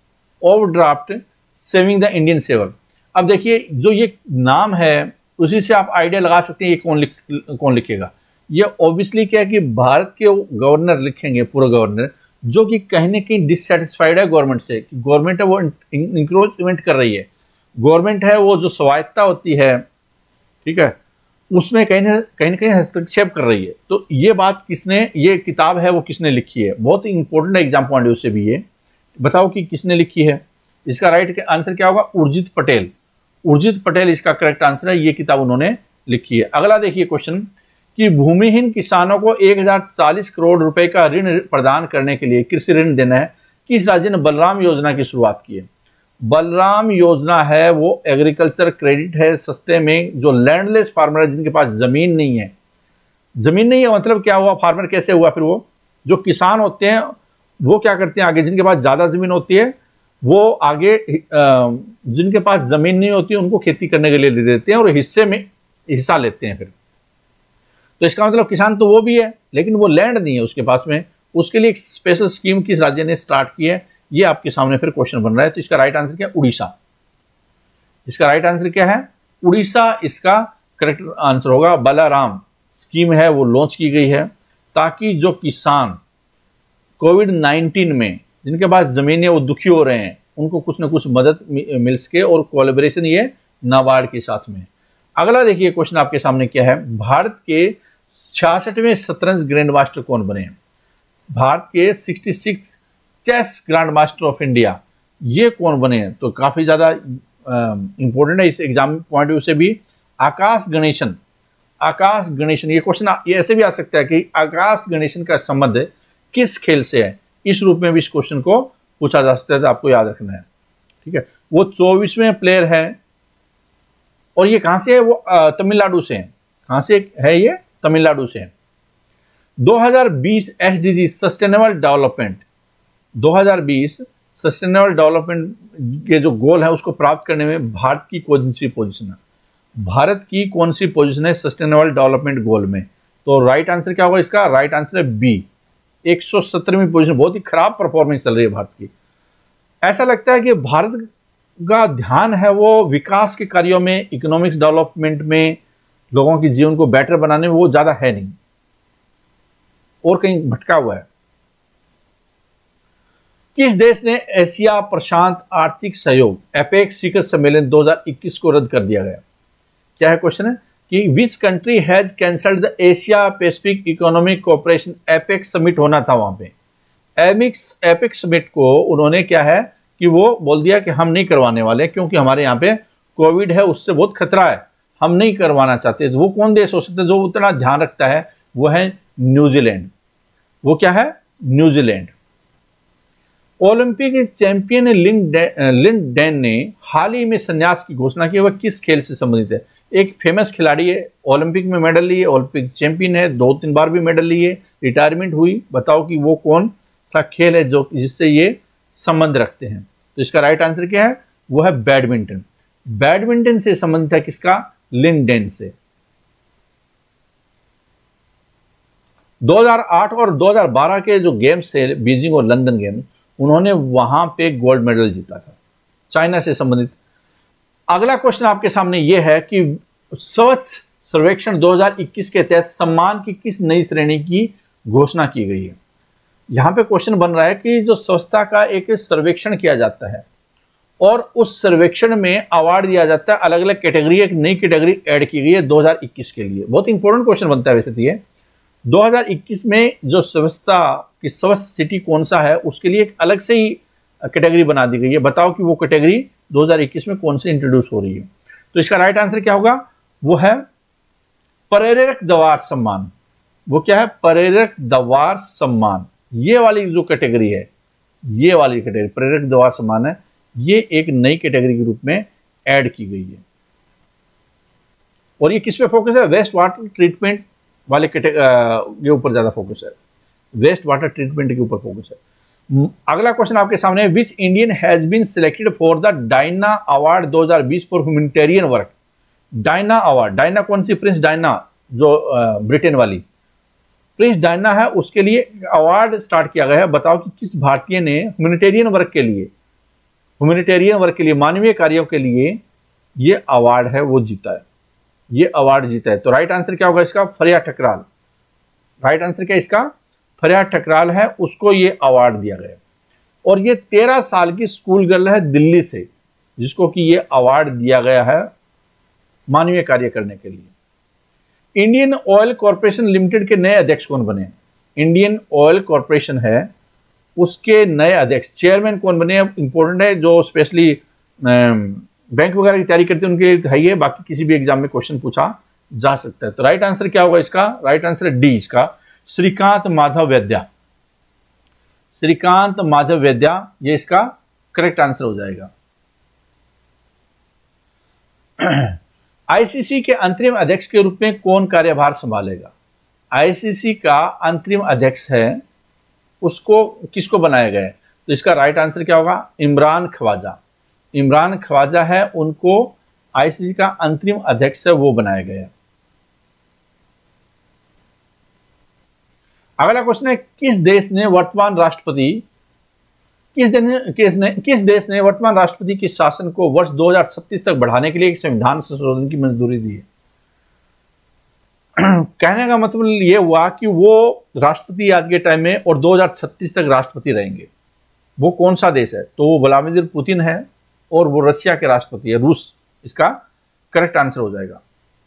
[SPEAKER 1] saver. अब देखिए जो ये नाम है उसी से आप आइडिया लगा सकते हैं ये कौन लिखेगा। ये ऑब्वियसली क्या है कि भारत के गवर्नर लिखेंगे, पूरा गवर्नर, जो कि कहीं ना कहीं डिससेटिस्फाइड है गवर्नमेंट से। गवर्नमेंट है वो इंक्रोचमेंट कर रही है, गवर्नमेंट है वो जो स्वायत्ता होती है, ठीक है, उसमें कहीं ना कहीं हस्तक्षेप कर रही है। तो ये बात ये किताब है वो किसने लिखी है? बहुत ही इंपॉर्टेंट है एग्जाम पॉइंट ऑफ व्यू से भी। ये बताओ कि किसने लिखी है। इसका राइट आंसर क्या होगा? उर्जित पटेल इसका करेक्ट आंसर है। ये किताब उन्होंने लिखी है। अगला देखिए क्वेश्चन कि भूमिहीन किसानों को 1040 करोड़ रुपए का ऋण प्रदान करने के लिए, कृषि ऋण देना है, किस राज्य ने बलराम योजना की शुरुआत की है? बलराम योजना है वो एग्रीकल्चर क्रेडिट है, सस्ते में, जो लैंडलेस फार्मर है, जिनके पास जमीन नहीं है मतलब क्या हुआ? फार्मर कैसे हुआ? फिर वो जो किसान होते हैं वो क्या करते हैं आगे, जिनके पास ज्यादा जमीन होती है वो आगे, जिनके पास जमीन नहीं होती उनको खेती करने के लिए दे देते हैं और हिस्सा लेते हैं फिर। तो इसका मतलब किसान तो वो भी है, लेकिन वो लैंड नहीं है उसके पास में, उसके लिए एक स्पेशल स्कीम किस राज्य ने स्टार्ट की है, ये आपके सामने फिर क्वेश्चन बन रहा है। तो इसका राइट आंसर क्या है? उड़ीसा। इसका राइट आंसर क्या है? उड़ीसा इसका करेक्ट आंसर होगा। बलराम स्कीम है वो लॉन्च की गई है ताकि जो किसान कोविड-19 में जिनके पास जमीन है वो दुखी हो रहे हैं, उनको कुछ ना कुछ मदद मिल सके, और कोलैबोरेशन ये नाबार्ड के साथ में। अगला देखिए क्वेश्चन आपके सामने क्या है, भारत के 66वें शतरंज ग्रैंड मास्टर कौन बने हैं? भारत के 66 chess grand master of India ये कौन बने हैं? तो काफी ज्यादा इंपॉर्टेंट है इस एग्जाम पॉइंट व्यू से भी। आकाश गणेशन, ये क्वेश्चन ये ऐसे भी आ सकता है कि आकाश गणेशन का संबंध किस खेल से है? इस रूप में भी इस क्वेश्चन को पूछा जा सकता है, तो आपको याद रखना है, ठीक है। वो 24वें प्लेयर है, और ये कहां से है? वो तमिलनाडु से है। कहां से है ये? तमिलनाडु से है। 2020 SDG sustainable development, 2020 sustainable development के जो गोल है उसको प्राप्त करने में भारत की कौन सी पोजीशन है? भारत की कौन सी पोजीशन है सस्टेनेबल डेवलपमेंट गोल में? तो राइट आंसर क्या होगा इसका? राइट आंसर है बी, 117वीं पोजीशन। बहुत ही खराब परफॉर्मेंस चल रही है भारत की। ऐसा लगता है कि भारत का ध्यान है वो विकास के कार्यों में, इकोनॉमिक्स डेवलपमेंट में, लोगों के जीवन को बेटर बनाने में वो ज्यादा है नहीं, और कहीं भटका हुआ है। किस देश ने एशिया प्रशांत आर्थिक सहयोग एपेक शिखर सम्मेलन 2021 को रद्द कर दिया गया? क्या है क्वेश्चन है कि which country has cancelled the Asia Pacific economic cooperation APEC summit होना था वहां पे। एपेक समिट को उन्होंने क्या है कि वो बोल दिया कि हम नहीं करवाने वाले, क्योंकि हमारे यहाँ पे कोविड है, उससे बहुत खतरा है, हम नहीं करवाना चाहते। तो वो कौन देश हो सकता है जो उतना ध्यान रखता है? वो है न्यूजीलैंड। वो क्या है? New Zealand. Olympic champion Lin Dan ने हाल ही में संन्यास की घोषणा की। वह किस खेल से संबंधित है? एक फेमस खिलाड़ी है, ओलंपिक में मेडल लिए, ओलंपिक चैंपियन है, 2-3 बार भी मेडल लिए, रिटायरमेंट हुई। बताओ कि वो कौन सा खेल है जो जिससे ये संबंध रखते हैं? तो इसका राइट आंसर क्या है? वो है बैडमिंटन। बैडमिंटन से संबंधित है किसका? लिन डैन से। 2008 और 2012 के जो गेम्स थे, बीजिंग और लंदन गेम्स, उन्होंने वहां पे गोल्ड मेडल जीता था, चाइना से संबंधित। अगला क्वेश्चन आपके सामने यह है कि स्वच्छ सर्वेक्षण 2021 के तहत सम्मान की किस नई श्रेणी की घोषणा की गई है? यहां पे क्वेश्चन बन रहा है कि जो स्वच्छता का एक सर्वेक्षण किया जाता है और उस सर्वेक्षण में अवार्ड दिया जाता है, अलग अलग कैटेगरी, एक नई कैटेगरी ऐड की गई है 2021 के लिए। बहुत इंपॉर्टेंट क्वेश्चन बनता है वैसे तो ये। 2021 में जो स्वच्छता की स्वच्छ सिटी कौन सा है, उसके लिए एक अलग से ही कैटेगरी बना दी गई है। बताओ कि वो कैटेगरी 2021 में कौन सी इंट्रोड्यूस हो रही है? तो इसका राइट आंसर क्या होगा? वो है प्रेरक दवार सम्मान। वो क्या है? प्रेरक दवार सम्मान। ये वाली जो कैटेगरी है, ये वाली कैटेगरी प्रेरक दवार सम्मान है, ये एक नई कैटेगरी के रूप में ऐड की गई है। और ये किस पे फोकस है? वेस्ट वाटर ट्रीटमेंट वाले के ऊपर ज्यादा फोकस है, वेस्ट वाटर ट्रीटमेंट के ऊपर फोकस है। अगला क्वेश्चन आपके सामने है, which Indian has been selected for the Diana award 2020 for humanitarian work? Diana award, Diana कौन सी? प्रिंस डायना, जो ब्रिटेन वाली प्रिंस डायना है, उसके लिए अवार्ड स्टार्ट किया गया है। बताओ कि किस भारतीय ने ह्यूमैनिटेरियन वर्क के लिए, मानवीय कार्यों के लिए ये अवार्ड है वो जीता है, ये अवार्ड जीता है। तो राइट आंसर क्या होगा इसका? फरिया ठकराल। राइट आंसर क्या इसका? फरिया ठकराल है, उसको ये अवार्ड दिया गया। और ये 13 साल की स्कूल गर्ल है दिल्ली से, जिसको कि ये अवार्ड दिया गया है मानवीय कार्य करने के लिए। इंडियन ऑयल कॉर्पोरेशन लिमिटेड के नए अध्यक्ष कौन बने? इंडियन ऑयल कॉर्पोरेशन है, उसके नए अध्यक्ष, चेयरमैन कौन बने? इंपॉर्टेंट है, जो स्पेशली बैंक वगैरह की तैयारी करते हैं उनके लिए है ये, बाकी किसी भी एग्जाम में क्वेश्चन पूछा जा सकता है। तो राइट आंसर क्या होगा इसका? राइट आंसर है डी, इसका श्रीकांत माधव वैद्या। श्रीकांत माधव वैद्या, ये इसका करेक्ट आंसर हो जाएगा। आईसीसी के अंतरिम अध्यक्ष के रूप में कौन कार्यभार संभालेगा? आईसीसी का अंतरिम अध्यक्ष है, उसको किसको बनाया गया है? तो इसका राइट आंसर क्या होगा? इमरान ख्वाजा। इमरान ख्वाजा है, उनको आईसीसी का अंतरिम अध्यक्ष है वो बनाया गया है। अगला क्वेश्चन है, किस देश ने वर्तमान राष्ट्रपति के शासन को वर्ष 2036 तक बढ़ाने के लिए एक संविधान संशोधन की मंजूरी दी है? कहने का मतलब ये हुआ कि वो राष्ट्रपति आज के टाइम में और 2036 तक राष्ट्रपति रहेंगे। वो कौन सा देश है? तो वो व्लादिमीर पुतिन है और वो रशिया के राष्ट्रपति है, रूस। इसका करेक्ट आंसर हो जाएगा।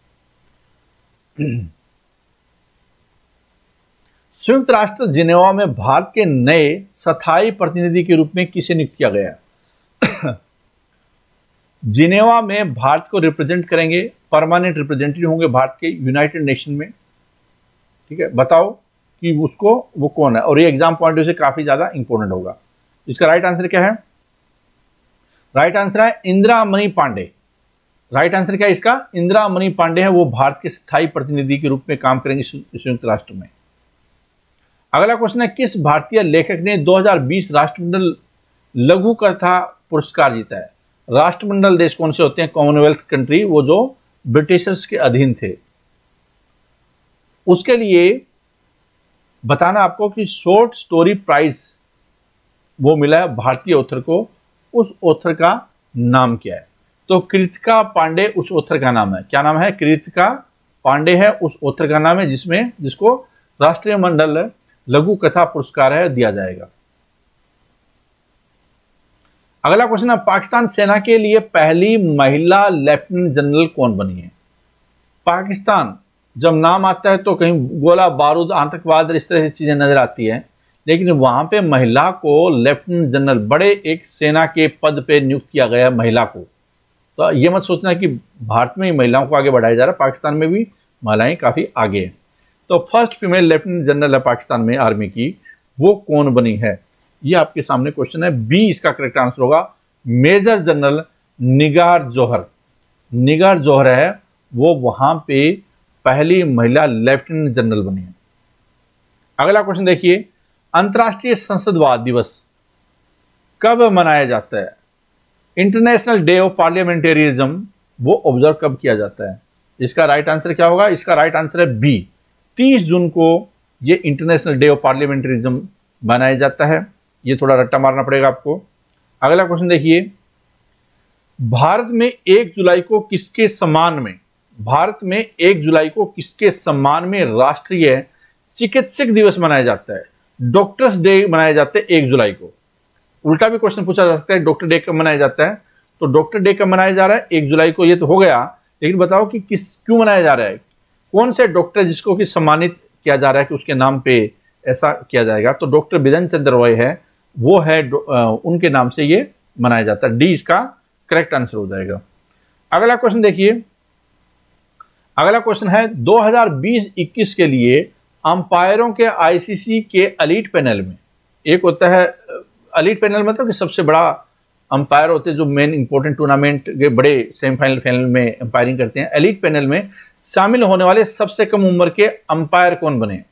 [SPEAKER 1] संयुक्त राष्ट्र जिनेवा में भारत के नए स्थायी प्रतिनिधि के रूप में किसे नियुक्त किया गया? जिनेवा में भारत को रिप्रेजेंट करेंगे, परमानेंट रिप्रेजेंटेटिव होंगे भारत के यूनाइटेड नेशन में। ठीक है, बताओ कि उसको वो कौन है? और ये एग्जाम पॉइंट ऑफ व्यू से काफी ज्यादा इंपॉर्टेंट होगा। इसका राइट आंसर क्या है? राइट आंसर है इंदिरा मणि पांडे। राइट आंसर क्या है इसका? इंदिरा मणि पांडे है, वो भारत के स्थायी प्रतिनिधि के रूप में काम करेंगे संयुक्त राष्ट्र में। अगला क्वेश्चन है, किस भारतीय लेखक ने 2020 राष्ट्रमंडल लघु कथा पुरस्कार जीता है? राष्ट्रमंडल देश कौन से होते हैं? कॉमनवेल्थ कंट्री, वो जो ब्रिटिशर्स के अधीन थे। उसके लिए बताना आपको कि शॉर्ट स्टोरी प्राइज वो मिला है भारतीय ऑथर को। उस ऑथर का नाम क्या है? तो कृतिका पांडे उस ऑथर का नाम है। क्या नाम है? कृतिका पांडे है उस ऑथर का नाम है, जिसको राष्ट्रीय मंडल लघु कथा पुरस्कार है दिया जाएगा। अगला क्वेश्चन है, पाकिस्तान सेना के लिए पहली महिला लेफ्टिनेंट जनरल कौन बनी है? पाकिस्तान जब नाम आता है तो कहीं गोला बारूद, आतंकवाद, इस तरह से चीजें नजर आती है, लेकिन वहां पे महिला को लेफ्टिनेंट जनरल, बड़े एक सेना के पद पे नियुक्त किया गया है महिला को। तो ये मत सोचना कि भारत में ही महिलाओं को आगे बढ़ाया जा रहा है, पाकिस्तान में भी महिलाएं काफी आगे हैं। तो फर्स्ट फीमेल लेफ्टिनेंट जनरल है पाकिस्तान में आर्मी की, वो कौन बनी है? ये आपके सामने क्वेश्चन है, बी इसका करेक्ट आंसर होगा। मेजर जनरल निगार जौहर, निगार जौहर है वो वहां पे पहली महिला लेफ्टिनेंट जनरल बनी है। अगला क्वेश्चन देखिए, अंतर्राष्ट्रीय संसदवाद दिवस कब मनाया जाता है? इंटरनेशनल डे ऑफ पार्लियामेंटेरियज्म वो ऑब्जर्व कब किया जाता है? इसका राइट आंसर क्या होगा? इसका राइट आंसर है बी, 30 जून को ये इंटरनेशनल डे ऑफ पार्लियामेंटेरिज्म मनाया जाता है। ये थोड़ा रट्टा मारना पड़ेगा आपको। अगला क्वेश्चन देखिए, भारत में 1 जुलाई को किसके सम्मान में, भारत में 1 जुलाई को किसके सम्मान में राष्ट्रीय चिकित्सक दिवस मनाया जाता है? डॉक्टर्स डे मनाया जाता है 1 जुलाई को। उल्टा भी क्वेश्चन पूछा जा सकता है, डॉक्टर डे कब मनाया जाता है? तो डॉक्टर डे कब मनाया जा रहा है? 1 जुलाई को। ये तो हो गया, लेकिन बताओ कि क्यों मनाया जा रहा है? कौन से डॉक्टर जिसको कि सम्मानित किया जा रहा है कि उसके नाम पे ऐसा किया जाएगा? तो डॉक्टर बिधन चंद्र रॉय है, वो है, उनके नाम से ये मनाया जाता है। डी इसका करेक्ट आंसर हो जाएगा। अगला क्वेश्चन देखिए, अगला क्वेश्चन है 2020-21 के लिए अंपायरों के आईसीसी के एलीट पैनल में, एक होता है एलीट पैनल मतलब कि सबसे बड़ा अंपायर होते हैं जो मेन इंपॉर्टेंट टूर्नामेंट के बड़े सेमीफाइनल फाइनल में अंपायरिंग करते हैं। एलीट पैनल में शामिल होने वाले सबसे कम उम्र के अंपायर कौन बने?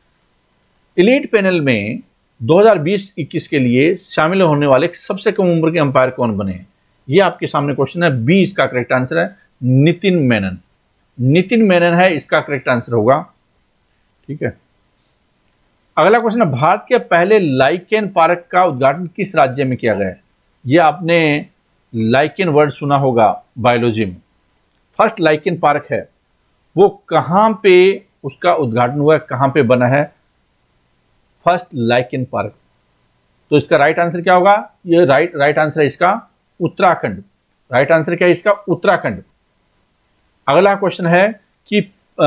[SPEAKER 1] एलीट पैनल में 2020-21 के लिए शामिल होने वाले सबसे कम उम्र के अंपायर कौन बने? ये आपके सामने क्वेश्चन है। बी इसका करेक्ट आंसर है नितिन मेनन, नितिन मेनन है इसका करेक्ट आंसर होगा। ठीक है, अगला क्वेश्चन है, भारत के पहले लाइकेन पार्क का उद्घाटन किस राज्य में किया गया है? ये आपने लाइकेन वर्ड सुना होगा बायोलॉजी में। फर्स्ट लाइकेन पार्क है वो कहां पे उसका उद्घाटन हुआ है, कहां पे बना है फर्स्ट लाइकेन पार्क? तो इसका राइट आंसर क्या होगा? ये राइट आंसर है इसका उत्तराखंड। राइट आंसर क्या है इसका? उत्तराखंड। अगला क्वेश्चन है कि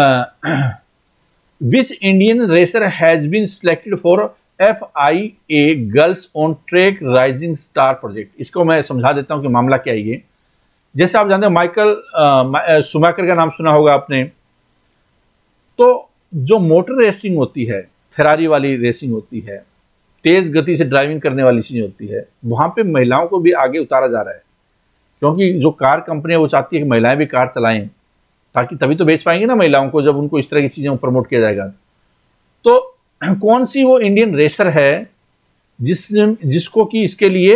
[SPEAKER 1] which Indian racer has been selected for FIA girls on track rising star project? इसको मैं समझा देता हूं कि मामला क्या है ये। जैसे आप जानते हैं माइकल शुमाकर का नाम सुना होगा आपने। तो जो मोटर रेसिंग होती है, फेरारी वाली रेसिंग होती है, तेज गति से ड्राइविंग करने वाली चीज होती है, वहां पे महिलाओं को भी आगे उतारा जा रहा है, क्योंकि जो कार कंपनी है वो चाहती है कि महिलाएं भी कार चलाएं, ताकि तभी तो बेच पाएंगे ना महिलाओं को, जब उनको इस तरह की चीजें प्रमोट किया जाएगा। तो कौन सी वो इंडियन रेसर है जिसको कि इसके लिए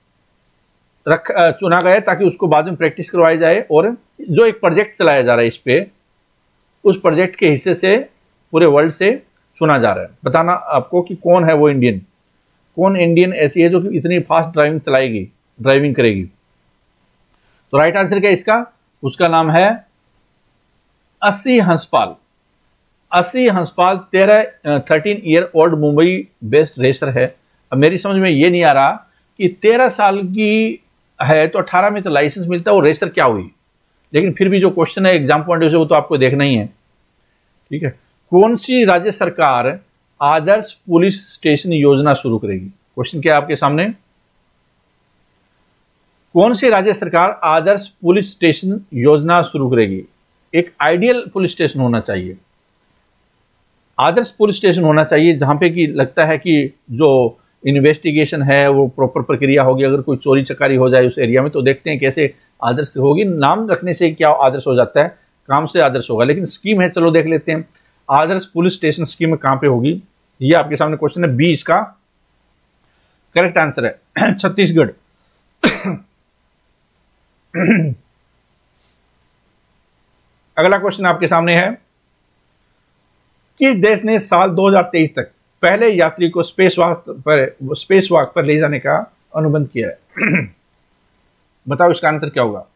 [SPEAKER 1] चुना गया है ताकि उसको बाद में प्रैक्टिस करवाई जाए, और जो एक प्रोजेक्ट चलाया जा रहा है इस पे, उस प्रोजेक्ट के हिस्से से पूरे वर्ल्ड से चुना जा रहा है। बताना आपको कि कौन है वो इंडियन, कौन इंडियन ऐसी है जो कि इतनी फास्ट ड्राइविंग करेगी। तो राइट आंसर क्या है इसका? उसका नाम है Aashi Hanspal. Aashi Hanspal 13 year old Mumbai based racer है। अब मेरी समझ में ये नहीं आ रहा कि 13 साल की है तो 18 में तो लाइसेंस मिलता है, वो रेसर क्या हुई? लेकिन फिर भी जो क्वेश्चन है एग्जाम पॉइंट ऑफ व्यू से वो तो आपको देखना ही है। ठीक है, कौन सी राज्य सरकार आदर्श पुलिस स्टेशन योजना शुरू करेगी? क्वेश्चन क्या है आपके सामने? कौन सी राज्य सरकार आदर्श पुलिस स्टेशन योजना शुरू करेगी? एक आइडियल पुलिस स्टेशन होना चाहिए, आदर्श पुलिस स्टेशन होना चाहिए जहां पे कि लगता है कि जो इन्वेस्टिगेशन है वो प्रॉपर प्रक्रिया होगी। अगर कोई चोरी चकारी हो जाए उस एरिया में तो देखते हैं कैसे आदर्श होगी। नाम रखने से क्या आदर्श हो जाता है, काम से आदर्श होगा। लेकिन स्कीम है, चलो देख लेते हैं आदर्श पुलिस स्टेशन स्कीम कहां पे होगी। ये आपके सामने क्वेश्चन है। बी इसका करेक्ट आंसर है छत्तीसगढ़। अगला क्वेश्चन आपके सामने है, किस देश ने साल 2023 तक पहले यात्री को स्पेस वॉक पर ले जाने का अनुबंध किया है? बताओ इसका आंसर क्या होगा?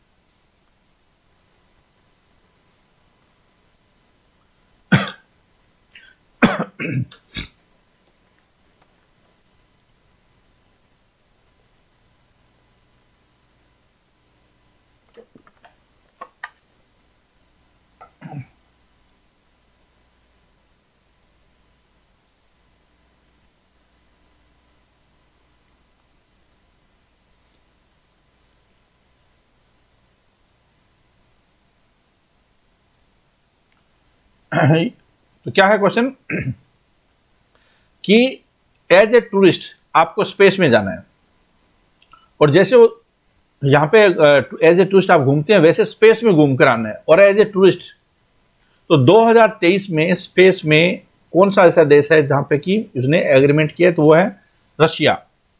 [SPEAKER 1] तो क्या है क्वेश्चन कि एज ए टूरिस्ट आपको स्पेस में जाना है, और जैसे वो यहाँ पे एज ए टूरिस्ट आप घूमते हैं वैसे स्पेस में घूम कर आना है, और एज ए टूरिस्ट। तो 2023 में स्पेस में कौन सा ऐसा देश है जहां पे कि उसने एग्रीमेंट किया, तो वो है रशिया।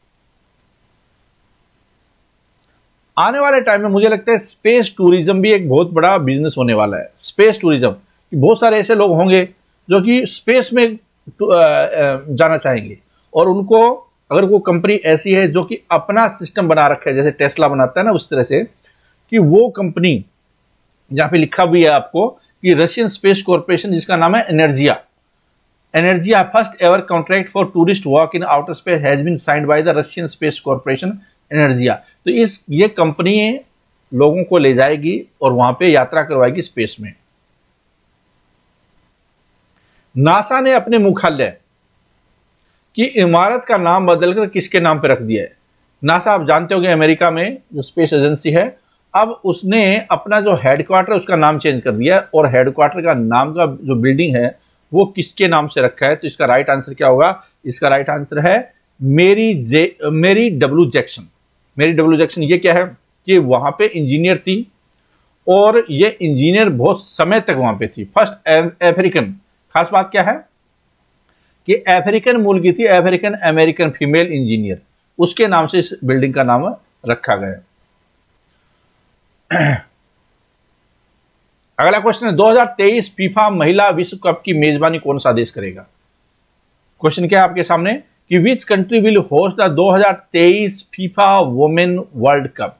[SPEAKER 1] आने वाले टाइम में मुझे लगता है स्पेस टूरिज्म भी एक बहुत बड़ा बिजनेस होने वाला है। स्पेस टूरिज्म, बहुत सारे ऐसे लोग होंगे जो कि स्पेस में जाना चाहेंगे, और उनको अगर वो कंपनी ऐसी है जो कि अपना सिस्टम बना रखा है, जैसे टेस्ला बनाता है ना, उस तरह से कि वो कंपनी, जहां पे लिखा भी है आपको कि रशियन स्पेस कॉर्पोरेशन, जिसका नाम है Energia first ever contract for tourist work in outer space has been signed by the Russian space corporation Energia. तो ये कंपनी लोगों को ले जाएगी और वहां पे यात्रा करवाएगी स्पेस में। नासा ने अपने मुख्यालय की इमारत का नाम बदलकर किसके नाम पर रख दिया है? नासा आप जानते होंगे अमेरिका में जो स्पेस एजेंसी है, अब उसने अपना जो हेडक्वार्टर उसका नाम चेंज कर दिया, और हेडक्वार्टर का नाम का जो बिल्डिंग है वो किसके नाम से रखा है? तो इसका राइट आंसर क्या होगा? इसका राइट आंसर है Mary W Jackson. Mary W Jackson ये क्या है कि वहां पे इंजीनियर थी, और ये इंजीनियर बहुत समय तक वहां पे थी। फर्स्ट अफ्रीकन, खास बात क्या है कि अफ्रीकन मूल की थी, अफ्रीकन अमेरिकन फीमेल इंजीनियर, उसके नाम से इस बिल्डिंग का नाम रखा गया। अगला क्वेश्चन है 2023 फीफा महिला विश्व कप की मेजबानी कौन सा देश करेगा? क्वेश्चन क्या है आपके सामने कि which country will host the 2023 FIFA women world cup.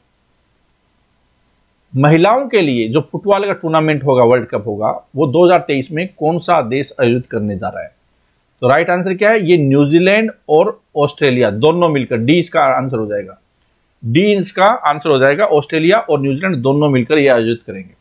[SPEAKER 1] महिलाओं के लिए जो फुटबॉल का टूर्नामेंट होगा, वर्ल्ड कप होगा, वो 2023 में कौन सा देश आयोजित करने जा रहा है? तो राइट आंसर क्या है? ये न्यूजीलैंड और ऑस्ट्रेलिया दोनों मिलकर, डी इसका आंसर हो जाएगा। डी इसका आंसर हो जाएगा, ऑस्ट्रेलिया और न्यूजीलैंड दोनों मिलकर यह आयोजित करेंगे।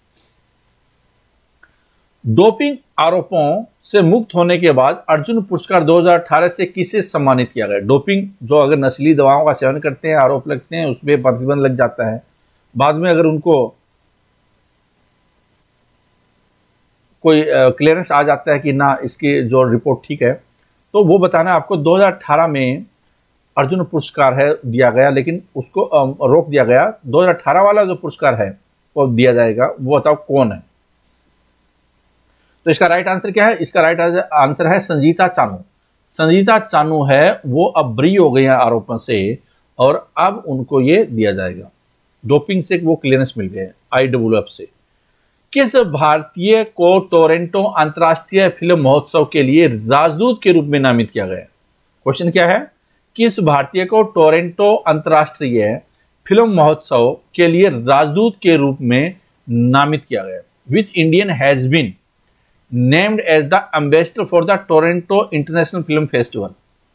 [SPEAKER 1] डोपिंग आरोपों से मुक्त होने के बाद अर्जुन पुरस्कार 2018 से किसे सम्मानित किया गया? डोपिंग, जो अगर नस्ली दवाओं का सेवन करते हैं, आरोप लगते हैं, उसमें प्रतिबंध लग जाता है, बाद में अगर उनको कोई क्लियरेंस आ जाता है कि ना इसकी जो रिपोर्ट ठीक है, तो वो बताना आपको 2018 में अर्जुन पुरस्कार है दिया गया, लेकिन उसको रोक दिया गया। 2018 वाला जो पुरस्कार है वो दिया जाएगा, वो बताओ कौन है? तो इसका राइट आंसर क्या है? इसका राइट आंसर है संजीता चानू। संजीता चानू है, वो अब ब्री हो गई है आरोपों से, और अब उनको ये दिया जाएगा। डोपिंग से वो क्लियरेंस मिल गए IAAF से। किस भारतीय को टोरंटो अंतर्राष्ट्रीय फिल्म महोत्सव के लिए राजदूत के रूप में नामित किया गया? क्वेश्चन क्या है? किस भारतीय को टोरंटो अंतर्राष्ट्रीय फिल्म महोत्सव के लिए राजदूत के रूप में नामित किया गया? Which Indian has been named as the ambassador for the Toronto international film festival?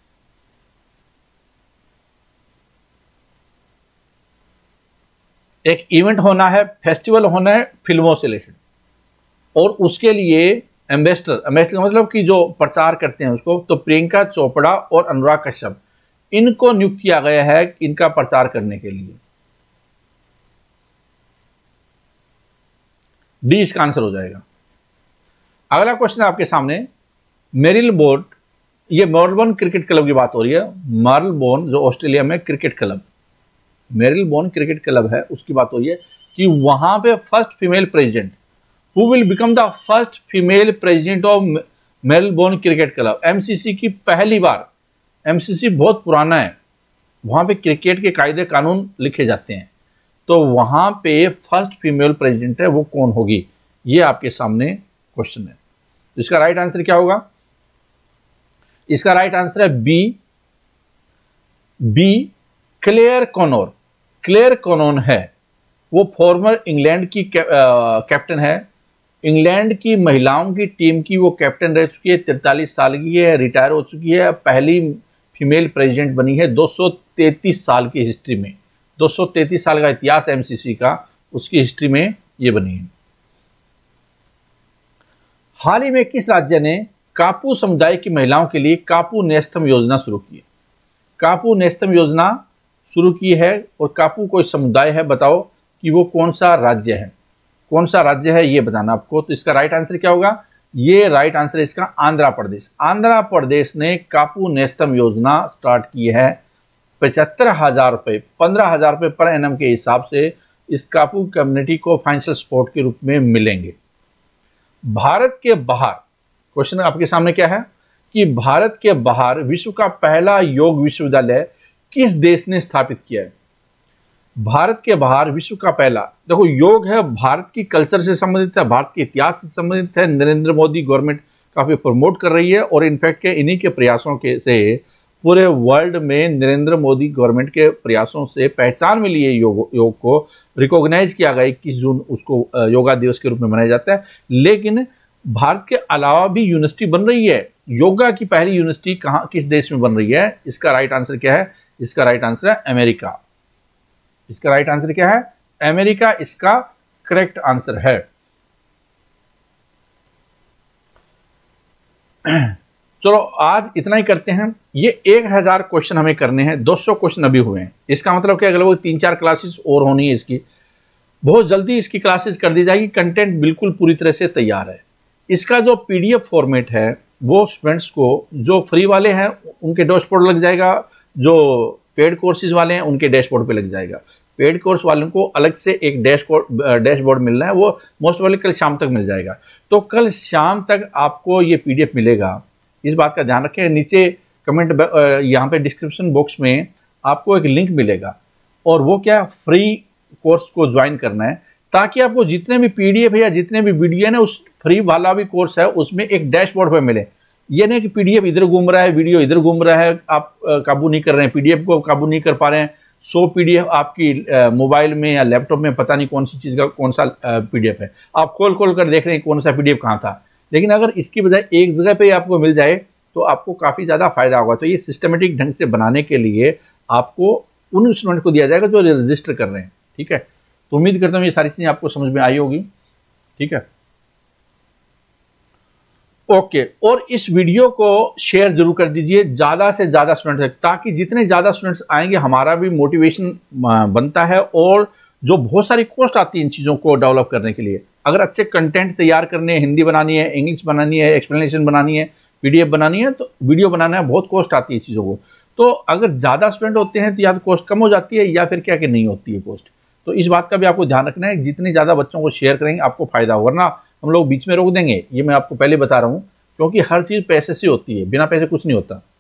[SPEAKER 1] एक इवेंट होना है, फेस्टिवल होना है फिल्मों से रिलेटेड, और उसके लिए एम्बेसडर का मतलब कि जो प्रचार करते हैं उसको, तो प्रियंका चोपड़ा और अनुराग कश्यप, इनको नियुक्त किया गया है इनका प्रचार करने के लिए। डी इसका आंसर हो जाएगा। अगला क्वेश्चन आपके सामने, मेरिलबोर्न, ये मेलबोर्न क्रिकेट क्लब की बात हो रही है। मेलबोर्न जो ऑस्ट्रेलिया में cricket club, Marylebone cricket club है, उसकी बात हो रही है कि वहां पे first female president, who will become the first female president of Melbourne cricket club, MCC की पहली बार। MCC बहुत पुराना है, वहां पे क्रिकेट के कायदे कानून लिखे जाते हैं, तो वहां पे फर्स्ट फीमेल प्रेसिडेंट है, वो कौन होगी? ये आपके सामने क्वेश्चन है। तो इसका राइट आंसर क्या होगा? इसका राइट आंसर है B Claire Connor. Claire Connor है, वो फॉर्मर इंग्लैंड की कैप्टन है। इंग्लैंड की महिलाओं की टीम की वो कैप्टन रह चुकी है, 43 साल की है, रिटायर हो चुकी है, पहली फीमेल प्रेसिडेंट बनी है 233 साल की हिस्ट्री में। 233 साल का इतिहास MCC का, उसकी हिस्ट्री में ये बनी है। हाल ही में किस राज्य ने कापू समुदाय की महिलाओं के लिए कापू नेस्तम योजना शुरू की है? कापू नेस्तम योजना शुरू की है, और कापू कोई समुदाय है, बताओ कि वो कौन सा राज्य है? कौन सा राज्य है ये बताना आपको। तो इसका राइट आंसर क्या होगा? ये राइट आंसर है इसका आंध्र प्रदेश। आंध्र प्रदेश ने कापू नेस्तम योजना स्टार्ट की है 75,000 रुपये, 15,000 रुपये पर एनम के हिसाब से इस कापू कम्युनिटी को फाइनेंशियल सपोर्ट के रूप में मिलेंगे। भारत के बाहर, क्वेश्चन आपके सामने क्या है कि भारत के बाहर विश्व का पहला योग विश्वविद्यालय किस देश ने स्थापित किया है? भारत के बाहर विश्व का पहला, देखो योग है, भारत की कल्चर से संबंधित है, भारत के इतिहास से संबंधित है। नरेंद्र मोदी गवर्नमेंट काफी प्रमोट कर रही है और इनफैक्ट के इन्हीं के प्रयासों के से पूरे वर्ल्ड में नरेंद्र मोदी गवर्नमेंट के प्रयासों से पहचान मिली है। योग को रिकॉग्नाइज किया गया 21 जून उसको योगा दिवस के रूप में मनाया जाता है। लेकिन भारत के अलावा भी यूनिवर्सिटी बन रही है। योगा की पहली यूनिवर्सिटी कहाँ, किस देश में बन रही है? इसका राइट आंसर क्या है? इसका राइट आंसर है अमेरिका। इसका राइट आंसर क्या है? अमेरिका इसका करेक्ट आंसर है। चलो आज इतना ही करते हैं। ये 1000 क्वेश्चन हमें करने हैं, 200 क्वेश्चन अभी हुए हैं। इसका मतलब क्या, अगले 3-4 क्लासेस और होनी है इसकी। बहुत जल्दी इसकी क्लासेस कर दी जाएगी। कंटेंट बिल्कुल पूरी तरह से तैयार है। इसका जो पीडीएफ फॉर्मेट है वो स्टूडेंट्स को, जो फ्री वाले हैं उनके डैशबोर्ड लग जाएगा, जो पेड कोर्सेज वाले हैं उनके डैशबोर्ड पे लग जाएगा। पेड कोर्स वालों को अलग से एक डैशबोर्ड मिलना है, वो मोस्ट वाले कल शाम तक मिल जाएगा। तो कल शाम तक आपको ये पीडीएफ मिलेगा, इस बात का ध्यान रखें। नीचे कमेंट यहाँ पे डिस्क्रिप्शन बॉक्स में आपको एक लिंक मिलेगा और वो क्या, फ्री कोर्स को ज्वाइन करना है, ताकि आपको जितने भी पीडीएफ है या जितने भी वीडियो है ना, उस फ्री वाला भी कोर्स है उसमें एक डैशबोर्ड पे मिले। ये नहीं कि पीडीएफ इधर घूम रहा है, वीडियो इधर घूम रहा है, आप काबू नहीं कर रहे हैं, पीडीएफ को काबू नहीं कर पा रहे हैं। 100 पीडीएफ आपकी मोबाइल में या लैपटॉप में पता नहीं कौन सी चीज़ का कौन सा पीडीएफ है, आप खोल कर देख रहे हैं कौन सा पीडीएफ कहाँ था। लेकिन अगर इसकी बजाय एक जगह पे आपको मिल जाए तो आपको काफ़ी ज़्यादा फायदा होगा। तो ये सिस्टमेटिक ढंग से बनाने के लिए आपको उन स्टूडेंट को दिया जाएगा जो रजिस्टर कर रहे हैं। ठीक है, तो उम्मीद करता हूँ ये सारी चीज़ें आपको समझ में आई होगी। ठीक है, ओके। और इस वीडियो को शेयर जरूर कर दीजिए ज़्यादा से ज़्यादा स्टूडेंट्स तक, ताकि जितने ज़्यादा स्टूडेंट्स आएंगे हमारा भी मोटिवेशन बनता है। और जो बहुत सारी कॉस्ट आती है इन चीज़ों को डेवलप करने के लिए, अगर अच्छे कंटेंट तैयार करने हैं, हिंदी बनानी है, इंग्लिश बनानी है, एक्सप्लेनेशन बनानी है, पीडीएफ बनानी है, तो वीडियो बनाना है, बहुत कॉस्ट आती है चीज़ों को। तो अगर ज़्यादा स्टूडेंट होते हैं तो या तो कॉस्ट कम हो जाती है या फिर क्या कि नहीं होती है कॉस्ट। तो इस बात का भी आपको ध्यान रखना है, जितने ज़्यादा बच्चों को शेयर करेंगे आपको फायदा होगा, वरना हम लोग बीच में रोक देंगे। ये मैं आपको पहले बता रहा हूँ, क्योंकि हर चीज़ पैसे से होती है, बिना पैसे कुछ नहीं होता।